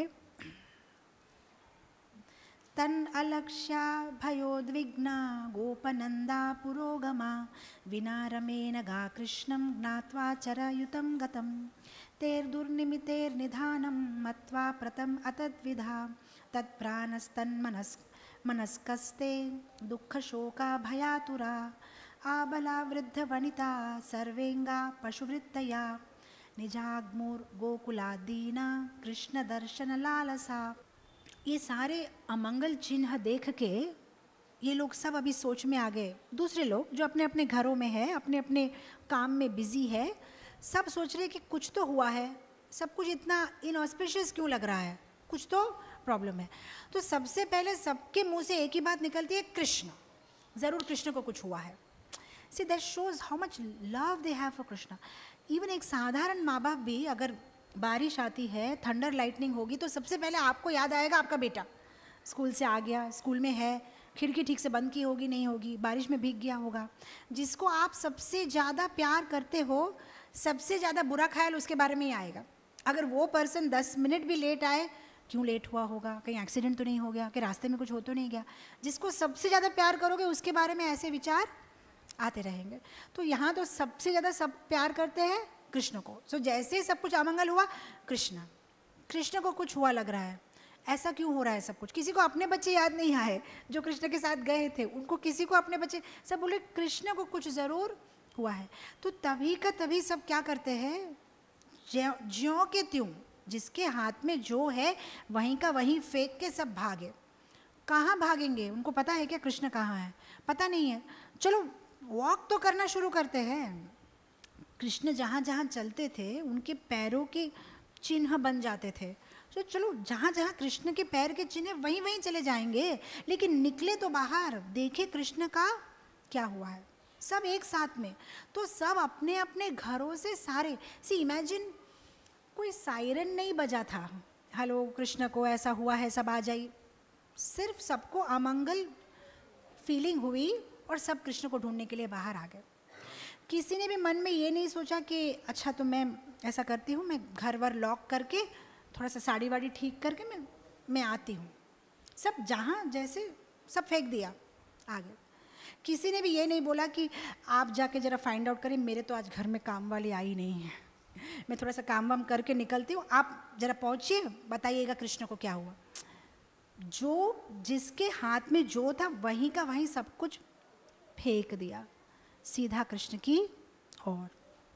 तन अलक्ष्या भयोद्विग्ना गोपनंदा पुरोगमा विनारमेण गा कृष्णं ज्ञात्वा चरयुतं गतं तेर्दुर्निमितेर्निधानं मत्वा प्रतम अतद्विधा तत्प्राणस्तन्मनस् मनस्कस्ते दुःखशोका भयातुरा आबला वृद्धवनिता सर्वेंगा पशुवृत्तया निजाग्मुर गोकुलादीना कृष्ण दर्शन लालसा। ये सारे अमंगल चिन्ह देख के ये लोग सब अभी सोच में आ गए। दूसरे लोग जो अपने अपने घरों में है, अपने अपने काम में बिजी है, सब सोच रहे कि कुछ तो हुआ है, सब कुछ इतना इनऑस्पिशियस क्यों लग रहा है, कुछ तो प्रॉब्लम है। तो सबसे पहले सबके मुंह से एक ही बात निकलती है, कृष्ण, ज़रूर कृष्ण को कुछ हुआ है। See that shows how much love they have for Krishna. Even एक साधारण माँ बाप भी, अगर बारिश आती है, थंडर लाइटनिंग होगी, तो सबसे पहले आपको याद आएगा आपका बेटा स्कूल से आ गया, स्कूल में है, खिड़की ठीक से बंद की होगी नहीं होगी, बारिश में भीग गया होगा। जिसको आप सबसे ज़्यादा प्यार करते हो, सबसे ज़्यादा बुरा ख्याल उसके बारे में ही आएगा। अगर वो पर्सन दस मिनट भी लेट आए, क्यों लेट हुआ होगा, कहीं एक्सीडेंट तो नहीं हो गया, कि रास्ते में कुछ हो तो नहीं गया। जिसको सबसे ज़्यादा प्यार करोगे उसके बारे में ऐसे विचार आते रहेंगे। तो यहाँ तो सबसे ज़्यादा सब प्यार करते हैं कृष्ण को। सो so, जैसे ही सब कुछ अमंगल हुआ, कृष्ण कृष्ण को कुछ हुआ लग रहा है, ऐसा क्यों हो रहा है सब कुछ। किसी को अपने बच्चे याद नहीं आए जो कृष्ण के साथ गए थे, उनको किसी को अपने बच्चे, सब बोले कृष्ण को कुछ ज़रूर हुआ है। तो तभी का तभी सब क्या करते हैं, ज्यों के त्यों, जिसके हाथ में जो है वहीं का वहीं फेंक के सब भागे। कहाँ भागेंगे, उनको पता है क्या कृष्ण कहाँ है, पता नहीं है। चलो वॉक तो करना शुरू करते हैं। कृष्ण जहाँ जहाँ चलते थे उनके पैरों के चिन्ह बन जाते थे। तो चलो जहाँ जहाँ कृष्ण के पैर के चिन्ह वहीं वहीं चले जाएंगे, लेकिन निकले तो बाहर, देखे कृष्ण का क्या हुआ है, सब एक साथ में। तो सब अपने अपने घरों से सारे, सी इमेजिन कोई सायरन नहीं बजा था, हेलो कृष्ण को ऐसा हुआ है सब आ जाइए। सिर्फ सबको अमंगल फीलिंग हुई और सब कृष्ण को ढूंढने के लिए बाहर आ गए। किसी ने भी मन में ये नहीं सोचा कि अच्छा तो मैं ऐसा करती हूँ, मैं घर वर लॉक करके थोड़ा सा साड़ी वाड़ी ठीक करके मैं मैं आती हूँ। सब जहाँ जैसे सब फेंक दिया आगे। किसी ने भी ये नहीं बोला कि आप जाके ज़रा फाइंड आउट करें, मेरे तो आज घर में काम वाली आई नहीं है, मैं थोड़ा सा काम वाम करके निकलती हूँ, आप ज़रा पहुँचिए बताइएगा कृष्ण को क्या हुआ। जो जिसके हाथ में जो था वहीं का वहीं सब कुछ फेंक दिया सीधा कृष्ण की ओर।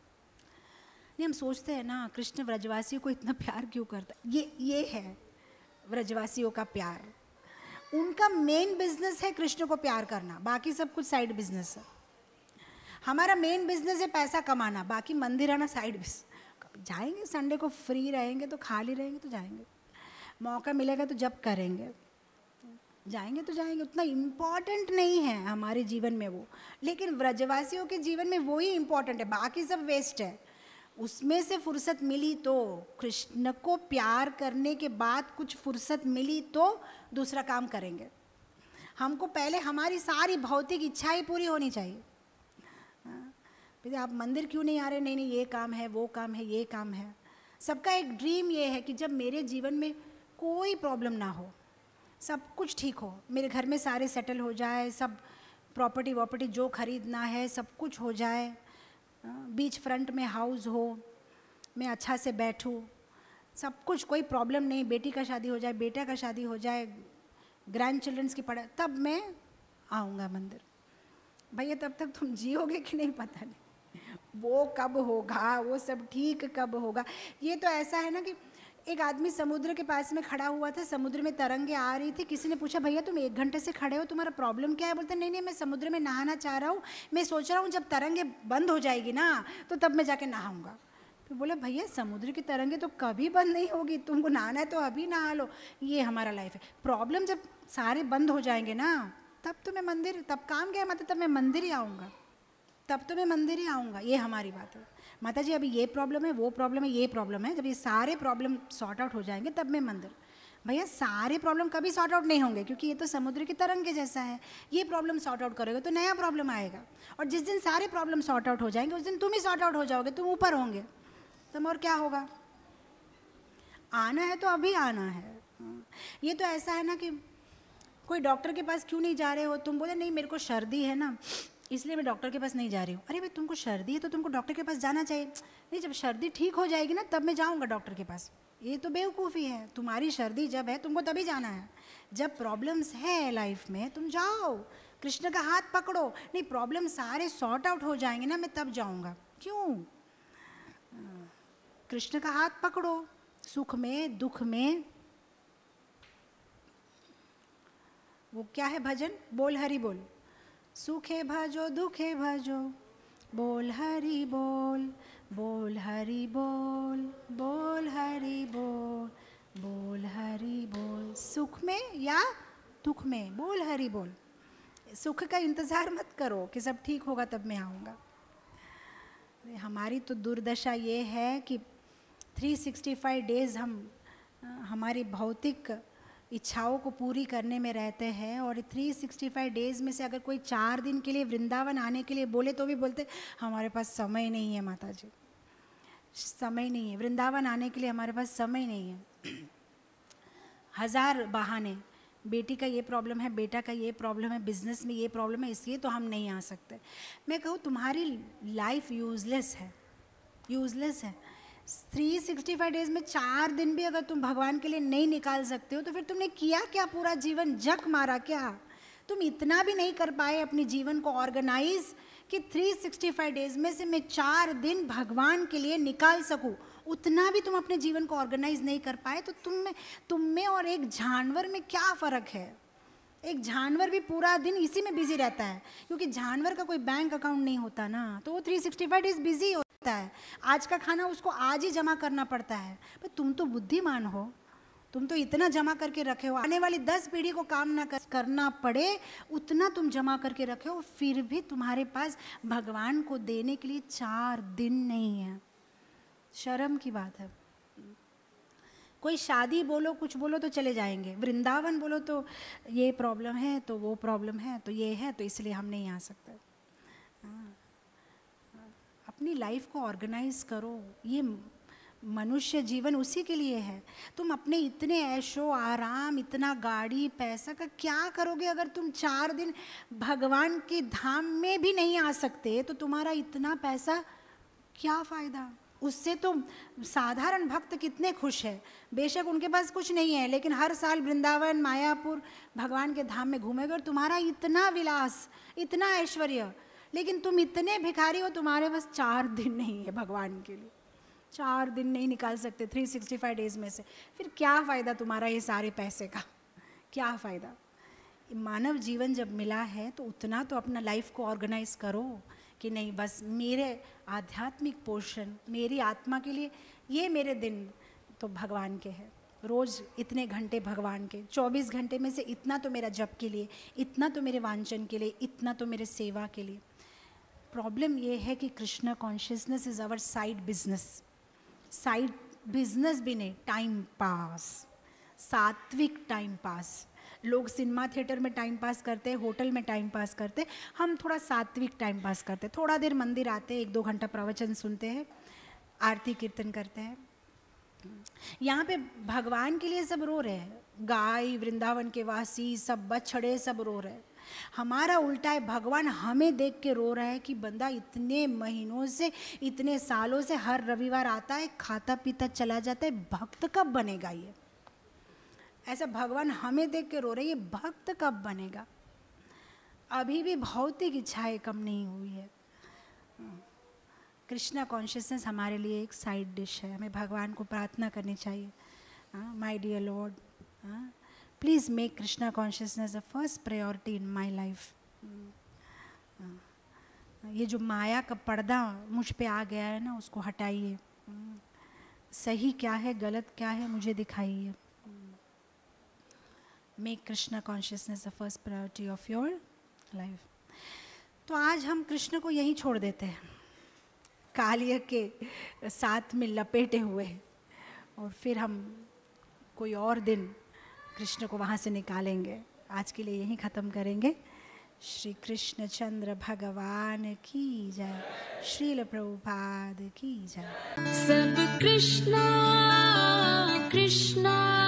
नहीं, हम सोचते हैं ना कृष्ण व्रजवासियों को इतना प्यार क्यों करता है। ये ये है व्रजवासियों का प्यार। उनका मेन बिजनेस है कृष्ण को प्यार करना, बाकी सब कुछ साइड बिजनेस है। हमारा मेन बिजनेस है पैसा कमाना, बाकी मंदिर आना साइड बिजनेस। जाएंगे संडे को, फ्री रहेंगे तो, खाली रहेंगे तो जाएंगे, मौका मिलेगा तो जब करेंगे, जाएंगे तो जाएंगे। उतना इम्पॉर्टेंट नहीं है हमारे जीवन में वो, लेकिन व्रजवासियों के जीवन में वो ही इम्पॉर्टेंट है, बाकी सब वेस्ट है। उसमें से फुर्सत मिली तो, कृष्ण को प्यार करने के बाद कुछ फुर्सत मिली तो दूसरा काम करेंगे। हमको पहले हमारी सारी भौतिक इच्छाएं पूरी होनी चाहिए। आप मंदिर क्यों नहीं आ रहे, नहीं नहीं ये काम है, वो काम है, ये काम है। सबका एक ड्रीम ये है कि जब मेरे जीवन में कोई प्रॉब्लम ना हो, सब कुछ ठीक हो, मेरे घर में सारे सेटल हो जाए, सब प्रॉपर्टी वॉपर्टी जो खरीदना है सब कुछ हो जाए, बीच फ्रंट में हाउस हो, मैं अच्छा से बैठूं, सब कुछ, कोई प्रॉब्लम नहीं, बेटी का शादी हो जाए, बेटा का शादी हो जाए, ग्रैंड चिल्ड्रंस की पढ़ाई, तब मैं आऊँगा मंदिर। भैया तब तक तुम जियोगे कि नहीं पता नहीं, वो कब होगा, वो सब ठीक कब होगा। ये तो ऐसा है ना कि एक आदमी समुद्र के पास में खड़ा हुआ था, समुद्र में तरंगे आ रही थी, किसी ने पूछा भैया तुम एक घंटे से खड़े हो, तुम्हारा प्रॉब्लम क्या है। बोलते नहीं नहीं मैं समुद्र में नहाना चाह रहा हूँ, मैं सोच रहा हूँ जब तरंगे बंद हो जाएगी ना तो तब मैं जाके नहाऊंगा। तो बोले भैया समुद्र की तरंगे तो कभी बंद नहीं होगी, तुमको नहाना है तो अभी नहा लो, ये हमारा लाइफ है। प्रॉब्लम जब सारे बंद हो जाएंगे ना तब तो मैं मंदिर, तब काम क्या मतलब, तब मैं मंदिर ही आऊँगा, तब तो मैं मंदिर ही आऊँगा, ये हमारी बात है। माता जी अभी ये प्रॉब्लम है, वो प्रॉब्लम है, ये प्रॉब्लम है, जब ये सारे प्रॉब्लम सॉर्ट आउट हो जाएंगे तब मैं मंदिर। भैया सारे प्रॉब्लम कभी सॉर्ट आउट नहीं होंगे, क्योंकि ये तो समुद्र की तरंग के जैसा है। ये प्रॉब्लम सॉर्ट आउट करोगे तो नया प्रॉब्लम आएगा, और जिस दिन सारे प्रॉब्लम सॉर्ट आउट हो जाएंगे उस दिन तुम ही सॉर्ट आउट हो जाओगे, तुम ऊपर होंगे, तुम और क्या होगा। आना है तो अभी आना है। ये तो ऐसा है ना कि कोई डॉक्टर के पास क्यों नहीं जा रहे हो, तुम बोले नहीं मेरे को सर्दी है ना इसलिए मैं डॉक्टर के पास नहीं जा रही हूँ। अरे भाई तुमको सर्दी है तो तुमको डॉक्टर के पास जाना चाहिए। नहीं जब सर्दी ठीक हो जाएगी ना तब मैं जाऊँगा डॉक्टर के पास। ये तो बेवकूफ़ी है, तुम्हारी सर्दी जब है तुमको तभी जाना है, जब प्रॉब्लम्स है लाइफ में तुम जाओ, कृष्ण का हाथ पकड़ो। नहीं प्रॉब्लम सारे सॉर्ट आउट हो जाएंगे ना मैं तब जाऊँगा, क्यों। कृष्ण का हाथ पकड़ो, सुख में दुख में। वो क्या है भजन, बोल हरि बोल। सुखे भजो दुखे भजो, बोल हरि बोल, बोल हरि बोल, बोल हरि बोल, बोल हरि बोल। सुख में या दुख में बोल हरि बोल। सुख का इंतज़ार मत करो कि सब ठीक होगा तब मैं आऊँगा। हमारी तो दुर्दशा ये है कि तीन सौ पैंसठ डेज़ हम हमारी भौतिक इच्छाओं को पूरी करने में रहते हैं, और तीन सौ पैंसठ डेज़ में से अगर कोई चार दिन के लिए वृंदावन आने के लिए बोले तो भी बोलते हमारे पास समय नहीं है माता जी, समय नहीं है, वृंदावन आने के लिए हमारे पास समय नहीं है। हज़ार बहाने, बेटी का ये प्रॉब्लम है, बेटा का ये प्रॉब्लम है, बिजनेस में ये प्रॉब्लम है, इसलिए तो हम नहीं आ सकते। मैं कहूँ तुम्हारी लाइफ यूजलेस है, यूजलेस है। तीन सौ पैंसठ डेज में चार दिन भी अगर तुम भगवान के लिए नहीं निकाल सकते हो तो फिर तुमने किया क्या? पूरा जीवन जक मारा क्या? तुम इतना भी नहीं कर पाए अपने जीवन को ऑर्गेनाइज कि तीन सौ पैंसठ डेज में से मैं चार दिन भगवान के लिए निकाल सकूं, उतना भी तुम अपने जीवन को ऑर्गेनाइज नहीं कर पाए। तो तुम में तुम में और एक जानवर में क्या फ़र्क है? एक जानवर भी पूरा दिन इसी में बिजी रहता है, क्योंकि जानवर का कोई बैंक अकाउंट नहीं होता ना, तो वो तीन सौ पैंसठ डेज बिजी होता है। आज का खाना उसको आज ही जमा करना पड़ता है। पर तुम तो बुद्धिमान हो, तुम तो इतना जमा करके रखे हो, आने वाली दस पीढ़ी को काम ना कर, करना पड़े उतना तुम जमा करके रखे हो, फिर भी तुम्हारे पास भगवान को देने के लिए चार दिन नहीं है। शर्म की बात है। कोई शादी बोलो, कुछ बोलो तो चले जाएंगे, वृंदावन बोलो तो ये प्रॉब्लम है, तो वो प्रॉब्लम है, तो ये है, तो इसलिए हम नहीं आ सकते। अपनी लाइफ को ऑर्गेनाइज करो, ये मनुष्य जीवन उसी के लिए है। तुम अपने इतने ऐशो आराम, इतना गाड़ी पैसा का क्या करोगे अगर तुम चार दिन भगवान के धाम में भी नहीं आ सकते? तो तुम्हारा इतना पैसा क्या फ़ायदा? उससे तो साधारण भक्त कितने खुश है, बेशक उनके पास कुछ नहीं है, लेकिन हर साल वृंदावन मायापुर भगवान के धाम में घूमेगा, और तुम्हारा इतना विलास, इतना ऐश्वर्य, लेकिन तुम इतने भिखारी हो, तुम्हारे पास चार दिन नहीं है भगवान के लिए, चार दिन नहीं निकाल सकते तीन सौ पैंसठ डेज में से। फिर क्या फ़ायदा तुम्हारा ये सारे पैसे का? क्या फ़ायदा? मानव जीवन जब मिला है तो उतना तो अपना लाइफ को ऑर्गेनाइज करो कि नहीं, बस मेरे आध्यात्मिक पोषण, मेरी आत्मा के लिए ये मेरे दिन तो भगवान के हैं। रोज़ इतने घंटे भगवान के, चौबीस घंटे में से इतना तो मेरा जप के लिए, इतना तो मेरे वांचन के लिए, इतना तो मेरे सेवा के लिए। प्रॉब्लम ये है कि Krishna consciousness is our side business. Side business भी नहीं, टाइम पास, सात्विक टाइम पास। लोग सिनेमा थिएटर में टाइम पास करते हैं, होटल में टाइम पास करते हैं, हम थोड़ा सात्विक टाइम पास करते हैं। थोड़ा देर मंदिर आते हैं, एक दो घंटा प्रवचन सुनते हैं, आरती कीर्तन करते हैं। यहाँ पे भगवान के लिए सब रो रहे हैं, गाय, वृंदावन के वासी, सब बछड़े सब रो रहे हैं। हमारा उल्टा है, भगवान हमें देख के रो रहा है कि बंदा इतने महीनों से, इतने सालों से हर रविवार आता है, खाता पीता चला जाता है, भक्त कब बनेगा ये? ऐसा भगवान हमें देख के रो रहे, ये भक्त कब बनेगा? अभी भी भौतिक इच्छाएं कम नहीं हुई है। कृष्णा कॉन्शियसनेस हमारे लिए एक साइड डिश है। हमें भगवान को प्रार्थना करनी चाहिए, my dear lord, please make Krishna consciousness the first priority in my life. ये जो माया का पर्दा मुझ पे आ गया है ना, उसको हटाइए। सही क्या है, गलत क्या है, मुझे दिखाइए। Make Krishna consciousness the first priority of your life. तो आज हम कृष्ण को यहीं छोड़ देते हैं, कालिया के साथ में लपेटे हुए, और फिर हम कोई और दिन कृष्ण को वहाँ से निकालेंगे। आज के लिए यहीं ख़त्म करेंगे। श्री कृष्ण चंद्र भगवान की जय, श्रील प्रभुपाद की जय। सब कृष्णा कृष्णा